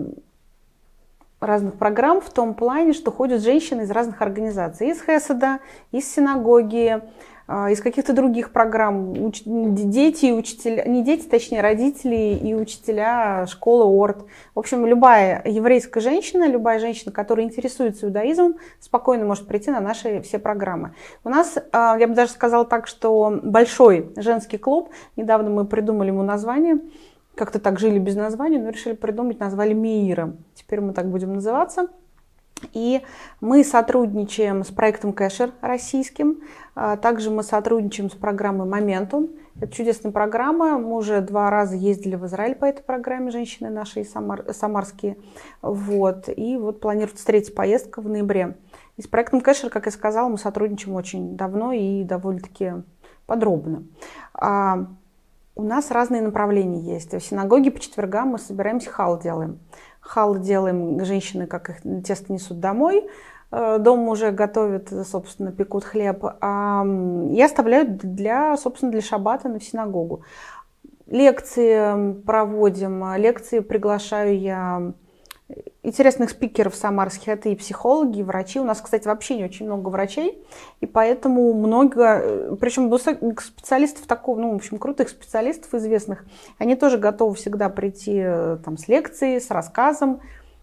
разных программ в том плане, что ходят женщины из разных организаций. Из Хеседа, из синагоги, из каких-то других программ. Уч... Дети и учителя, не дети, точнее, родители и учителя школы Орт. В общем, любая еврейская женщина, любая женщина, которая интересуется иудаизмом, спокойно может прийти на наши все программы. У нас, я бы даже сказала так, что большой женский клуб, недавно мы придумали ему название, как-то так жили без названия, но решили придумать, назвали Меиром. Теперь мы так будем называться. И мы сотрудничаем с проектом Кэшер российским. Также мы сотрудничаем с программой Моментум. Это чудесная программа. Мы уже два раза ездили в Израиль по этой программе, женщины наши самар, самарские. Вот. И вот планируется третья поездка в ноябре. И с проектом Кэшер, как я сказала, мы сотрудничаем очень давно и довольно-таки подробно. У нас разные направления есть. В синагоге по четвергам мы собираемся, хал делаем. Хал делаем, женщины, как их тесто несут домой. Дома уже готовят, собственно, пекут хлеб. А я оставляю для, собственно, для шаббата на синагогу. Лекции проводим, лекции приглашаю я интересных спикеров самарских, это и психологи, и врачи. У нас, кстати, вообще не очень много врачей, и поэтому много, причем специалистов такого, ну, в общем, крутых специалистов известных, они тоже готовы всегда прийти там с лекцией, с рассказом.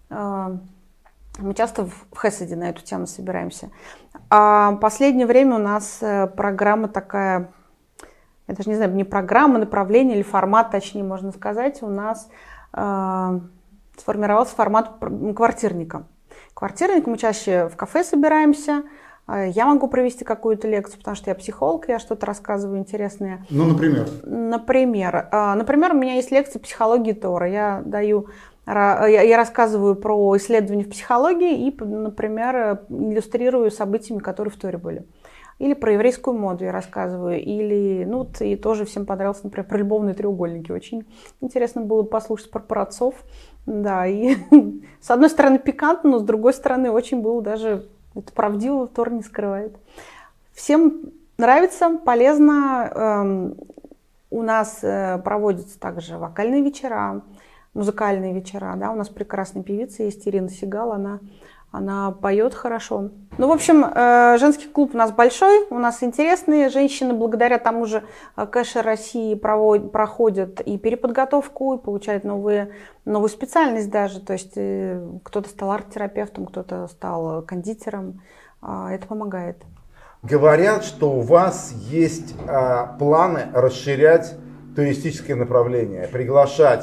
Мы часто в Хеседе на эту тему собираемся. А в последнее время у нас программа такая, я даже не знаю, не программа, направление или формат, точнее, можно сказать, у нас сформировался формат квартирника. Квартирник, мы чаще в кафе собираемся. Я могу провести какую-то лекцию, потому что я психолог, я что-то рассказываю интересное. Ну, например? Например. Например, у меня есть лекция психологии Тора. Я даю, я рассказываю про исследования в психологии и, например, иллюстрирую событиями, которые в Торе были. Или про еврейскую моду я рассказываю, или, ну, и тоже всем понравилось, например, про любовные треугольники. Очень интересно было послушать про праотцов. Да, и с одной стороны пикантно, но с другой стороны очень было даже, это правдиво, Тор не скрывает. Всем нравится, полезно. У нас проводятся также вокальные вечера, музыкальные вечера. Да, у нас прекрасная певица есть Ирина Сигал, она... Она поет хорошо. Ну, в общем, женский клуб у нас большой, у нас интересные женщины. Благодаря тому же Кэшер России проводят, проходят и переподготовку, и получают новые, новую специальность даже. То есть кто-то стал арт-терапевтом, кто-то стал кондитером. Это помогает. Говорят, что у вас есть а, планы расширять туристическое направление, приглашать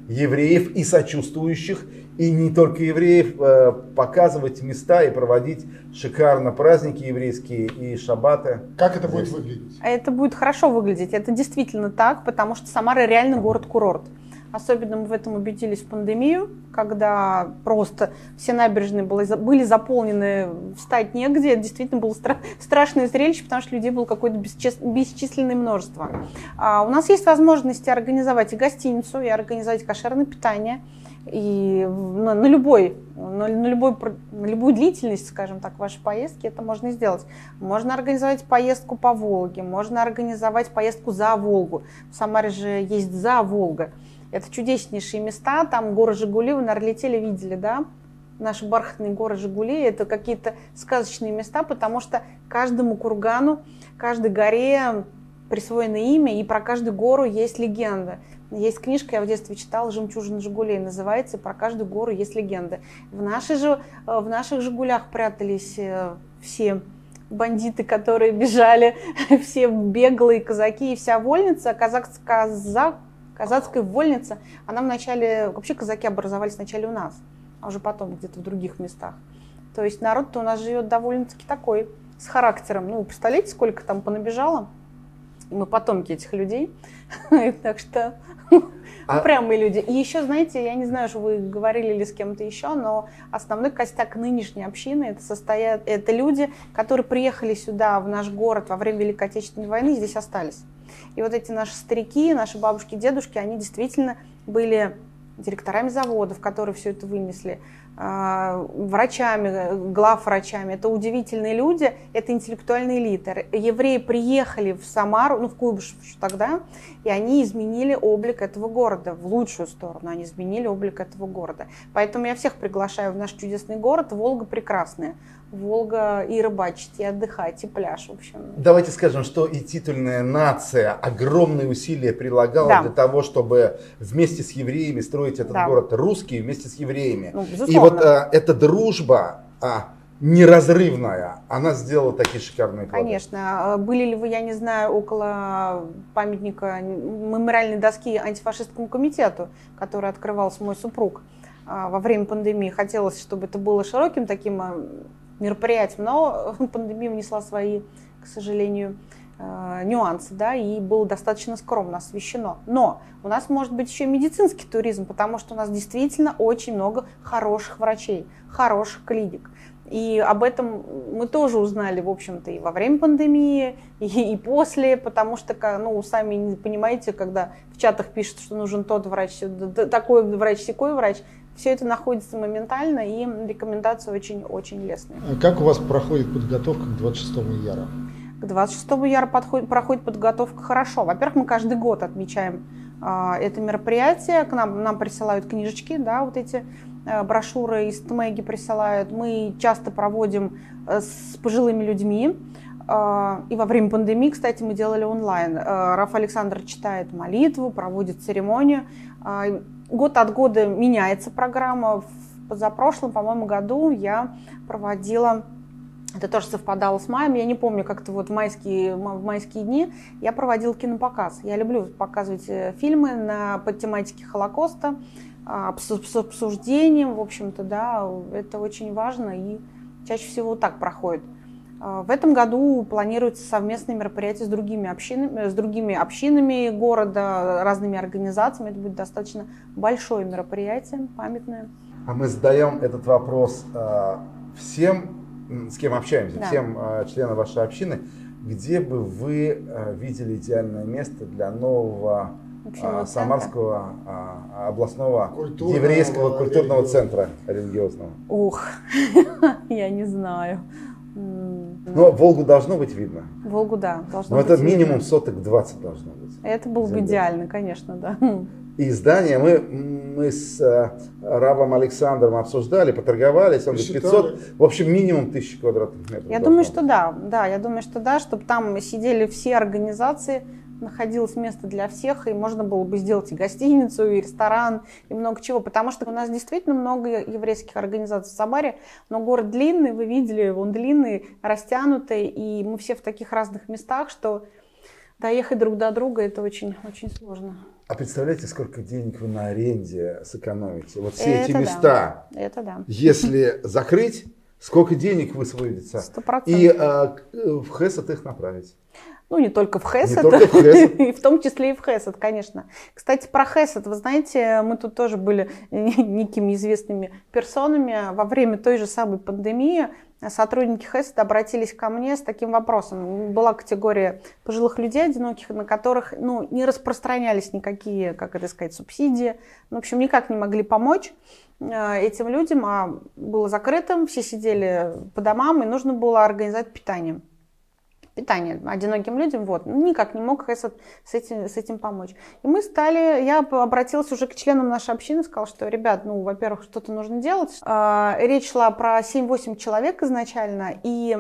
евреев и сочувствующих, и не только евреев, э, показывать места и проводить шикарно праздники еврейские и шаббаты. Как это будет выглядеть? Это будет хорошо выглядеть, это действительно так, потому что Самара реально город-курорт. Особенно мы в этом убедились в пандемию, когда просто все набережные были заполнены, встать негде. Это действительно было стра- страшное зрелище, потому что людей было какое-то бесчис- бесчисленное множество. А у нас есть возможность организовать и гостиницу, и организовать кошерное питание. И на, на, любой, на, на, любой, на любую длительность, скажем так, вашей поездки это можно сделать. Можно организовать поездку по Волге, можно организовать поездку за Волгу. В Самаре же есть за Волга. Это чудеснейшие места, там горы Жигули, вы, наверное, летели, видели, да? Наши бархатные горы Жигули, это какие-то сказочные места, потому что каждому кургану, каждой горе присвоено имя, и про каждую гору есть легенда. Есть книжка, я в детстве читала, «Жемчужина Жигулей» называется, и про каждую гору есть легенда. В, нашей же, в наших Жигулях прятались все бандиты, которые бежали, все беглые казаки и вся вольница, казак, казак, казацкая вольница, она вначале, вообще казаки образовались вначале у нас, а уже потом где-то в других местах. То есть народ-то у нас живет довольно-таки такой, с характером. Ну, представляете, сколько там понабежало? Мы потомки этих людей. Так что упрямые люди. И еще, знаете, я не знаю, что вы говорили ли с кем-то еще, но основной костяк нынешней общины это состоят, это люди, которые приехали сюда, в наш город во время Великой Отечественной войны, и здесь остались. И вот эти наши старики, наши бабушки, дедушки, они действительно были директорами заводов, которые все это вынесли, врачами, главврачами. Это удивительные люди, это интеллектуальные элиты. Евреи приехали в Самару, ну в Куйбышев тогда, и они изменили облик этого города в лучшую сторону. Они изменили облик этого города. Поэтому я всех приглашаю в наш чудесный город. Волга прекрасная. Волга и рыбачить, и отдыхать, и пляж, в общем. Давайте скажем, что и титульная нация огромные усилия прилагала да. для того, чтобы вместе с евреями строить этот да. город русский вместе с евреями. Ну, и вот а, эта дружба а, неразрывная, она сделала такие шикарные плоды. Конечно. Были ли вы, я не знаю, около памятника, мемориальной доски антифашистскому комитету, который открывался мой супруг а, во время пандемии? Хотелось, чтобы это было широким таким мероприятием, но пандемия внесла свои, к сожалению, нюансы, да, и было достаточно скромно освещено. Но у нас может быть еще медицинский туризм, потому что у нас действительно очень много хороших врачей, хороших клиник. И об этом мы тоже узнали, в общем-то, и во время пандемии, и, и после, потому что, ну, сами понимаете, когда в чатах пишут, что нужен тот врач, такой врач, сякой врач, все это находится моментально, и рекомендации очень-очень лестные. Как у вас проходит подготовка к двадцать шестому яра? К двадцать шестому яра подходит, проходит подготовка хорошо. Во-первых, мы каждый год отмечаем э, это мероприятие. К нам, нам присылают книжечки, да, вот эти э, брошюры из ТМЭГи присылают. Мы часто проводим э, с пожилыми людьми. Э, и во время пандемии, кстати, мы делали онлайн. Э, Раф Александр читает молитву, проводит церемонию. Э, год от года меняется программа. В позапрошлом, по-моему, году я проводила... Это тоже совпадало с маем. Я не помню, как-то вот в майские, в майские дни я проводила кинопоказ. Я люблю показывать фильмы на, по тематике Холокоста, с обсуждением, в общем-то, да, это очень важно и чаще всего так проходит. В этом году планируется совместные мероприятия с другими общинами, с другими общинами города, разными организациями. Это будет достаточно большое мероприятие, памятное. А мы задаем этот вопрос э, всем, с кем общаемся, да. всем э, членам вашей общины. Где бы вы э, видели идеальное место для нового э, Самарского э, областного культурного, еврейского культурного центра религиозного? Ух, я не знаю. Но Волгу должно быть видно. Волгу, да, должно Но быть это видно. минимум соток двадцать должно быть. Это было бы идеально, конечно, да. И здание мы, мы с э, Равом Александром обсуждали, поторговались, он говорит пятьсот, в общем, минимум тысяча квадратных метров. Я думаю, что да, да, я думаю, что да, чтобы там сидели все организации, находилось место для всех, и можно было бы сделать и гостиницу, и ресторан, и много чего, потому что у нас действительно много еврейских организаций в Самаре, но город длинный, вы видели, он длинный, растянутый, и мы все в таких разных местах, что доехать друг до друга это очень, очень сложно. А представляете, сколько денег вы на аренде сэкономите? Вот все Это эти да. места, Это да. если закрыть, сколько денег высвободится? Сто процентов. И а, в Хесед их направить. Ну, не только в Хесед, Не только в Хесед. и в том числе и в Хесед, конечно. Кстати, про Хесед, вы знаете, мы тут тоже были некими известными персонами. Во время той же самой пандемии сотрудники Хесед обратились ко мне с таким вопросом. Была категория пожилых людей одиноких, на которых ну, не распространялись никакие, как это сказать, субсидии. В общем, никак не могли помочь этим людям, а было закрытым, все сидели по домам, и нужно было организовать питание. Питание одиноким людям, вот, никак не мог Хесед с этим, с этим помочь. И мы стали, я обратилась уже к членам нашей общины, сказала, что, ребят, ну, во-первых, что-то нужно делать. А, речь шла про семь-восемь человек изначально, и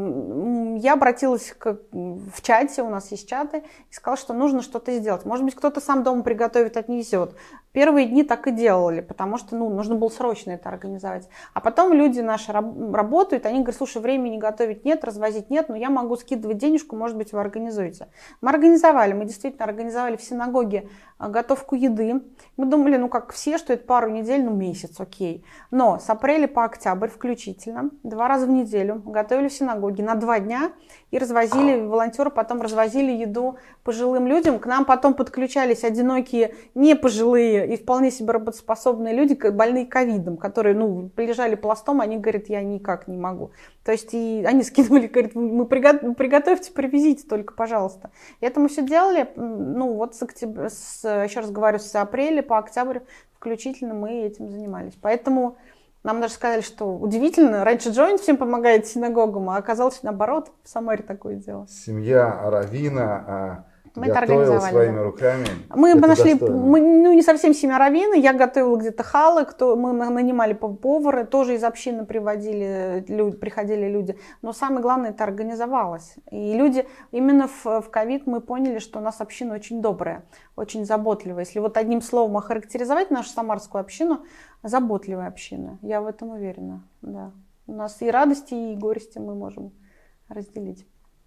м, я обратилась к, в чате, у нас есть чаты, и сказала, что нужно что-то сделать. Может быть, кто-то сам дома приготовит, отнесет. Первые дни так и делали, потому что, ну, нужно было срочно это организовать. А потом люди наши раб- работают, они говорят, слушай, времени готовить нет, развозить нет, но я могу скидывать денежку, может быть, вы организуете. Мы организовали, мы действительно организовали в синагоге готовку еды. Мы думали, ну, как все, что это пару недель, ну, месяц, окей. Но с апреля по октябрь включительно, два раза в неделю готовили в синагоге на два дня и развозили, волонтеры потом развозили еду пожилым людям. К нам потом подключались одинокие, не пожилые и вполне себе работоспособные люди, больные ковидом, которые, ну, лежали пластом, они говорят, я никак не могу. То есть и они скидывали, говорят, мы приготовим, приготовьте, привезите только, пожалуйста. И это мы все делали, ну вот с октября, с, еще раз говорю, с апреля по октябрь включительно мы этим занимались. Поэтому нам даже сказали, что удивительно, раньше Joint всем помогает синагогам, а оказалось наоборот, в Самаре такое дело. Семья раввина Мы это готовила организовали, своими да. руками. Мы Это нашли, достойно. мы, ну не совсем семья раввина, я готовила где-то халы, кто, мы нанимали повара, тоже из общины приводили, люди, приходили люди. Но самое главное, это организовалось. И люди, именно в, в ковид мы поняли, что у нас община очень добрая, очень заботливая. Если вот одним словом охарактеризовать нашу самарскую общину, заботливая община. Я в этом уверена. Да. У нас и радости, и горести мы можем разделить.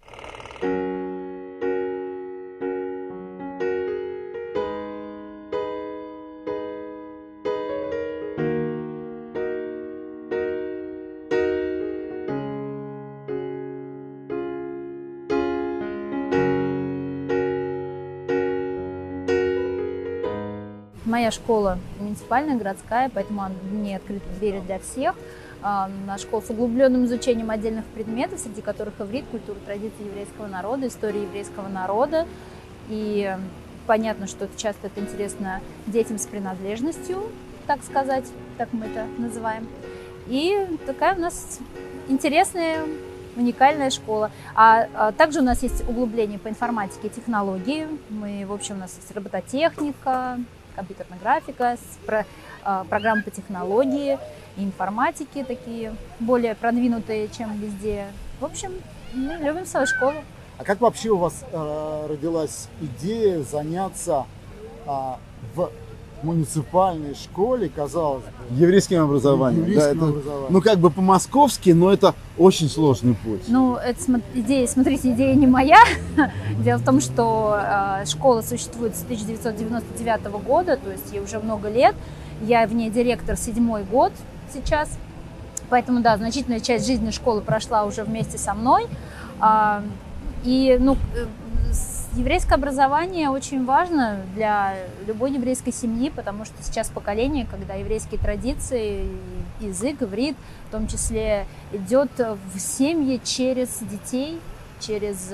Моя школа муниципальная, городская, поэтому в ней открыты двери для всех. Наша школа с углубленным изучением отдельных предметов, среди которых иврит, культура, традиции еврейского народа, история еврейского народа. И понятно, что это часто это интересно детям с принадлежностью, так сказать, так мы это называем. И такая у нас интересная, уникальная школа. А, а также у нас есть углубление по информатике и технологии. Мы, в общем, у нас есть робототехника, компьютерная графика, про, э, программы по технологии, информатики такие более продвинутые, чем везде. В общем, мы любим свою школу. А как вообще у вас э, родилась идея заняться э, в муниципальной школе, казалось бы, Еврейским образованием. еврейским Да, это, образованием? ну, как бы по-московски, но это очень сложный путь. Ну, это идея, смотрите, идея не моя. Дело в том, что э, школа существует с тысяча девятьсот девяносто девятого года, то есть ей уже много лет. Я в ней директор седьмой год сейчас. Поэтому, да, значительная часть жизни школы прошла уже вместе со мной. А, и, ну, еврейское образование очень важно для любой еврейской семьи, потому что сейчас поколение, когда еврейские традиции, язык, иврит, в том числе, идет в семьи через детей, через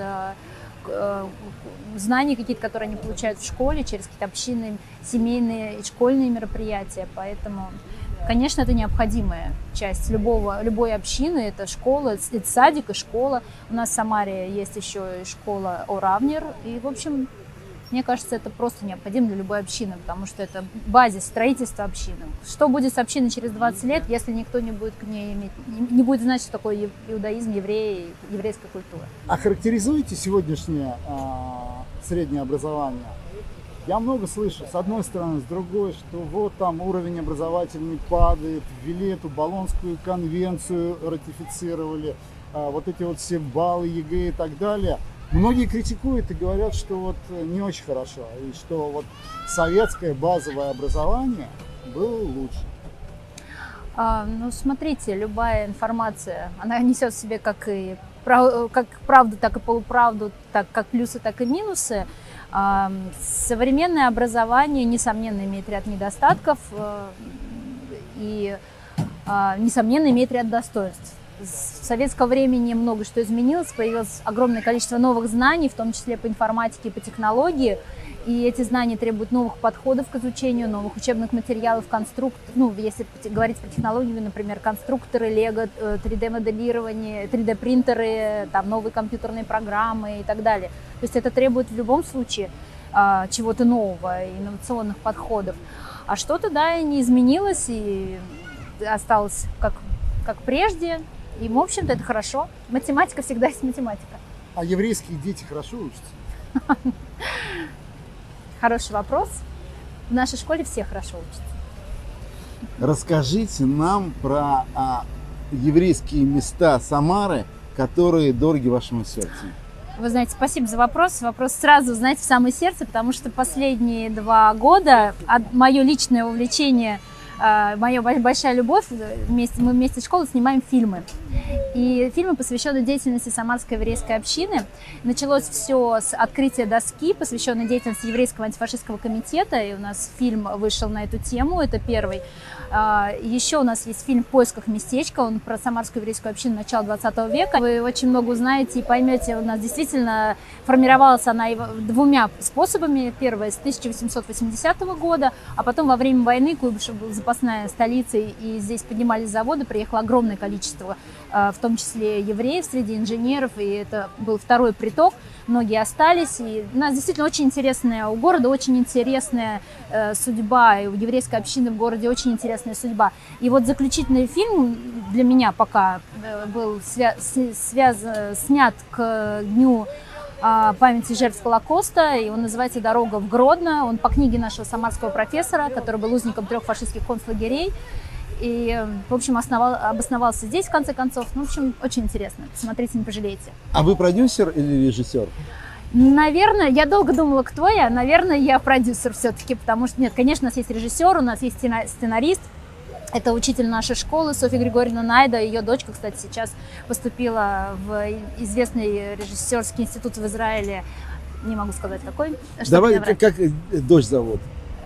э, знания какие-то, которые они получают в школе, через какие-то общинные, семейные и школьные мероприятия. Поэтому, конечно, это необходимая часть любого, любой общины. Это школа, это садик и школа. У нас в Самаре есть еще и школа Оравнер. И, в общем, мне кажется, это просто необходимо для любой общины, потому что это базис строительства общины. Что будет с общиной через двадцать лет, если никто не будет к ней иметь, не будет знать, что такое иудаизм, евреи, еврейская культура? А характеризуете сегодняшнее э, среднее образование? Я много слышу, с одной стороны, с другой, что вот там уровень образовательный падает, ввели эту Болонскую конвенцию, ратифицировали, а, вот эти вот все баллы ЕГЭ и так далее. Многие критикуют и говорят, что вот не очень хорошо, и что вот советское базовое образование было лучше. А, ну, смотрите, любая информация, она несет в себе как и прав, как правду, так и полуправду, так как плюсы, так и минусы. А, современное образование, несомненно, имеет ряд недостатков а, и, а, несомненно, имеет ряд достоинств. С советского времени много что изменилось, появилось огромное количество новых знаний, в том числе по информатике и по технологии. И эти знания требуют новых подходов к изучению, новых учебных материалов, конструктор, ну, если говорить про технологию, например, конструкторы, лего, три дэ-моделирование, три дэ-принтеры, там, новые компьютерные программы и так далее. То есть это требует в любом случае а, чего-то нового, инновационных подходов. А что-то, да, и не изменилось, и осталось как, как прежде. И, в общем-то, это хорошо. Математика всегда есть математика. А еврейские дети хорошо учатся? Хороший вопрос. В нашей школе все хорошо учатся. Расскажите нам про а, еврейские места Самары, которые дороги вашему сердцу. Вы знаете, спасибо за вопрос. Вопрос сразу, знаете, в самое сердце, потому что последние два года мое личное увлечение, моя большая любовь, вместе, мы вместе с школой снимаем фильмы. И фильмы, посвященные деятельности Самарской еврейской общины. Началось все с открытия доски, посвященной деятельности Еврейского антифашистского комитета. И у нас фильм вышел на эту тему, это первый. Еще у нас есть фильм «В поисках местечка», он про Самарскую еврейскую общину начала двадцатого века. Вы очень много узнаете и поймете, у нас действительно формировалась она двумя способами. Первое, с тысяча восемьсот восьмидесятого года, а потом во время войны Куйбышев был запасная столица, и здесь поднимались заводы, приехало огромное количество, в том числе евреев среди инженеров, и это был второй приток. Многие остались, и у нас действительно очень интересная, у города очень интересная э, судьба, и у еврейской общины в городе очень интересная судьба. И вот заключительный фильм для меня пока э, был свя связ снят к дню э, памяти жертв Холокоста, и он называется «Дорога в Гродно». Он по книге нашего самарского профессора, который был узником трех фашистских концлагерей. И, в общем, основал, обосновался здесь, в конце концов. Ну, в общем, очень интересно. Посмотрите, не пожалеете. А вы продюсер или режиссер? Наверное, я долго думала, кто я. Наверное, я продюсер все-таки, потому что, нет, конечно, у нас есть режиссер, у нас есть сценарист. Это учитель нашей школы Софья Григорьевна Найда. Ее дочка, кстати, сейчас поступила в известный режиссерский институт в Израиле. Не могу сказать, какой. Давай, как, как дочь зовут?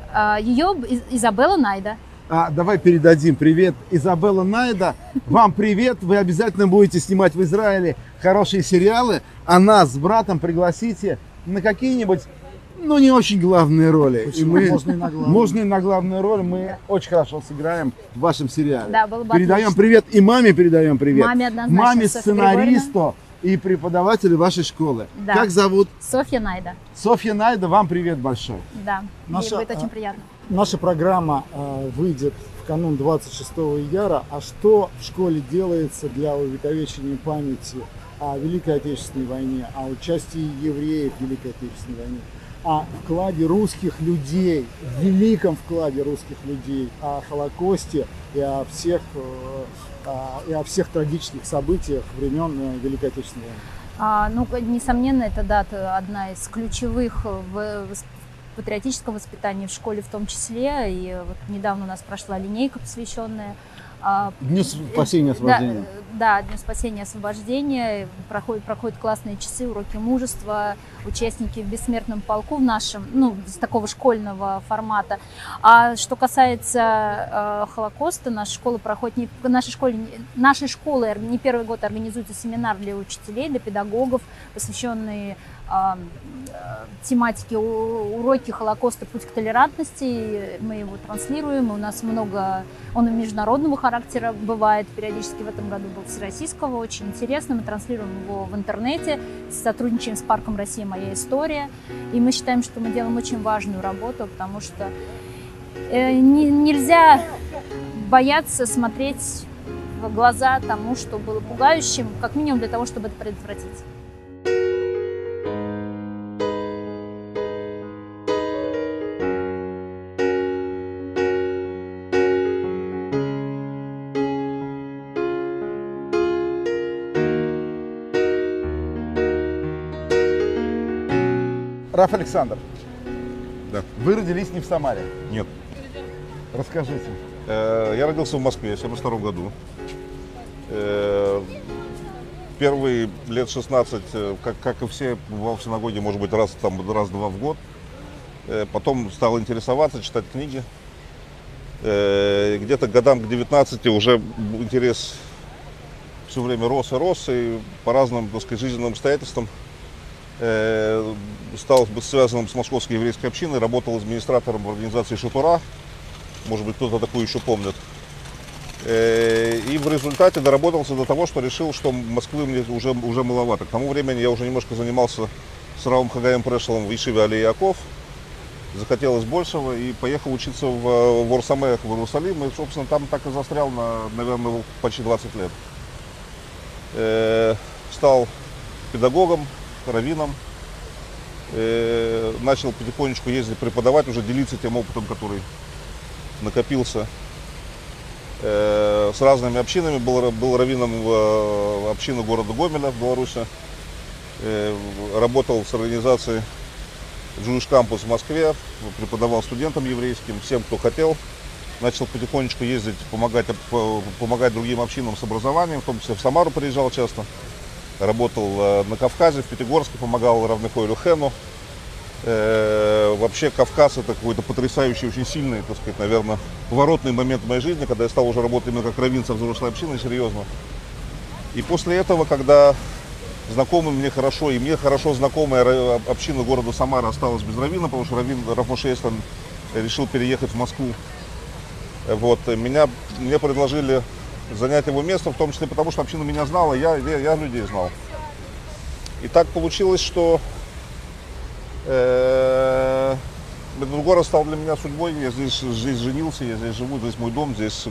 Ее Изабелла Найда. А, давай передадим привет Изабелла Найда. Вам привет. Вы обязательно будете снимать в Израиле хорошие сериалы. А нас с братом пригласите на какие-нибудь, ну, не очень главные роли. И мы, можно и на главную. Можно и на главную роль. Мы очень хорошо сыграем в вашем сериале. Да, было бы передаем отлично. Привет и маме передаем привет. Маме однозначно. Маме, сценаристу и преподавателю вашей школы. Да. Как зовут? Софья Найда. Софья Найда, вам привет большой. Да, Наша, ей будет очень приятно. Наша программа э, выйдет в канун двадцать шестого ияра. А что в школе делается для увековечения памяти о Великой Отечественной войне, о участии евреев в Великой Отечественной войне, о вкладе русских людей, великом вкладе русских людей, о Холокосте и о всех, э, и о всех трагических событиях времен Великой Отечественной войны? А, ну, несомненно, эта дата одна из ключевых в патриотическом воспитании в школе в том числе. И вот недавно у нас прошла линейка, посвященная Дню спасения и освобождения. Да, да, Дню спасения и освобождения. Проходят, проходят классные часы, уроки мужества, участники в бессмертном полку в нашем, ну, с такого школьного формата. А что касается э, Холокоста, наша школа проходит, не, в нашей школе, нашей школы не первый год организуется семинар для учителей, для педагогов, посвященный тематики уроки Холокоста «Путь к толерантности». Мы его транслируем, у нас много, он и международного характера бывает, периодически в этом году был всероссийского, очень интересно, мы транслируем его в интернете, сотрудничаем с парком «Россия. Моя история», и мы считаем, что мы делаем очень важную работу, потому что нельзя бояться смотреть в глаза тому, что было пугающим, как минимум для того, чтобы это предотвратить. Раф Александр, Да. вы родились не в Самаре. Нет. Расскажите. Э, Я родился в Москве в семьдесят втором году. Э, Первые лет шестнадцать, э, как, как и все, бывал в синагоге, может быть, раз, там, раз-два в год. Э, Потом стал интересоваться, читать книги. Э, Где-то к годам к девятнадцати уже интерес все время рос и рос, и по разным, так сказать, жизненным обстоятельствам э, стал связанным с московской еврейской общиной, работал администратором в организации «Шатура». Может быть, кто-то такую еще помнит. И в результате доработался до того, что решил, что Москвы мне уже, уже маловато. К тому времени я уже немножко занимался с Равом Хагаем Прешелом в Ешиве Алей Яков. Захотелось большего и поехал учиться в, в Ор-Самеах в Иерусалим. И, собственно, там так и застрял на, наверное, почти двадцать лет. Э, стал педагогом, раввином. Э, начал потихонечку ездить, преподавать, уже делиться тем опытом, который накопился э, с разными общинами. Был, был раввином в э, общине города Гомеля в Беларуси. Э, работал с организацией Jewish Campus в Москве, преподавал студентам еврейским, всем, кто хотел. Начал потихонечку ездить, помогать, помогать другим общинам с образованием, в том числе в Самару приезжал часто. Работал э, на Кавказе, в Пятигорске, помогал Равнехойлю Хену. Э, вообще Кавказ — это какой-то потрясающий, очень сильный, так сказать, наверное, поворотный момент в моей жизни, когда я стал уже работать именно как раввин со взрослой общиной, серьезно. И после этого, когда знакомый мне хорошо, и мне хорошо знакомая община города Самара осталась без раввина, потому что раввин Рав Моше Эстон решил переехать в Москву. Вот, меня, мне предложили занять его место, в том числе потому, что община меня знала, я, я, я людей знал. И так получилось, что Э, этот город стал для меня судьбой. Я здесь, здесь женился, я здесь живу, здесь мой дом, здесь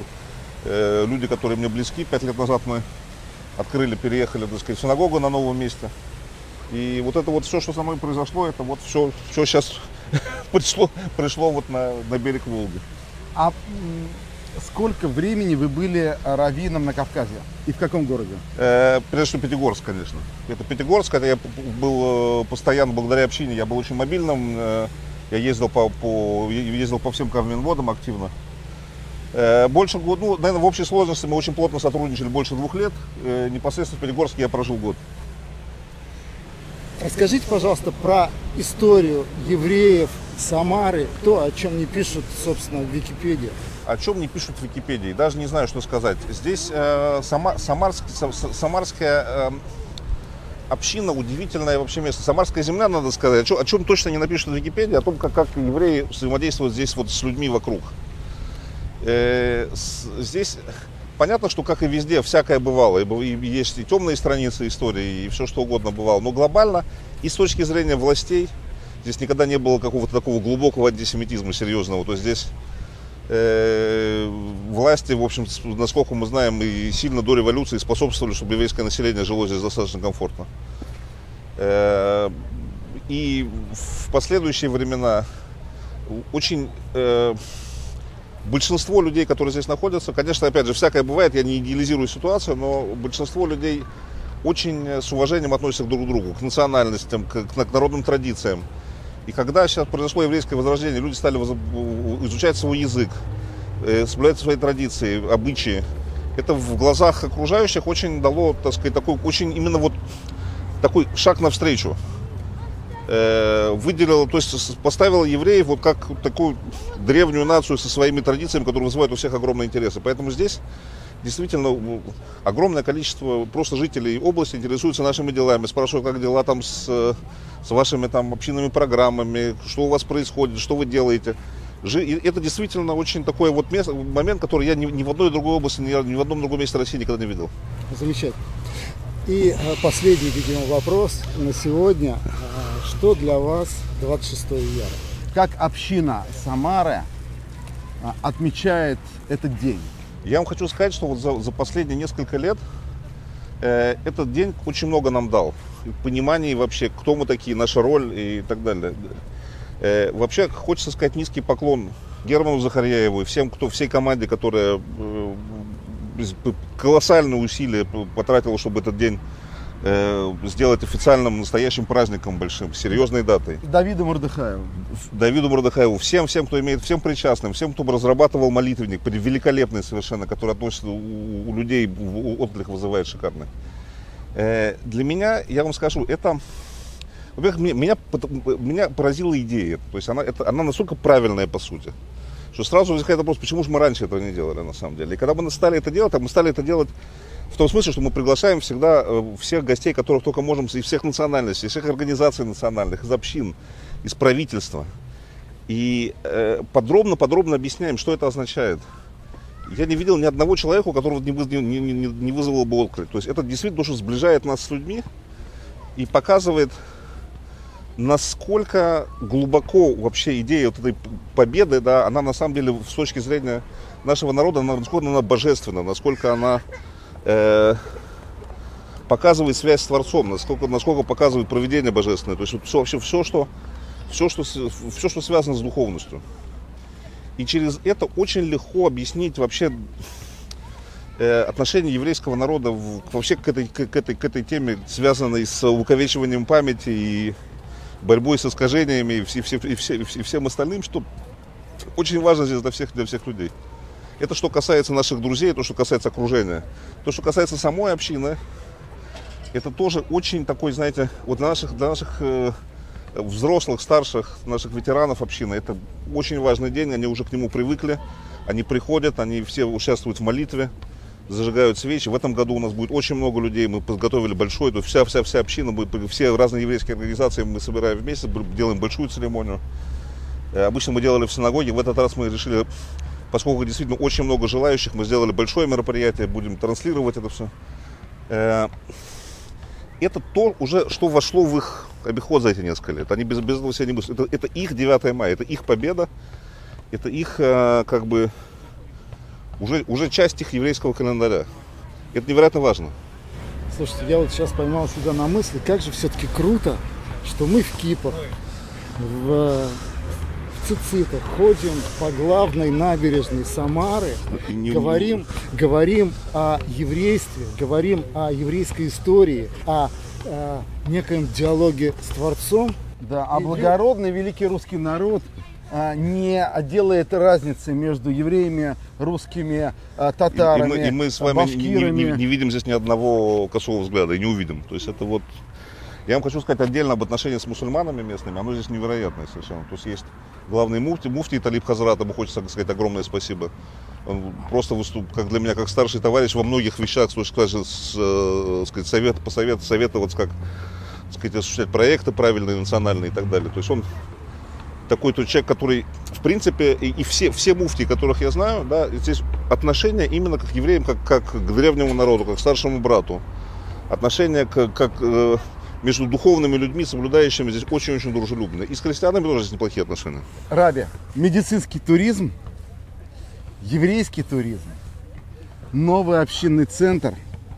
э, люди, которые мне близки. Пять лет назад мы открыли, переехали, так сказать, в синагогу на новом месте. И вот это вот все, что со мной произошло, это вот все, все сейчас пришло, пришло вот на, на берег Волги. А сколько времени вы были раввином на Кавказе? И в каком городе? Э, прежде всего Пятигорск, конечно. Это Пятигорск, это я был постоянно, благодаря общине, я был очень мобильным. Э, я ездил по, по, ездил по всем Кавминводам активно. Э, больше года, ну, наверное, в общей сложности мы очень плотно сотрудничали больше двух лет. Э, непосредственно в Пятигорске я прожил год. Расскажите, пожалуйста, про историю евреев Самары, то, о чем не пишут, собственно, в Википедии. О чем не пишут в Википедии, даже не знаю, что сказать. Здесь э, сама, самарский, самарская э, община, удивительное вообще место. Самарская земля, надо сказать, о чем, о чем точно не напишут в Википедии, о том, как, как евреи взаимодействуют здесь вот с людьми вокруг. Э, с, здесь понятно, что, как и везде, всякое бывало. И, и есть и темные страницы истории, и все что угодно бывало. Но глобально, и с точки зрения властей, здесь никогда не было какого-то такого глубокого антисемитизма серьезного. То есть здесь э, власти, в общем, насколько мы знаем, и сильно до революции способствовали, чтобы еврейское население жило здесь достаточно комфортно. Э, и в последующие времена очень... Э, Большинство людей, которые здесь находятся, конечно, опять же, всякое бывает, я не идеализирую ситуацию, но большинство людей очень с уважением относятся друг к другу, к национальностям, к, к народным традициям. И когда сейчас произошло еврейское возрождение, люди стали изучать свой язык, соблюдать свои традиции, обычаи. Это в глазах окружающих очень дало, так сказать, такой, очень именно вот такой шаг навстречу. Выделила, то есть поставила евреев вот как такую древнюю нацию со своими традициями, которые вызывают у всех огромные интересы. Поэтому здесь действительно огромное количество просто жителей области интересуются нашими делами, спрашивают, как дела там с, с вашими там общинными программами, что у вас происходит, что вы делаете. И это действительно очень такой вот место, момент, который я ни, ни в одной другой области, ни, ни в одном другом месте России никогда не видел. Замечательно. И последний, видимо, вопрос на сегодня. Что для вас двадцать шестое января? Как община Самары отмечает этот день? Я вам хочу сказать, что вот за, за последние несколько лет э, этот день очень много нам дал. Понимание вообще, кто мы такие, наша роль и так далее. Э, вообще, хочется сказать низкий поклон Герману Захарьяеву и всем, кто, всей команде, которая э, колоссальные усилия потратила, чтобы этот день э, сделать официальным настоящим праздником большим, серьезной датой. Давиду Мордыхаеву. Давиду Мордыхаеву, всем, всем, кто имеет, всем причастным, всем, кто разрабатывал молитвенник, великолепный совершенно, который относится у, у людей, отклик вызывает шикарный. Э, для меня, я вам скажу, это, во-первых, меня, меня, меня поразила идея, то есть она, это, она настолько правильная по сути, что сразу возникает вопрос, почему же мы раньше этого не делали на самом деле. И когда мы стали это делать, мы стали это делать в том смысле, что мы приглашаем всегда всех гостей, которых только можем, из всех национальностей, из всех организаций национальных, из общин, из правительства. И подробно-подробно э, объясняем, что это означает. Я не видел ни одного человека, у которого не, не, не, не вызвало бы отклик. То есть это действительно то, что сближает нас с людьми и показывает, насколько глубоко вообще идея вот этой победы, да, она на самом деле с точки зрения нашего народа, насколько она божественна, насколько она э, показывает связь с Творцом, насколько, насколько показывает провидение божественное. То есть вот все, вообще все что, все, что, все, что связано с духовностью. И через это очень легко объяснить вообще э, отношение еврейского народа в, вообще к этой, к, этой, к этой теме, связанной с увековечиванием памяти и борьбой с искажениями и, все, все, и, все, и всем остальным, что очень важно здесь для всех, для всех людей. Это что касается наших друзей, то, что касается окружения. То, что касается самой общины, это тоже очень такой, знаете, вот для наших, для наших э, взрослых, старших, наших ветеранов общины, это очень важный день, они уже к нему привыкли, они приходят, они все участвуют в молитве, зажигают свечи. В этом году у нас будет очень много людей, мы подготовили большой, то есть вся, вся, вся община, все разные еврейские организации мы собираем вместе, делаем большую церемонию. Обычно мы делали в синагоге, в этот раз мы решили, поскольку действительно очень много желающих, мы сделали большое мероприятие, будем транслировать это все. Это то уже, что вошло в их обиход за эти несколько лет. Они без, без этого себя не мыслят. Это, это их девятое мая, это их победа, это их как бы уже, уже часть их еврейского календаря. Это невероятно важно. Слушайте, я вот сейчас поймал себя на мысли, как же все-таки круто, что мы в кипах, в, в цицитах ходим по главной набережной Самары, не, говорим, не... говорим о еврействе, говорим о еврейской истории, о, о некоем диалоге с Творцом. Да, а благородный великий русский народ а, не делает разницы между евреями, русскими, а, татарами, и мы, и мы с вами башкирами. Не, не, не видим здесь ни одного косого взгляда и не увидим. То есть это вот... Я вам хочу сказать отдельно об отношении с мусульманами местными. Оно здесь невероятное совершенно. То есть есть главный муфти, муфти Талиб Хазрат, ему хочется сказать огромное спасибо. Он просто выступил, как для меня, как старший товарищ во многих вещах, с, с, с, сказать, совет, посовет, советовать, как сказать, осуществлять проекты правильные, национальные и так далее. То есть он такой тот человек, который, в принципе, и, и все, все муфти, которых я знаю, да, здесь отношение именно как к евреям, как, как к древнему народу, как к старшему брату. Отношение к, как между духовными людьми, соблюдающими здесь очень-очень дружелюбно. И с христианами тоже здесь неплохие отношения. Раби, медицинский туризм, еврейский туризм, новый общинный центр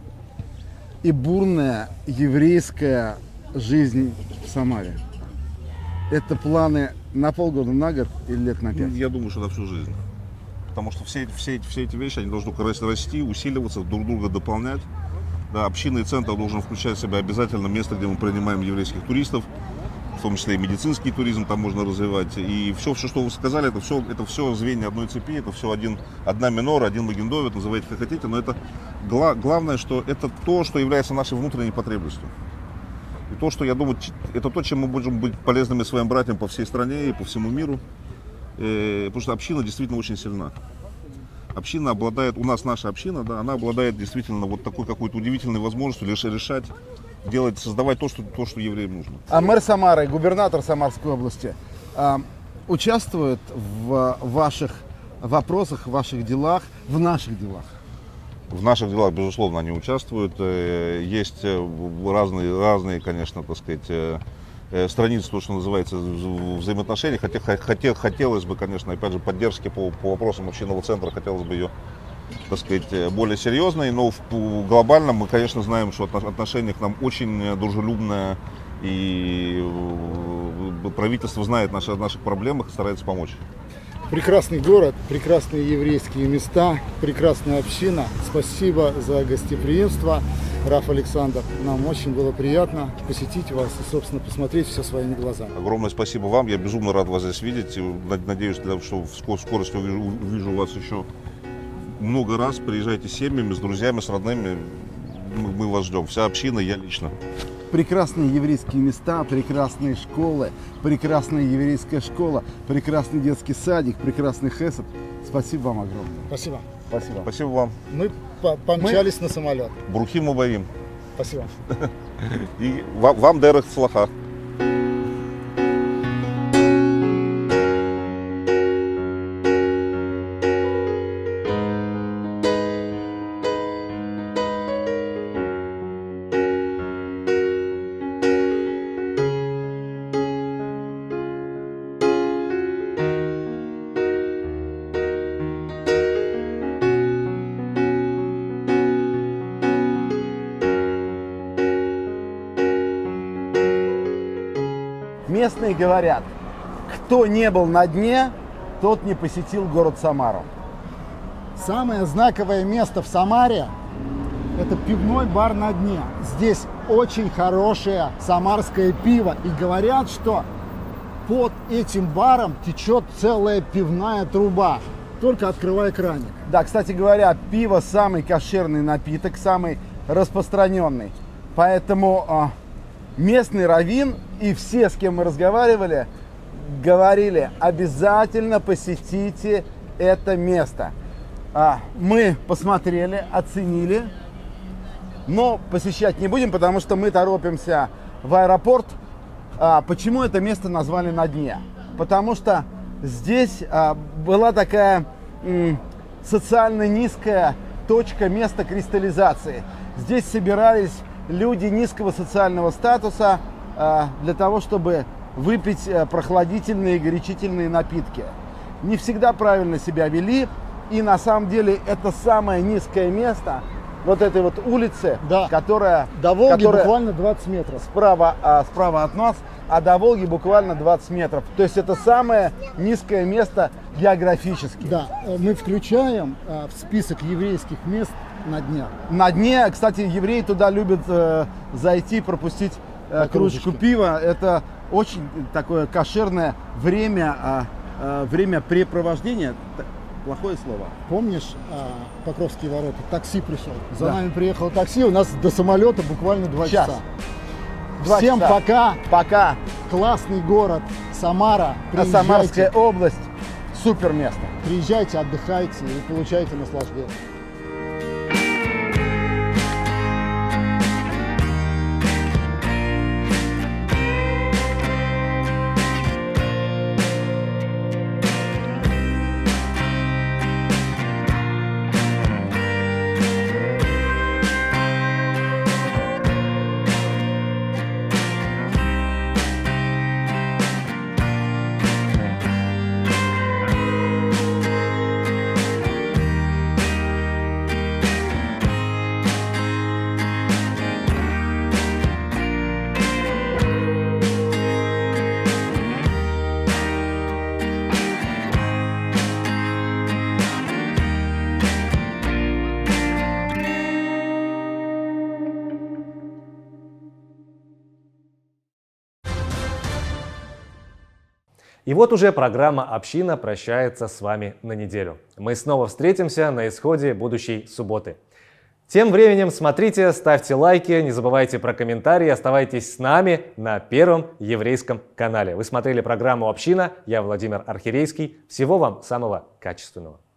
и бурная еврейская жизнь в Самаре. Это планы на полгода, на год или лет на пять? Я думаю, что на всю жизнь. Потому что все, все, все эти вещи, они должны расти, усиливаться, друг друга дополнять. Да, общинный центр должен включать в себя обязательно место, где мы принимаем еврейских туристов, в том числе и медицинский туризм там можно развивать. И все, все что вы сказали, это все, это все звенья одной цепи, это все один, одна минора, один магендовит, называйте как хотите, но это гла- главное, что это то, что является нашей внутренней потребностью. И то, что, я думаю, это то, чем мы будем быть полезными своим братьям по всей стране и по всему миру, э, потому что община действительно очень сильна. Община обладает, у нас наша община, да, она обладает действительно вот такой какой-то удивительной возможностью решать, делать, создавать то, что, то, что евреям нужно. А мэр Самары, губернатор Самарской области э, участвует в ваших вопросах, в ваших делах, в наших делах? В наших делах, безусловно, они участвуют. Есть разные, разные, конечно, так сказать, страницы, то, что называется, взаимоотношений. Хотя, хотел, хотелось бы, конечно, опять же, поддержки по, по вопросам общинного центра, хотелось бы ее, так сказать, более серьезной. Но в глобальном мы, конечно, знаем, что отношение к нам очень дружелюбное, и правительство знает наши, о наших проблемах и старается помочь. Прекрасный город, прекрасные еврейские места, прекрасная община. Спасибо за гостеприимство, Раф Александр. Нам очень было приятно посетить вас и, собственно, посмотреть все своими глазами. Огромное спасибо вам. Я безумно рад вас здесь видеть. Надеюсь, что в скорости увижу, увижу вас еще много раз. Приезжайте с семьями, с друзьями, с родными. Мы, мы вас ждем. Вся община, я лично. Прекрасные еврейские места, прекрасные школы, прекрасная еврейская школа, прекрасный детский садик, прекрасный хесед. Спасибо вам огромное. Спасибо. Спасибо. Спасибо вам. Мы помчались Мы... на самолет. Брухим убавим. Спасибо. И вам дерах цлаха. Местные говорят, кто не был на дне, тот не посетил город Самару. Самое знаковое место в Самаре – это пивной бар на дне. Здесь очень хорошее самарское пиво. И говорят, что под этим баром течет целая пивная труба. Только открывай краник. Да, кстати говоря, пиво самый кошерный напиток, самый распространенный. Поэтому местный раввин и все, с кем мы разговаривали, говорили, обязательно посетите это место. Мы посмотрели, оценили, но посещать не будем, потому что мы торопимся в аэропорт. Почему это место назвали на дне? Потому что здесь была такая социально низкая точка, место кристаллизации. Здесь собирались люди низкого социального статуса э, для того, чтобы выпить э, прохладительные и горячительные напитки. Не всегда правильно себя вели, и на самом деле это самое низкое место вот этой вот улицы, да. которая... До Волги которая буквально двадцать метров. Справа, а, справа от нас, а до Волги буквально двадцать метров. То есть это самое низкое место географически. Да, мы включаем э, в список еврейских мест на дне. На дне, кстати, евреи туда любят э, зайти, пропустить э, кружечку пива. Это очень такое кошерное время, э, э, время препровождения. Плохое слово. Помнишь, э, Покровские ворота? Такси пришел. За да. нами приехало такси, у нас до самолета буквально два Час. часа. Два Всем часа. пока. Пока. Классный город Самара. А Самарская область супер место. Приезжайте, отдыхайте и получайте наслаждение. И вот уже программа «Община» прощается с вами на неделю. Мы снова встретимся на исходе будущей субботы. Тем временем смотрите, ставьте лайки, не забывайте про комментарии, оставайтесь с нами на Первом еврейском канале. Вы смотрели программу «Община», я Владимир Архирейский. Всего вам самого качественного.